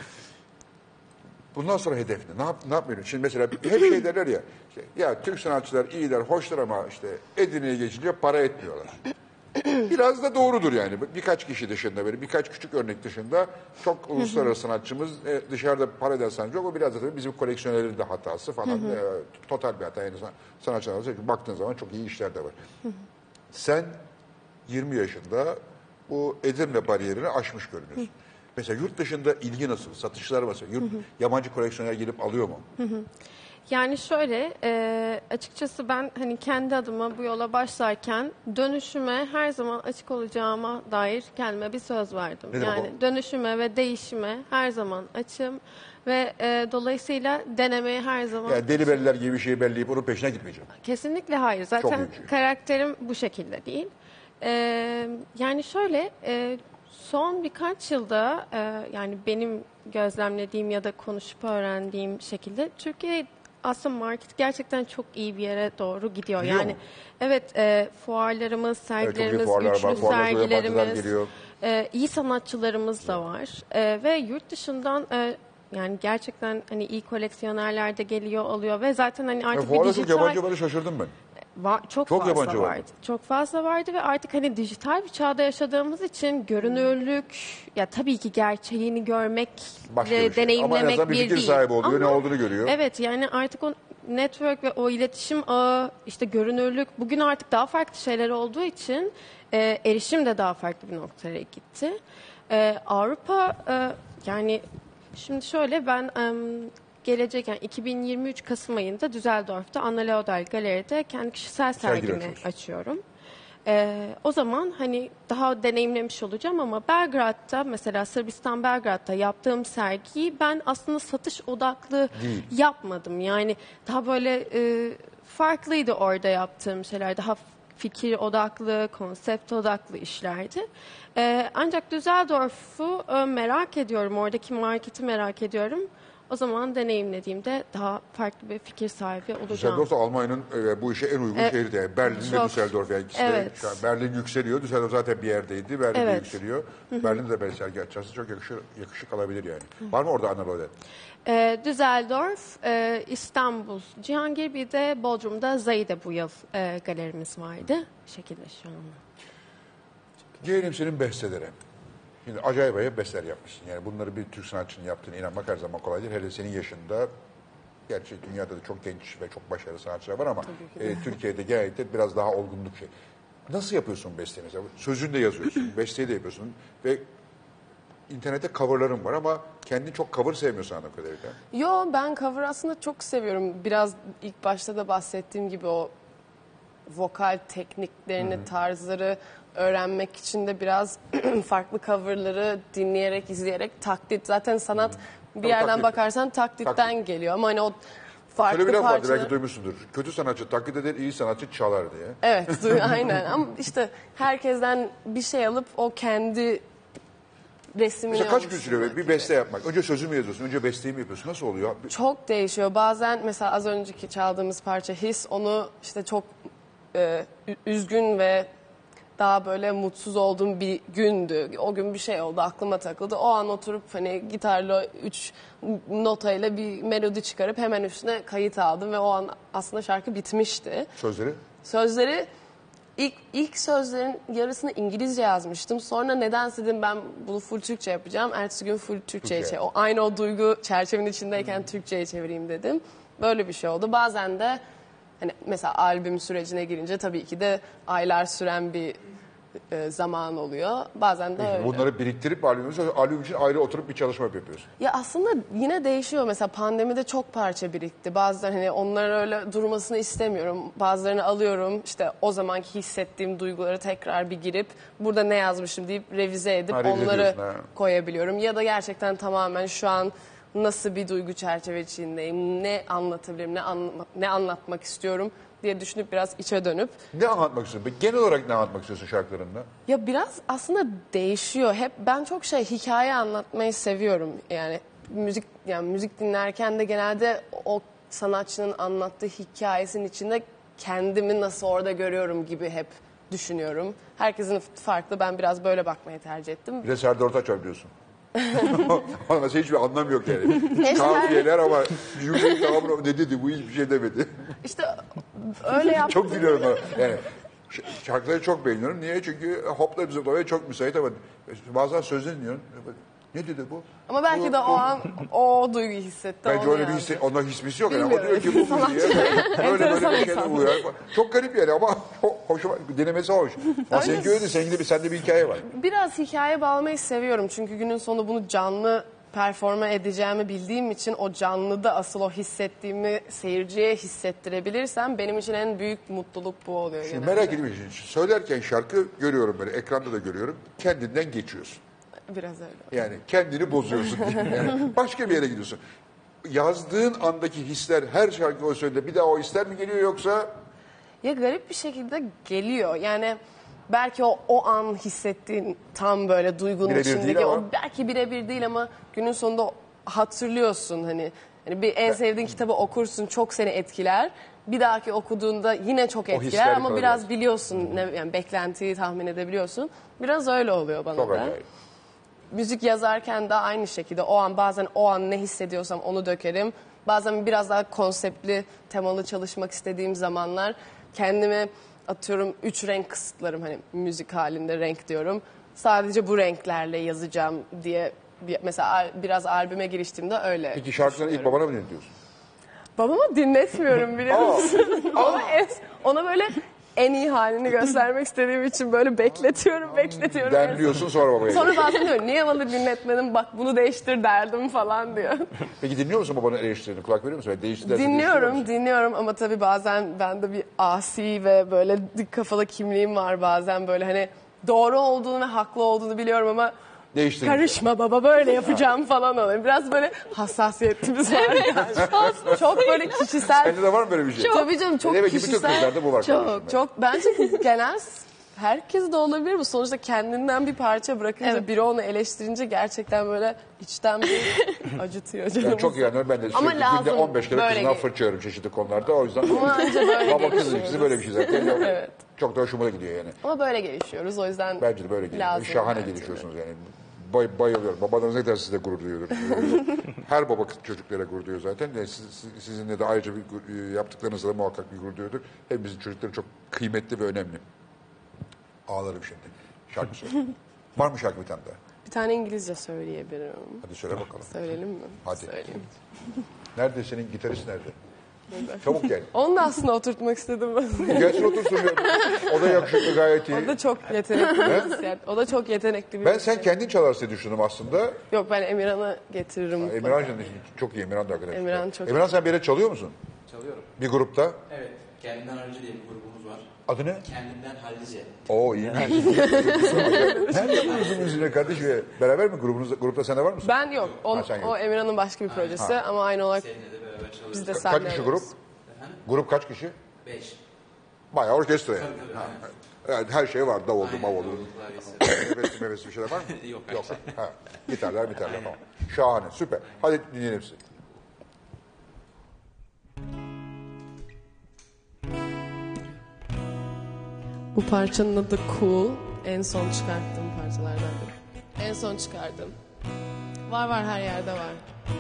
Bundan sonra hedef ne? Ne yapmıyorsun? Şimdi mesela hep şey derler ya. Işte, ya Türk sanatçılar iyiler, hoşlar ama işte Edirne'ye geçince para etmiyorlar. Biraz da doğrudur yani. Birkaç kişi dışında böyle birkaç küçük örnek dışında çok uluslararası sanatçımız dışarıda para eden sanatçı yok. O biraz da tabii bizim koleksiyonerlerin de hatası falan. Total bir hata. Yani sanatçılar baktığın zaman çok iyi işler de var. Sen 20 yaşında bu Edirne bariyerini aşmış görünüyorsun. Mesela yurt dışında ilgi nasıl? Satışlar nasıl? Yabancı koleksiyoner gelip alıyor mu? Yani şöyle, açıkçası ben hani kendi adıma bu yola başlarken dönüşüme her zaman açık olacağıma dair kendime bir söz verdim. Ne demek Yani o? dönüşüme ve değişime her zaman açım ve dolayısıyla denemeye her zaman Yani deli belliler gibi bir şeyi belleyip onun peşine gitmeyeceğim. kesinlikle hayır. Zaten iyi bir şey. karakterim bu şekilde değil. Yani şöyle, son birkaç yılda yani benim gözlemlediğim ya da konuşup öğrendiğim şekilde Türkiye aslında market gerçekten çok iyi bir yere doğru gidiyor. Gidiyor Yani mu? evet, fuarlarımız, Evet, çok iyi sergilerimiz, fuarlar güçlü var. Fuarlar sonra yabancılar sergilerimiz, geliyor. iyi sanatçılarımız da var. Ve yurt dışından yani gerçekten hani iyi koleksiyonerler de geliyor oluyor ve zaten hani artık bir Fuarda çok dijital yabancı vardı, şaşırdım ben. çok Çok fazla yabancı vardı. vardı. Çok fazla vardı ve artık hani dijital bir çağda yaşadığımız için görünürlük, ya tabii ki gerçeğini görmek Başka bir şey. Ama en deneyimlemek azından bir fikir değil. sahibi oluyor, ne Ama olduğunu görüyor. Evet, yani artık o network ve o iletişim ağı, işte görünürlük, bugün artık daha farklı şeyler olduğu için erişim de daha farklı bir noktaya gitti. Avrupa yani şimdi şöyle, ben gelecek yani 2023 Kasım ayında Düsseldorf'ta Anna Laudel Galeri'de kendi kişisel sergimi açıyorsun. açıyorum. O zaman hani daha deneyimlemiş olacağım ama Belgrad'da, mesela Sırbistan Belgrad'da yaptığım sergiyi ben aslında satış odaklı yapmadım. Yani daha böyle farklıydı orada yaptığım şeyler. Daha fikir odaklı, konsept odaklı işlerdi. Ancak Düsseldorf'u merak ediyorum, oradaki marketi merak ediyorum. O zaman deneyimlediğimde daha farklı bir fikir sahibi olacağım. Düsseldorf da Almanya'nın bu işe en uygun şehri de. Yani Berlin ve çok. Düsseldorf. Yani ikisi de Evet. şu an Berlin yükseliyor. Düsseldorf zaten bir yerdeydi. Berlin de Evet. yükseliyor. Berlin'de de böyle sergi açarsa çok yakışık alabilir yani. Var mı orada Anna Laudel? Düsseldorf, İstanbul, Cihangir, bir de Bodrum'da Zayde bu yıl galerimiz vardı. Bu şekilde şu anda. Gelelim senin bestelere. Şimdi acayip besteler yapmışsın. Yani bunları bir Türk sanatçının yaptığına inanmak her zaman kolay değil. Hele senin yaşında, gerçi dünyada da çok genç ve çok başarılı sanatçılar var ama Türkiye'de genellikle biraz daha olgunluk şey. Nasıl yapıyorsun besteyi mesela? Sözünü de yazıyorsun, besteyi de yapıyorsun ve internette coverların var ama kendin çok cover sevmiyorsun anladığım kadarıyla. Yo, ben cover aslında çok seviyorum. Biraz ilk başta da bahsettiğim gibi o vokal tekniklerini, tarzları öğrenmek için de biraz farklı coverları dinleyerek, izleyerek taklit. Zaten sanat bir yerden taklit. bakarsan taklitten Taklit. geliyor ama hani o farklı Şöyle bir laf vardı, parçaları... belki duymuşsundur. Kötü sanatçı taklit eder, iyi sanatçı çalar diye. Evet, aynen. Ama işte herkesten bir şey alıp o kendi resmini Mesela kaç gün oluşturmak sürüyor bir gibi. beste yapmak? Önce sözü mü yazıyorsun, önce besteyi mi yapıyorsun? Nasıl oluyor? Çok değişiyor. Bazen mesela az önceki çaldığımız parça His, onu işte çok üzgün ve daha böyle mutsuz olduğum bir gündü. O gün bir şey oldu, aklıma takıldı. O an oturup hani gitarla 3 notayla bir melodi çıkarıp hemen üstüne kayıt aldım ve o an aslında şarkı bitmişti. Sözleri? Sözleri ilk sözlerin yarısını İngilizce yazmıştım. Sonra nedense dedim ben bunu full Türkçe yapacağım. Ertesi gün full Türkçe'ye Türkçe. aynı o duygu çerçevenin içindeyken Türkçe'ye çevireyim dedim. Böyle bir şey oldu. Bazen de hani mesela albüm sürecine girince tabii ki de aylar süren bir zaman oluyor. Bazen de öyle. Bunları biriktirip albüm için ayrı oturup bir çalışma yapıyorsun. Ya aslında yine değişiyor. Mesela pandemide çok parça birikti. Bazıları hani onların öyle durmasını istemiyorum. Bazılarını alıyorum. İşte o zamanki hissettiğim duyguları tekrar bir girip burada ne yazmışım deyip revize edip Ha, revize onları ediyorsun, ha. koyabiliyorum. Ya da gerçekten tamamen şu an nasıl bir duygu çerçeve içindeyim, ne anlatabilirim, ne anlatmak istiyorum diye düşünüp biraz içe dönüp. Ne anlatmak istiyorsun? Genel olarak ne anlatmak istiyorsun şarkılarında? Ya biraz aslında değişiyor. Hep ben çok hikaye anlatmayı seviyorum. Yani müzik dinlerken de genelde o sanatçının anlattığı hikayesinin içinde kendimi nasıl orada görüyorum gibi hep düşünüyorum. Herkesin farklı. Ben biraz böyle bakmayı tercih ettim. Bir de Serdar Ortaç var biliyorsun. Ama mesela hiçbir anlam yok yani. Kafiyeler ama cümleyi tamamı ne dedi bu hiçbir şey demedi. İşte öyle yaptım. Çok gülüyorum bana. Yani şarkıları çok beğeniyorum. Niye? Çünkü hopla zıplamaya çok müsait ama bazen sözünü dinliyorum. Ne dedi bu? Ama belki de o an o duyguyu hissetti. Bence onu öyle bir yazdı. onda hismisi yok. Yani. O Bilmiyorum. diyor ki bu müziğe böyle Enteresan bir şeyler insan. uyar. Çok garip yani ama hoşuma, denemesi hoş. Ama seninki öyle, sende bir hikaye var. Biraz hikaye bağlamayı seviyorum. Çünkü günün sonunda bunu canlı performa edeceğimi bildiğim için o canlıda asıl o hissettiğimi seyirciye hissettirebilirsem benim için en büyük mutluluk bu oluyor. Şimdi genelde. merak ediyorum. Söylerken şarkı görüyorum böyle, ekranda da görüyorum. Kendinden geçiyorsun. Biraz öyle. Yani kendini bozuyorsun. Yani başka bir yere gidiyorsun. Yazdığın andaki hisler her şarkı o söylediğinde bir daha o hisler mi geliyor yoksa? Ya garip bir şekilde geliyor. Yani belki o an hissettiğin tam böyle duygunun Birebir değil içindeki ama. o belki birebir değil ama günün sonunda hatırlıyorsun hani bir en sevdiğin kitabı okursun, çok seni etkiler. Bir dahaki okuduğunda yine çok hisler etkiler ama kalır biraz yani. biliyorsun yani beklentiyi tahmin edebiliyorsun. Biraz öyle oluyor bana Çok da. acayip. Müzik yazarken de aynı şekilde o an bazen o an ne hissediyorsam onu dökerim. Bazen biraz daha konseptli, temalı çalışmak istediğim zamanlar kendime atıyorum 3 renk kısıtlarım hani müzik halinde renk diyorum. Sadece bu renklerle yazacağım diye mesela biraz albüme giriştiğimde öyle. Peki şarkıları ilk babana mı dinliyorsun? Babama dinletmiyorum biliyor musun? ona böyle en iyi halini göstermek istediğim için böyle bekletiyorum. Demliyorsun sonra babaya. Sonra bazen diyor niye bana dinletmedin bak bunu değiştir derdim falan diyor. Peki dinliyor musun babanın eleştirilerini? Kulak veriyor musun? Değişti derse değiştiriyor musun? Dinliyorum ama tabii bazen bende bir asi ve böyle dik kafalı kimliğim var bazen böyle hani doğru olduğunu ve haklı olduğunu biliyorum ama Değiştirmiş. karışma baba böyle yapacağım falan oluyor. Biraz böyle hassasiyetimiz var yani. Çok böyle kişisel. Sende de var mı böyle bir şey? Tabii canım çok Demek ki bütün kişisel. kızlarda bu var kardeşim. Çok bence genel herkes de olabilir bu. Sonuçta kendinden bir parça bırakınca biri onu eleştirince gerçekten böyle içten bir acıtıyor canım. Yani çok iyi anlıyorum. Ben de Ama sürekli lazım, günde 15 kere böyle kızından gel- fırça yiyorum çeşitli konularda. O yüzden Ama anca böyle baba kız gelişiyoruz. ilişkisi böyle bir şey zaten. Evet. Çok da hoşuma gidiyor yani. Ama böyle gelişiyoruz o yüzden Bence de böyle geliyor. lazım Şahane bence de. gelişiyorsunuz yani. Bayılıyorum. Babalarınız ne kadar sizle gurur duyuyordur. Her baba çocuklara gurur duyuyor zaten. Yani sizinle de ayrıca bir yaptıklarınızla da muhakkak bir gurur duyuyordur. Hepimizin çocukları çok kıymetli ve önemli. Ağlarım şimdi. Şarkı söyle. Var mı şarkı bir tane daha? Bir tane İngilizce söyleyebilirim. Hadi söyle bakalım. Söyleyelim mi? Hadi. Söyleyeyim. Nerede senin gitarist nerede? Çabuk gel. Onu da aslında oturtmak istedim ben. Gelsin otursun. O da yakışıklı gayet iyi. O da çok yetenekli bir müzisyen. O da çok yetenekli bir Ben müzisyen. sen kendin çalarsın diye düşündüm aslında. Yok ben Emirhan'ı getiririm. Emirhan çok iyi. Emirhan da hakikaten. Emirhan çok Emirhan sen bir yere çalıyor musun? Çalıyorum. Bir grupta. Evet. Kendinden Hallice diye bir grubumuz var. Adı ne? Kendinden Hallice. Oo iyi. Nerede yapıyorsun müziğini kardeşim? Beraber mi grupta sen de var mısın? Ben yok. Ha, sen yok. O Emirhan'ın başka bir projesi ama aynı olarak Seninle de beraber çalıyoruz. biz de Kaç sahne kişi alıyoruz. grup? Grup kaç kişi? 5. Bayağı orkestra yani. Tabii, Ha. Evet, her şey var. Davuldu, mavuldu. Klavyesi. Nefesi bir şeyler var mı? Yok, Yok. Ha. Gitarlar tamam. Şahane, süper. Hadi dinleyelim sizi. Bu parçanın adı Cool. En son çıkarttığım parçalardan biri. En son çıkardım. Var her yerde var.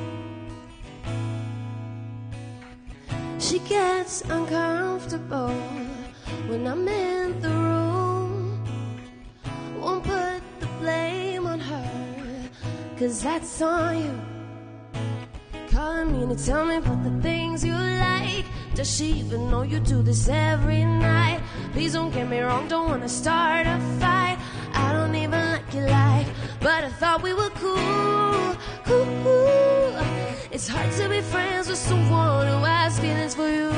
She gets uncomfortable when I'm in the room. Won't put the blame on her, 'cause that's on you. Calling me to tell me about the things you like. Does she even know you do this every night? Please don't get me wrong, don't wanna start a fight. I don't even like you like, but I thought we were cool, cool. It's hard to be friends with someone who has feelings for you.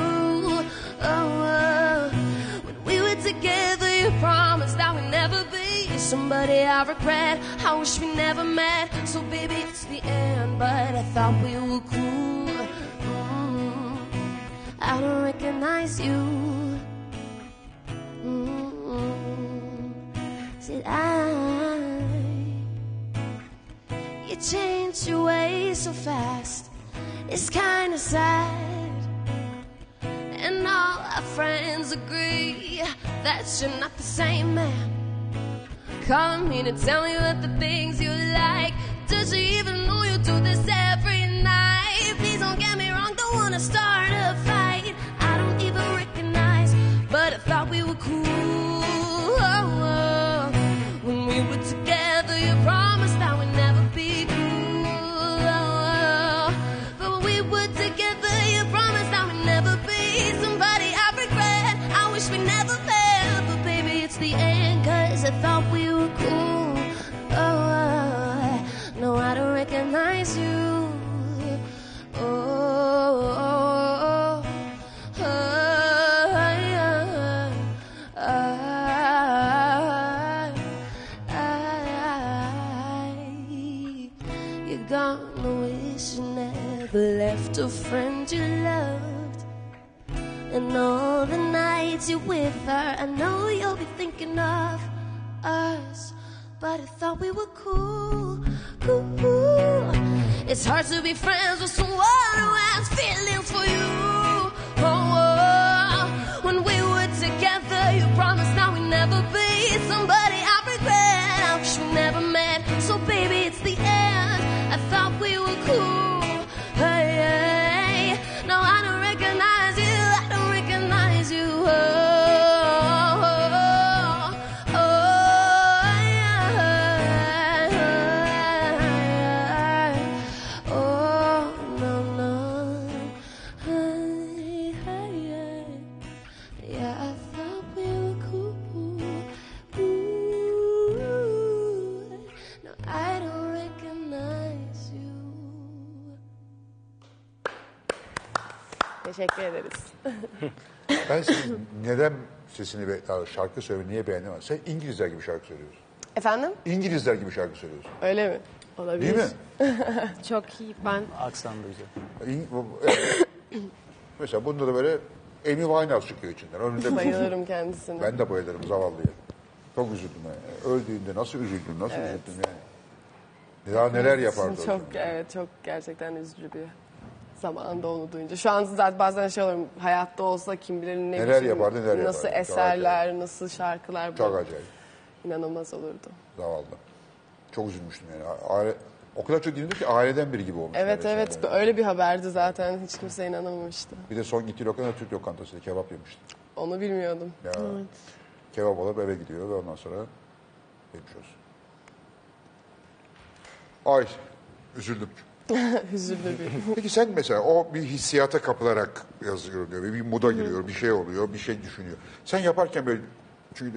Oh, when we were together, you promised that we'd never be somebody I regret. I wish we never met. So baby, it's the end, but I thought we were cool. I don't recognize you. Said you changed your ways so fast. It's kinda sad. And all our friends agree that you're not the same man. Calling me to tell me about the things you like. Does she even know you do this every night? Please don't get me wrong, don't wanna start a fight. I don't even recognize, but I thought we were cool. When we were together, you promised that we'd never be to a friend you loved. And all the nights you're with her, I know you'll be thinking of us, but I thought we were cool, cool. It's hard to be friends with someone who has feelings for you. Oh, when we were together, you promised now we'd never be somebody I regret. I wish we never met, so baby, it's the end. I thought we were cool. Hey, hey. No, I don't recognize you. I don't recognize you. Oh, oh, oh, yeah. Oh, no, no. Hey, hey, hey. Yeah, I thought we were cool. Ooh. No, I don't recognize you. Teşekkür ederiz. Ben senin neden sesini ve şarkı söylemi niye beğendim? Sen İngilizler gibi şarkı söylüyorsun. Efendim? İngilizler gibi şarkı söylüyorsun. Öyle mi? Olabilir. Değil mi? Çok iyi. Ben Aksan da güzel. Mesela bunda da böyle Amy Winehouse çıkıyor içinden. Önünde bir Bayılırım kendisine. Ben de bayılırım zavallıya. Çok üzüldüm yani. Öldüğünde nasıl üzüldüm, nasıl üzüldüm yani. Daha neler yapardı o Çok zaman. çok gerçekten üzücü bir zamanında onu duyunca. Şu an zaten bazen şey oluyorum, hayatta olsa kim bilir ne Neler biçim, yapardı, neler nasıl yapardı. Çok eserler, nasıl şarkılar. Çok acayip. İnanılmaz olurdu. Zavallı. Çok üzülmüştüm yani. O kadar çok dinledim ki aileden biri gibi olmuş. Evet neredeyse evet, yani. öyle bir haberdi zaten. Hiç kimse inanamamıştı. Bir de son gittiği lokanta Türk lokantasında kebap yemişti. Onu bilmiyordum. Ya, kebap alıp eve gidiyor ve ondan sonra geçmiş olsun. Ay, üzüldüm. Hüzünlü bir. Peki sen mesela o bir hissiyata kapılarak yazıyor diyor. Bir moda giriyor, bir şey oluyor, bir şey düşünüyor. Sen yaparken böyle, çünkü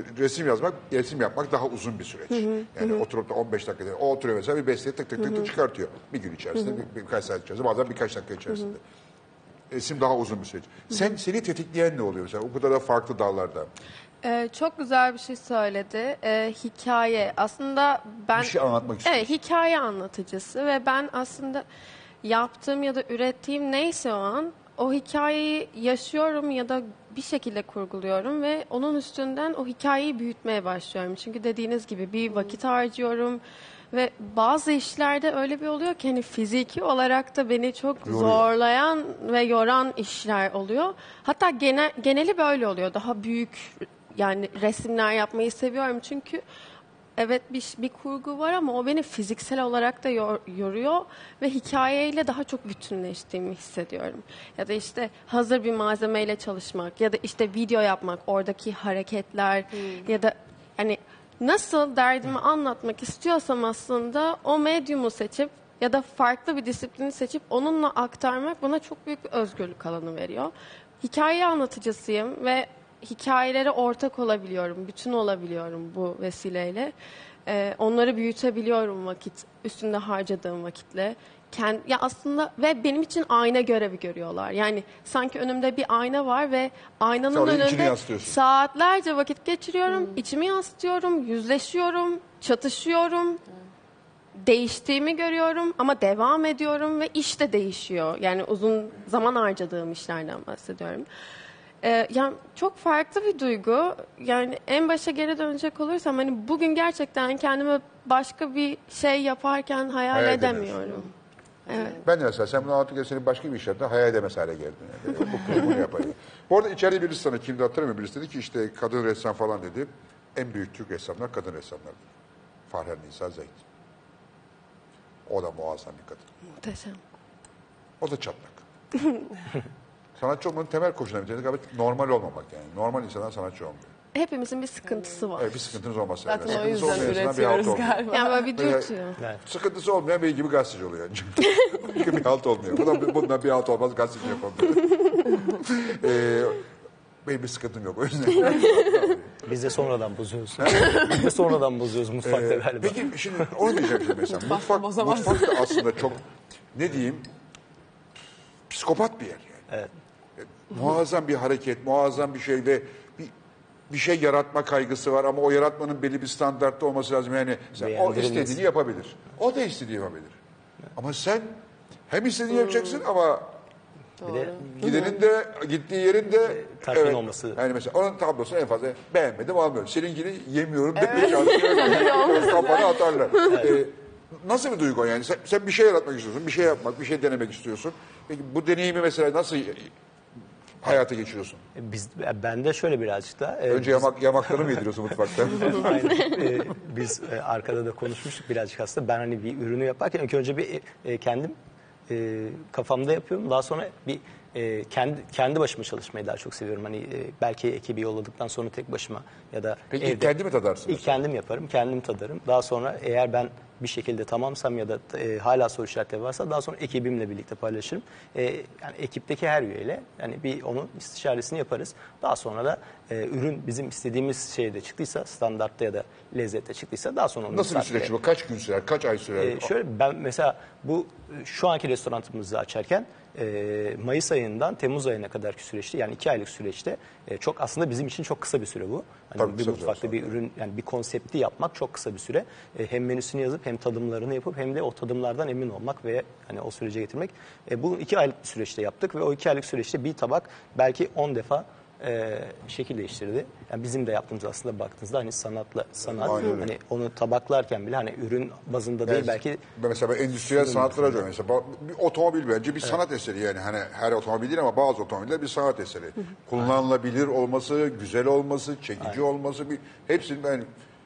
resim yapmak daha uzun bir süreç. Yani oturup da 15 dakikada, o oturuyor mesela bir besteyi tık tık tık tık çıkartıyor. Bir gün içerisinde, birkaç saat içerisinde, bazen birkaç dakika içerisinde. Resim daha uzun bir süreç. Seni tetikleyen ne oluyor mesela? O kadar da farklı dallarda. Çok güzel bir şey söyledi. Hikaye. Aslında ben... Bir şey anlatmak istiyorsun. Evet, hikaye anlatıcısı ve ben aslında yaptığım ya da ürettiğim neyse o an o hikayeyi yaşıyorum ya da bir şekilde kurguluyorum ve onun üstünden o hikayeyi büyütmeye başlıyorum. Çünkü dediğiniz gibi bir vakit harcıyorum ve bazı işlerde öyle bir oluyor ki hani fiziki olarak da beni çok zorlayan ve yoran işler oluyor. Hatta geneli böyle oluyor. Daha büyük yani resimler yapmayı seviyorum çünkü evet bir kurgu var ama o beni fiziksel olarak da yoruyor ve hikayeyle daha çok bütünleştiğimi hissediyorum. Ya da işte hazır bir malzemeyle çalışmak ya da işte video yapmak, oradaki hareketler ya da hani nasıl derdimi anlatmak istiyorsam aslında o medyumu seçip ya da farklı bir disiplini seçip onunla aktarmak bana çok büyük bir özgürlük alanı veriyor. Hikaye anlatıcısıyım ve hikayelere ortak olabiliyorum, bütün olabiliyorum bu vesileyle. Onları büyütebiliyorum üstünde harcadığım vakitle. Ya aslında ve benim için ayna görevi görüyorlar. Yani sanki önümde bir ayna var ve aynanın önünde saatlerce vakit geçiriyorum. İçimi yansıtıyorum, yüzleşiyorum, çatışıyorum. Değiştiğimi görüyorum ama devam ediyorum ve iş de değişiyor. Yani uzun zaman harcadığım işlerden bahsediyorum. Yani çok farklı bir duygu. Yani en başa geri dönecek olursam hani bugün gerçekten kendimi başka bir şey yaparken hayal edemiyorum. Evet. Ben de mesela sen bunu anlatırken senin başka bir iş yaptın, hayal edemez hale geldin. Yani. Bunu yapayım. Bu arada içeride birisi sana, kimdi hatırlamıyorum, birisi dedi ki işte kadın ressam falan dedi. En büyük Türk ressamlar kadın ressamlardır. Farhan Nisa Zeyt. O da muazzam bir kadın. Muhteşem. O da çatlak. Sanatçı olmanın temel koşullarından bir tanesi galiba normal olmamak yani. Normal insanlar sanatçı olmuyor. Hepimizin bir sıkıntısı var. Evet, bir sıkıntınız olması lazım. Zaten o Sıkıntısı yüzden olmayan insandan bir halt üretiyoruz olmuyor. galiba. Yani böyle bir Mesela- dürtüyor. Sıkıntısı olmayan benim gibi gazeteci oluyor. Çünkü bir halt olmuyor. Bundan bir halt olmaz, gazeteci yapamıyor. Benim bir sıkıntım yok o yüzden. Biz de sonradan bozuyoruz. Biz de sonradan bozuyoruz mutfakta galiba. Peki şimdi onu diyeceğim şimdi mesela. Mutfak da aslında çok ne diyeyim psikopat bir yer yani. Evet. Muazzam bir hareket, muazzam bir şey ve bir şey yaratma kaygısı var ama o yaratmanın belli bir standartta olması lazım. Yani o Beğendirilmesi. istediğini yapabilir. O da istediğini yapabilir. Ama sen hem istediğini yapacaksın ama Bir de Gidenin de gittiği yerin de tatmin olması. Yani mesela onun tablosunu en fazla beğenmedim almıyorum. Seninkini yemiyorum demek şansı kafana atarlar. Nasıl bir duygu o yani? Sen bir şey yaratmak istiyorsun, bir şey yapmak, bir şey denemek istiyorsun. Peki bu deneyimi mesela nasıl hayata geçiriyorsun? Ben de şöyle birazcık da. Önce yamakları mı yediriyorsun mutfakta? Aynen. Biz arkada da konuşmuştuk birazcık aslında. Ben hani bir ürünü yaparken ilk önce bir kendim kafamda yapıyorum. Daha sonra bir kendi başıma çalışmayı daha çok seviyorum. Hani belki ekibi yolladıktan sonra tek başıma ya da Peki evde. ilk kendi mi tadarsın? İlk kendim yaparım, kendim tadarım. Daha sonra eğer ben bir şekilde tamamsam ya da hala soru işaretleri varsa daha sonra ekibimle birlikte paylaşırım. Yani ekipteki her üyeyle yani bir onun istişaresini yaparız. Daha sonra da ürün bizim istediğimiz şeyde çıktıysa, standartta ya da lezzette çıktıysa daha sonra onu Nasıl bir süreç bu? Kaç gün sürer? Kaç ay sürer? Şöyle ben mesela bu şu anki restoranımızı açarken Mayıs ayından Temmuz ayına kadarki süreçte yani 2 aylık süreçte çok aslında bizim için çok kısa bir süre bu. Hani Tabii, bir kısa mutfakta bir ürün yani bir konsepti yapmak çok kısa bir süre. Hem menüsünü yazıp hem tadımlarını yapıp hem de o tadımlardan emin olmak ve hani o sürece getirmek. Bunu 2 aylık bir süreçte yaptık ve o 2 aylık süreçte bir tabak belki 10 defa şekil değiştirdi. Yani bizim de yaptığımız aslında baktığınızda hani sanat hani onu tabaklarken bile hani ürün bazında değil belki mesela ben endüstriyel sanatlara diyorum. Mesela bir otomobil bence bir sanat eseri yani hani her otomobil değil ama bazı otomobiller bir sanat eseri. Kullanılabilir olması, güzel olması, çekici olması hepsinin ben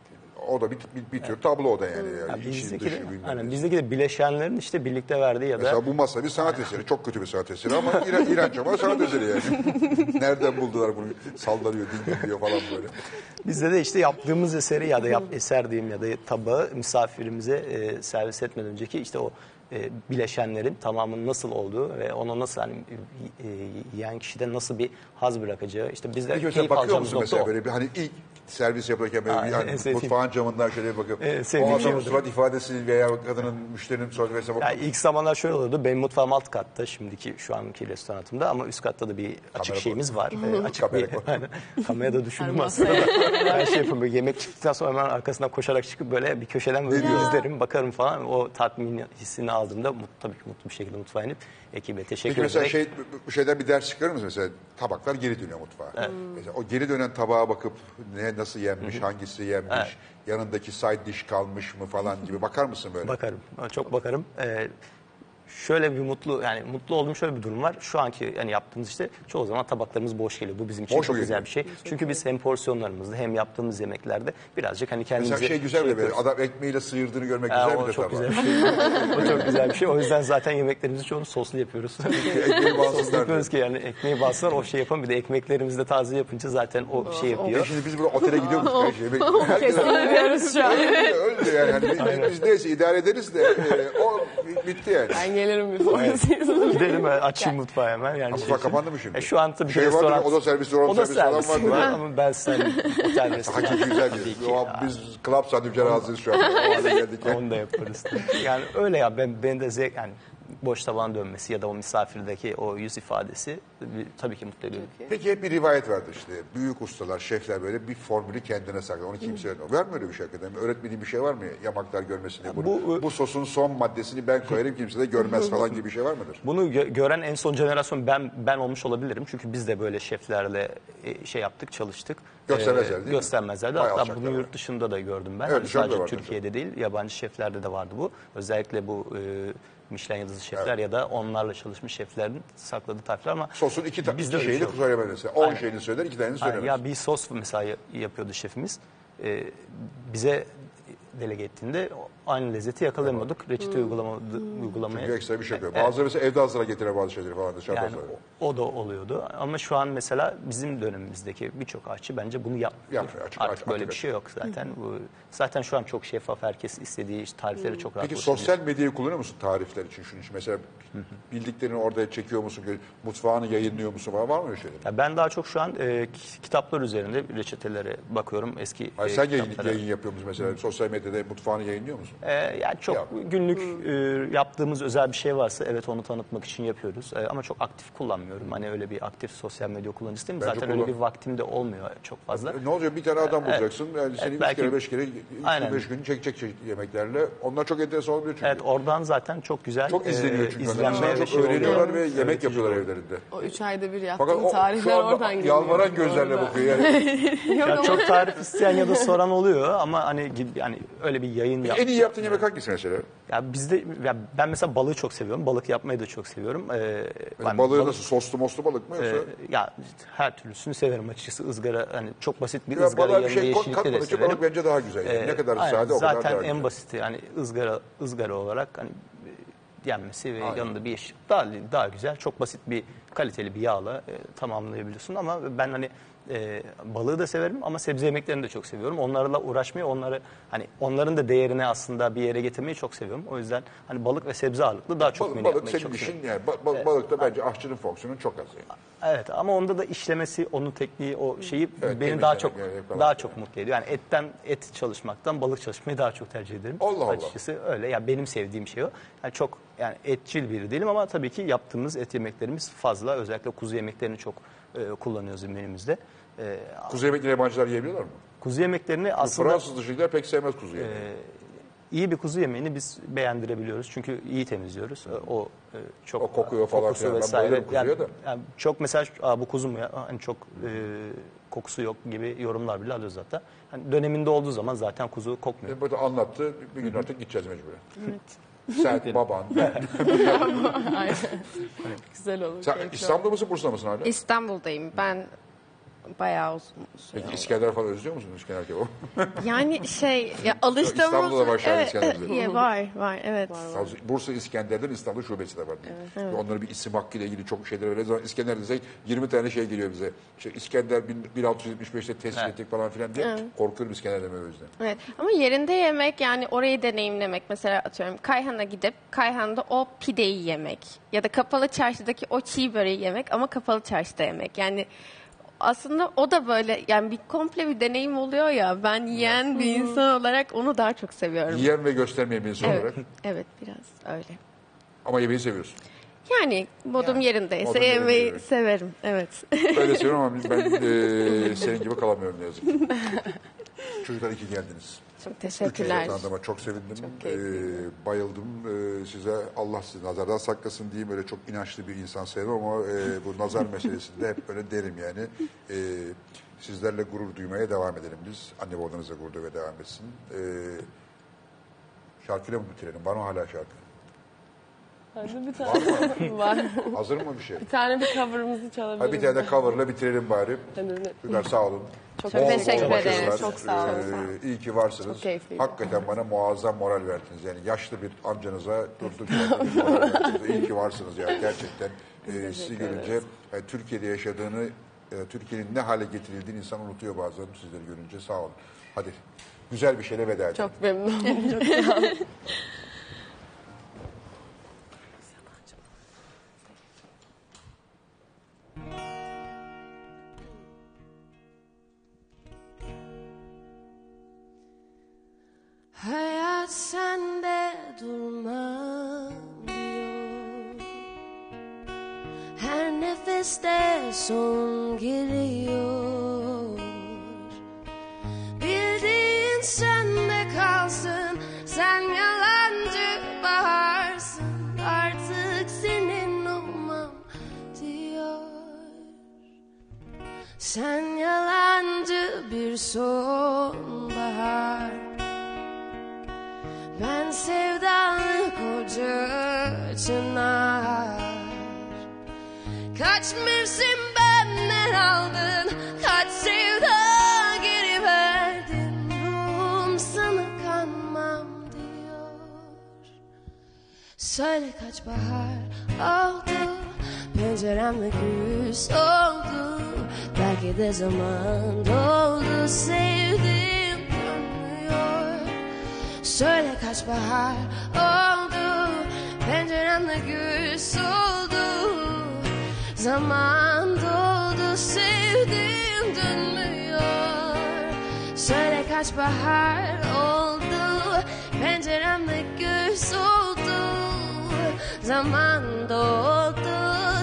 o da bir tür tablo o da yani. Bizdeki de bileşenlerin işte birlikte verdiği ya da... Mesela bu masa bir sanat eseri. Çok kötü bir sanat eseri ama İranç ama sanat eseri yani. Nereden buldular bunu? Sallanıyor, dinliyor falan böyle. Bizde de işte yaptığımız eseri ya da eser diyeyim ya da tabağı misafirimize servis etmeden önceki işte o bileşenlerin tamamının nasıl olduğu ve ona nasıl hani yiyen kişide nasıl bir haz bırakacağı işte biz de keyif alacağımız nokta mesela böyle bir hani ilk servis yaparken böyle yani mutfağın camından şöyle bakıp o adamın surat ifadesi veya kadının müşterinin surat ifadesine bakıp. Yani ilk zamanlar şöyle olurdu. Benim mutfağım alt katta şimdiki şu anki restoranımda ama üst katta da bir açık şeyimiz var. Açık bir kameraya da düşündüm aslında. Her şey yapıyorum. Böyle yemek çıktıktan sonra hemen arkasından koşarak çıkıp böyle bir köşeden böyle izlerim, bakarım falan. O tatmin hissini aldığımda tabii ki mutlu bir şekilde mutfağa inip ekibe teşekkür ederek. Mesela bu şeyden bir ders çıkarır mısın? Mesela tabaklar geri dönüyor mutfağa. Evet. Mesela o geri dönen tabağa bakıp nasıl yenmiş, hangisi yenmiş, yanındaki side dish kalmış mı falan gibi bakar mısın böyle? Bakarım. Çok bakarım. Şöyle bir mutlu olduğum şöyle bir durum var. Şu anki yani yaptığımız işte çoğu zaman tabaklarımız boş geliyor. Bu bizim için çok güzel bir şey. Çünkü biz hem porsiyonlarımızda hem yaptığımız yemeklerde birazcık hani kendimize... Mesela güzel bir böyle adam ekmeğiyle sıyırdığını görmek güzel bir çok güzel bir şey. O çok güzel bir şey. O yüzden zaten yemeklerimizi çoğunu soslu yapıyoruz. Ekmeği soslu yapıyoruz ki yani ekmeği bassınlar o şey yapalım. Bir de ekmeklerimizi de taze yapınca zaten o şey yapıyor. Şimdi biz burada otele gidiyoruz. Kesinlikle şu an. Öyle yani. Hani biz neyse idare ederiz de o bitti yani. Ben gelirim bir formasıyız. Gidelim açayım mutfağı hemen. Yani mutfak kapandı mı şimdi? Şu an tabii restoran. Oda servisi falan var. Ama ben sen otel restoran. Hakiki güzel bir. Biz club sandviçleri hazırız şu an. Onu da yaparız. Yani öyle ya ben de zevk yani boş taban dönmesi ya da o misafirdeki o yüz ifadesi tabii ki mutlu ediyor. Peki hep bir rivayet vardır işte. Büyük ustalar, şefler böyle bir formülü kendine saklar. Onu kimse öğretmiyor. Var mı öyle bir şey hakikaten? Öğretmediğin bir şey var mı? Yamaklar görmesin diye. Bu sosun son maddesini ben koyarım kimse de görmez falan gibi bir şey var mıdır? Bunu gören en son jenerasyon ben olmuş olabilirim. Çünkü biz de böyle şeflerle şey yaptık, çalıştık. Göstermezler değil mi? Göstermezlerdi. Hatta bunu yurt dışında da gördüm ben. Evet, hani sadece Türkiye'de değil, yabancı şeflerde de vardı bu. Özellikle bu Michelin yıldızlı şefler ya da onlarla çalışmış şeflerin sakladığı tarifler ama sosun iki şeyini söylemez mesela. 10 şeyini söyler, 2 tanesini söylemez. Ya bir sos mesela yapıyordu şefimiz. Bize delege ettiğinde aynı lezzeti yakalayamıyorduk. Reçete uygulamaya. Çünkü ekstra bir şey yapıyor. Bazıları mesela evde hazıra getiren bazı şeyleri falan dışarıdan yani o da oluyordu. Ama şu an mesela bizim dönemimizdeki birçok aşçı bence bunu yapmıyor. Artık böyle bir şey yok zaten. Zaten şu an çok şeffaf. Herkes istediği tarifleri çok rahat ulaşabiliyor. Peki sosyal medyayı kullanıyor musun tarifler için? Şunun için mesela bildiklerini orada çekiyor musun? Mutfağını yayınlıyor musun? Var mı öyle şeyler? Ben daha çok şu an kitaplar üzerinde reçetelere bakıyorum. Eski sen yayın yapıyor musun mesela? Sosyal medyada mutfağını yayınlıyor musun? musun? Yani çok Yok. günlük yaptığımız özel bir şey varsa evet onu tanıtmak için yapıyoruz. Ama çok aktif kullanmıyorum. Hani öyle bir aktif sosyal medya kullanıcısı değilim. Bence Zaten öyle bir vaktim de olmuyor çok fazla. Ne olacak? Bir tane adam bulacaksın. Yani seni üç belki- kere 5 kere, Aynen. 5 gün çekecek çeşitli yemeklerle. Onlar çok enteresan olabilir çünkü. Evet oradan zaten çok güzel Çok izleniyor çünkü. izlenme İnsanlar ve çok şey öğreniyorlar oluyor. ve yemek yapıyorlar evlerinde. O 3 ayda bir Fakat yaptığım o tarifler şu anda oradan geliyor. yalvaran gözlerle Orada. bakıyor. Yani. Yani çok tarif isteyen ya da soran oluyor ama hani yani öyle bir yayın En iyi yaptığın yemek hangisi mesela? Ya bizde ben mesela balığı çok seviyorum. Balık yapmayı da çok seviyorum. Ben Balığı nasıl? Soslu moslu balık mı yoksa? Ya her türlüsünü severim açıkçası. Izgara hani çok basit bir Ya ızgara balığa bir yanında şey yeşillikle de katmadıkça severim. balık bence daha güzel. Yani. Ne kadar Aynen, sade o kadar zaten daha en güzel. basiti yani ızgara olarak hani yenmesi ve Aynen. yanında bir yeşil daha güzel. Çok basit bir kaliteli bir yağla tamamlayabiliyorsun ama ben hani balığı da severim ama sebze yemeklerini de çok seviyorum. Onlarla uğraşmayı, onların da değerini aslında bir yere getirmeyi çok seviyorum. O yüzden hani balık ve sebze ağırlıklı daha çok menü Balık yapmayı senin çok işin seviyorum. yani. Balıkta bence aşçının fonksiyonu çok az yani. Evet ama onda da işlemesi, onun tekniği, o şeyi Evet, beni daha çok temizlemek, falan daha filan. çok mutlu ediyor. Yani et çalışmaktan balık çalışmayı daha çok tercih ederim. Allah Allah. Açıkçası öyle. Ya benim sevdiğim şey o. Yani çok etçil biri değilim ama tabii ki yaptığımız et yemeklerimiz fazla. Özellikle kuzu yemeklerini çok kullanıyoruz menümüzde. Kuzu yemekleri yabancılar yiyebiliyorlar mı? Kuzu yemeklerini aslında Fransız dışındakiler pek sevmez kuzu yemeği. iyi bir kuzu yemeğini biz beğendirebiliyoruz. Çünkü iyi temizliyoruz. Çok O kokuyor falan kokusu filan. Ben vesaire. bayılırım kuzuya da. Yani çok mesela bu kuzu mu ya? Hani çok kokusu yok gibi yorumlar bile alıyoruz zaten. Hani döneminde olduğu zaman zaten kuzu kokmuyor. Burada anlattı. Bir gün artık gideceğiz mecburen. Sen, baban, ben. Aynen. Güzel olur. Sen keyifli İstanbul'da mısın, Bursa'da mısın hala? İstanbul'dayım. Ben bayağı uzun süre Peki İskender falan özlüyor musun İskender kebabı? Yani ya alıştığımız... İstanbul'da var şu an İskender'de. Var evet. Bursa İskender'den İstanbul şubesi de var. Evet. Onların bir isim hakkıyla ilgili çok şeyler var. Ne zaman İskender desek 20 tane şey geliyor bize. İşte İskender 1675'te teslim ettik falan filan diye. Korkuyorum İskender demeye o yüzden. Evet ama yerinde yemek yani orayı deneyimlemek. Mesela atıyorum Kayhan'a gidip Kayhan'da o pideyi yemek. Ya da Kapalı Çarşı'daki o çiğ böreği yemek ama Kapalı Çarşı'da yemek. Yani aslında o da böyle yani bir komple bir deneyim oluyor ya. Ben yiyen bir insan olarak onu daha çok seviyorum. Yiyen ve göstermeyen bir insan olarak. Evet biraz öyle. Ama yemeği seviyorsun. Yani modum yerindeyse modum yemeği yerinde. severim. Evet. Öyle seviyorum ama ben senin gibi kalamıyorum ne yazık ki. Çocuklar iyi ki geldiniz. Çok teşekkürler. Tanıdığıma çok sevindim. Bayıldım. Size Allah sizi nazardan saklasın diyeyim. Öyle çok inançlı bir insan sevmem ama bu nazar meselesinde hep böyle derim yani. Sizlerle gurur duymaya devam edelim biz. Anne babanızla gurur duymaya devam etsin. Şarkıyla mı bitirelim? Var mı hala şarkı? Bende bir tane var. Hazır mı bir şey? Bir tane bir cover'ımızı çalabiliriz. Hadi bir tane de cover'la bitirelim bari. Çocuklar sağ olun. Çok Bol bol teşekkür başarılar. ederiz. Çok sağ olun. İyi ki varsınız. Çok keyifliydi. Hakikaten bana muazzam moral verdiniz. Yani yaşlı bir amcanıza durduk yere bir moral verdiniz. İyi ki varsınız ya gerçekten. Sizi görünce Türkiye'de yaşadığını, Türkiye'nin ne hale getirildiğini insan unutuyor bazen sizleri görünce. Sağ olun. Hadi güzel bir şeyle veda edelim. Çok memnun oldum. Çok sağ olun. Hayat sende durmam diyor. Her nefeste son geliyor. Bildiğin sende kalsın. Sen yalancı baharsın. Artık senin olmam diyor. Sen yalancı bir sonbahar. Ben sevdalı koca çınar. Kaç mevsim benden aldın, kaç sevda geri verdin. Ruhum sana kanmam diyor. Söyle kaç bahar oldu, penceremde gül soldu. Belki de zaman doldu, sevdim dönmüyor. Söyle kaç bahar oldu, penceremde gül soldu. Zaman doldu, sevdim dönmüyor. Söyle kaç bahar oldu, penceremde gül soldu. Zaman doldu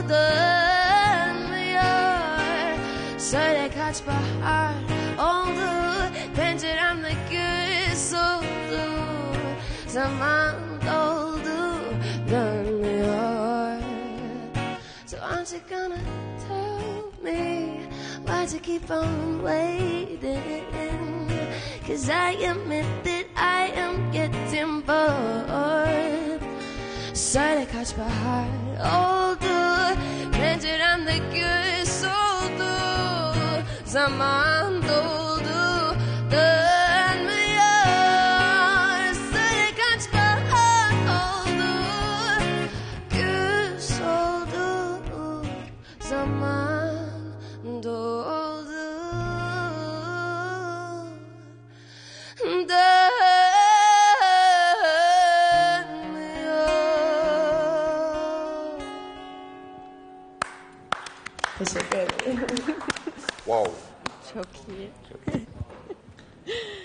dönmüyor. Söyle kaç bahar oldu, penceremde gül soldu. Zaman doldu dönmüyor. So aren't you gonna tell me why'd you keep on waiting? 'Cause I admit that I am getting bored. Söyle kaç bahar oldu, penceremde gül soldu. Zaman doldu dönmüyor. Söyle kaç bahar oldu, gül soldu. Zaman doldu dönmüyor. Teşekkür ederim. Wow. Çok iyi.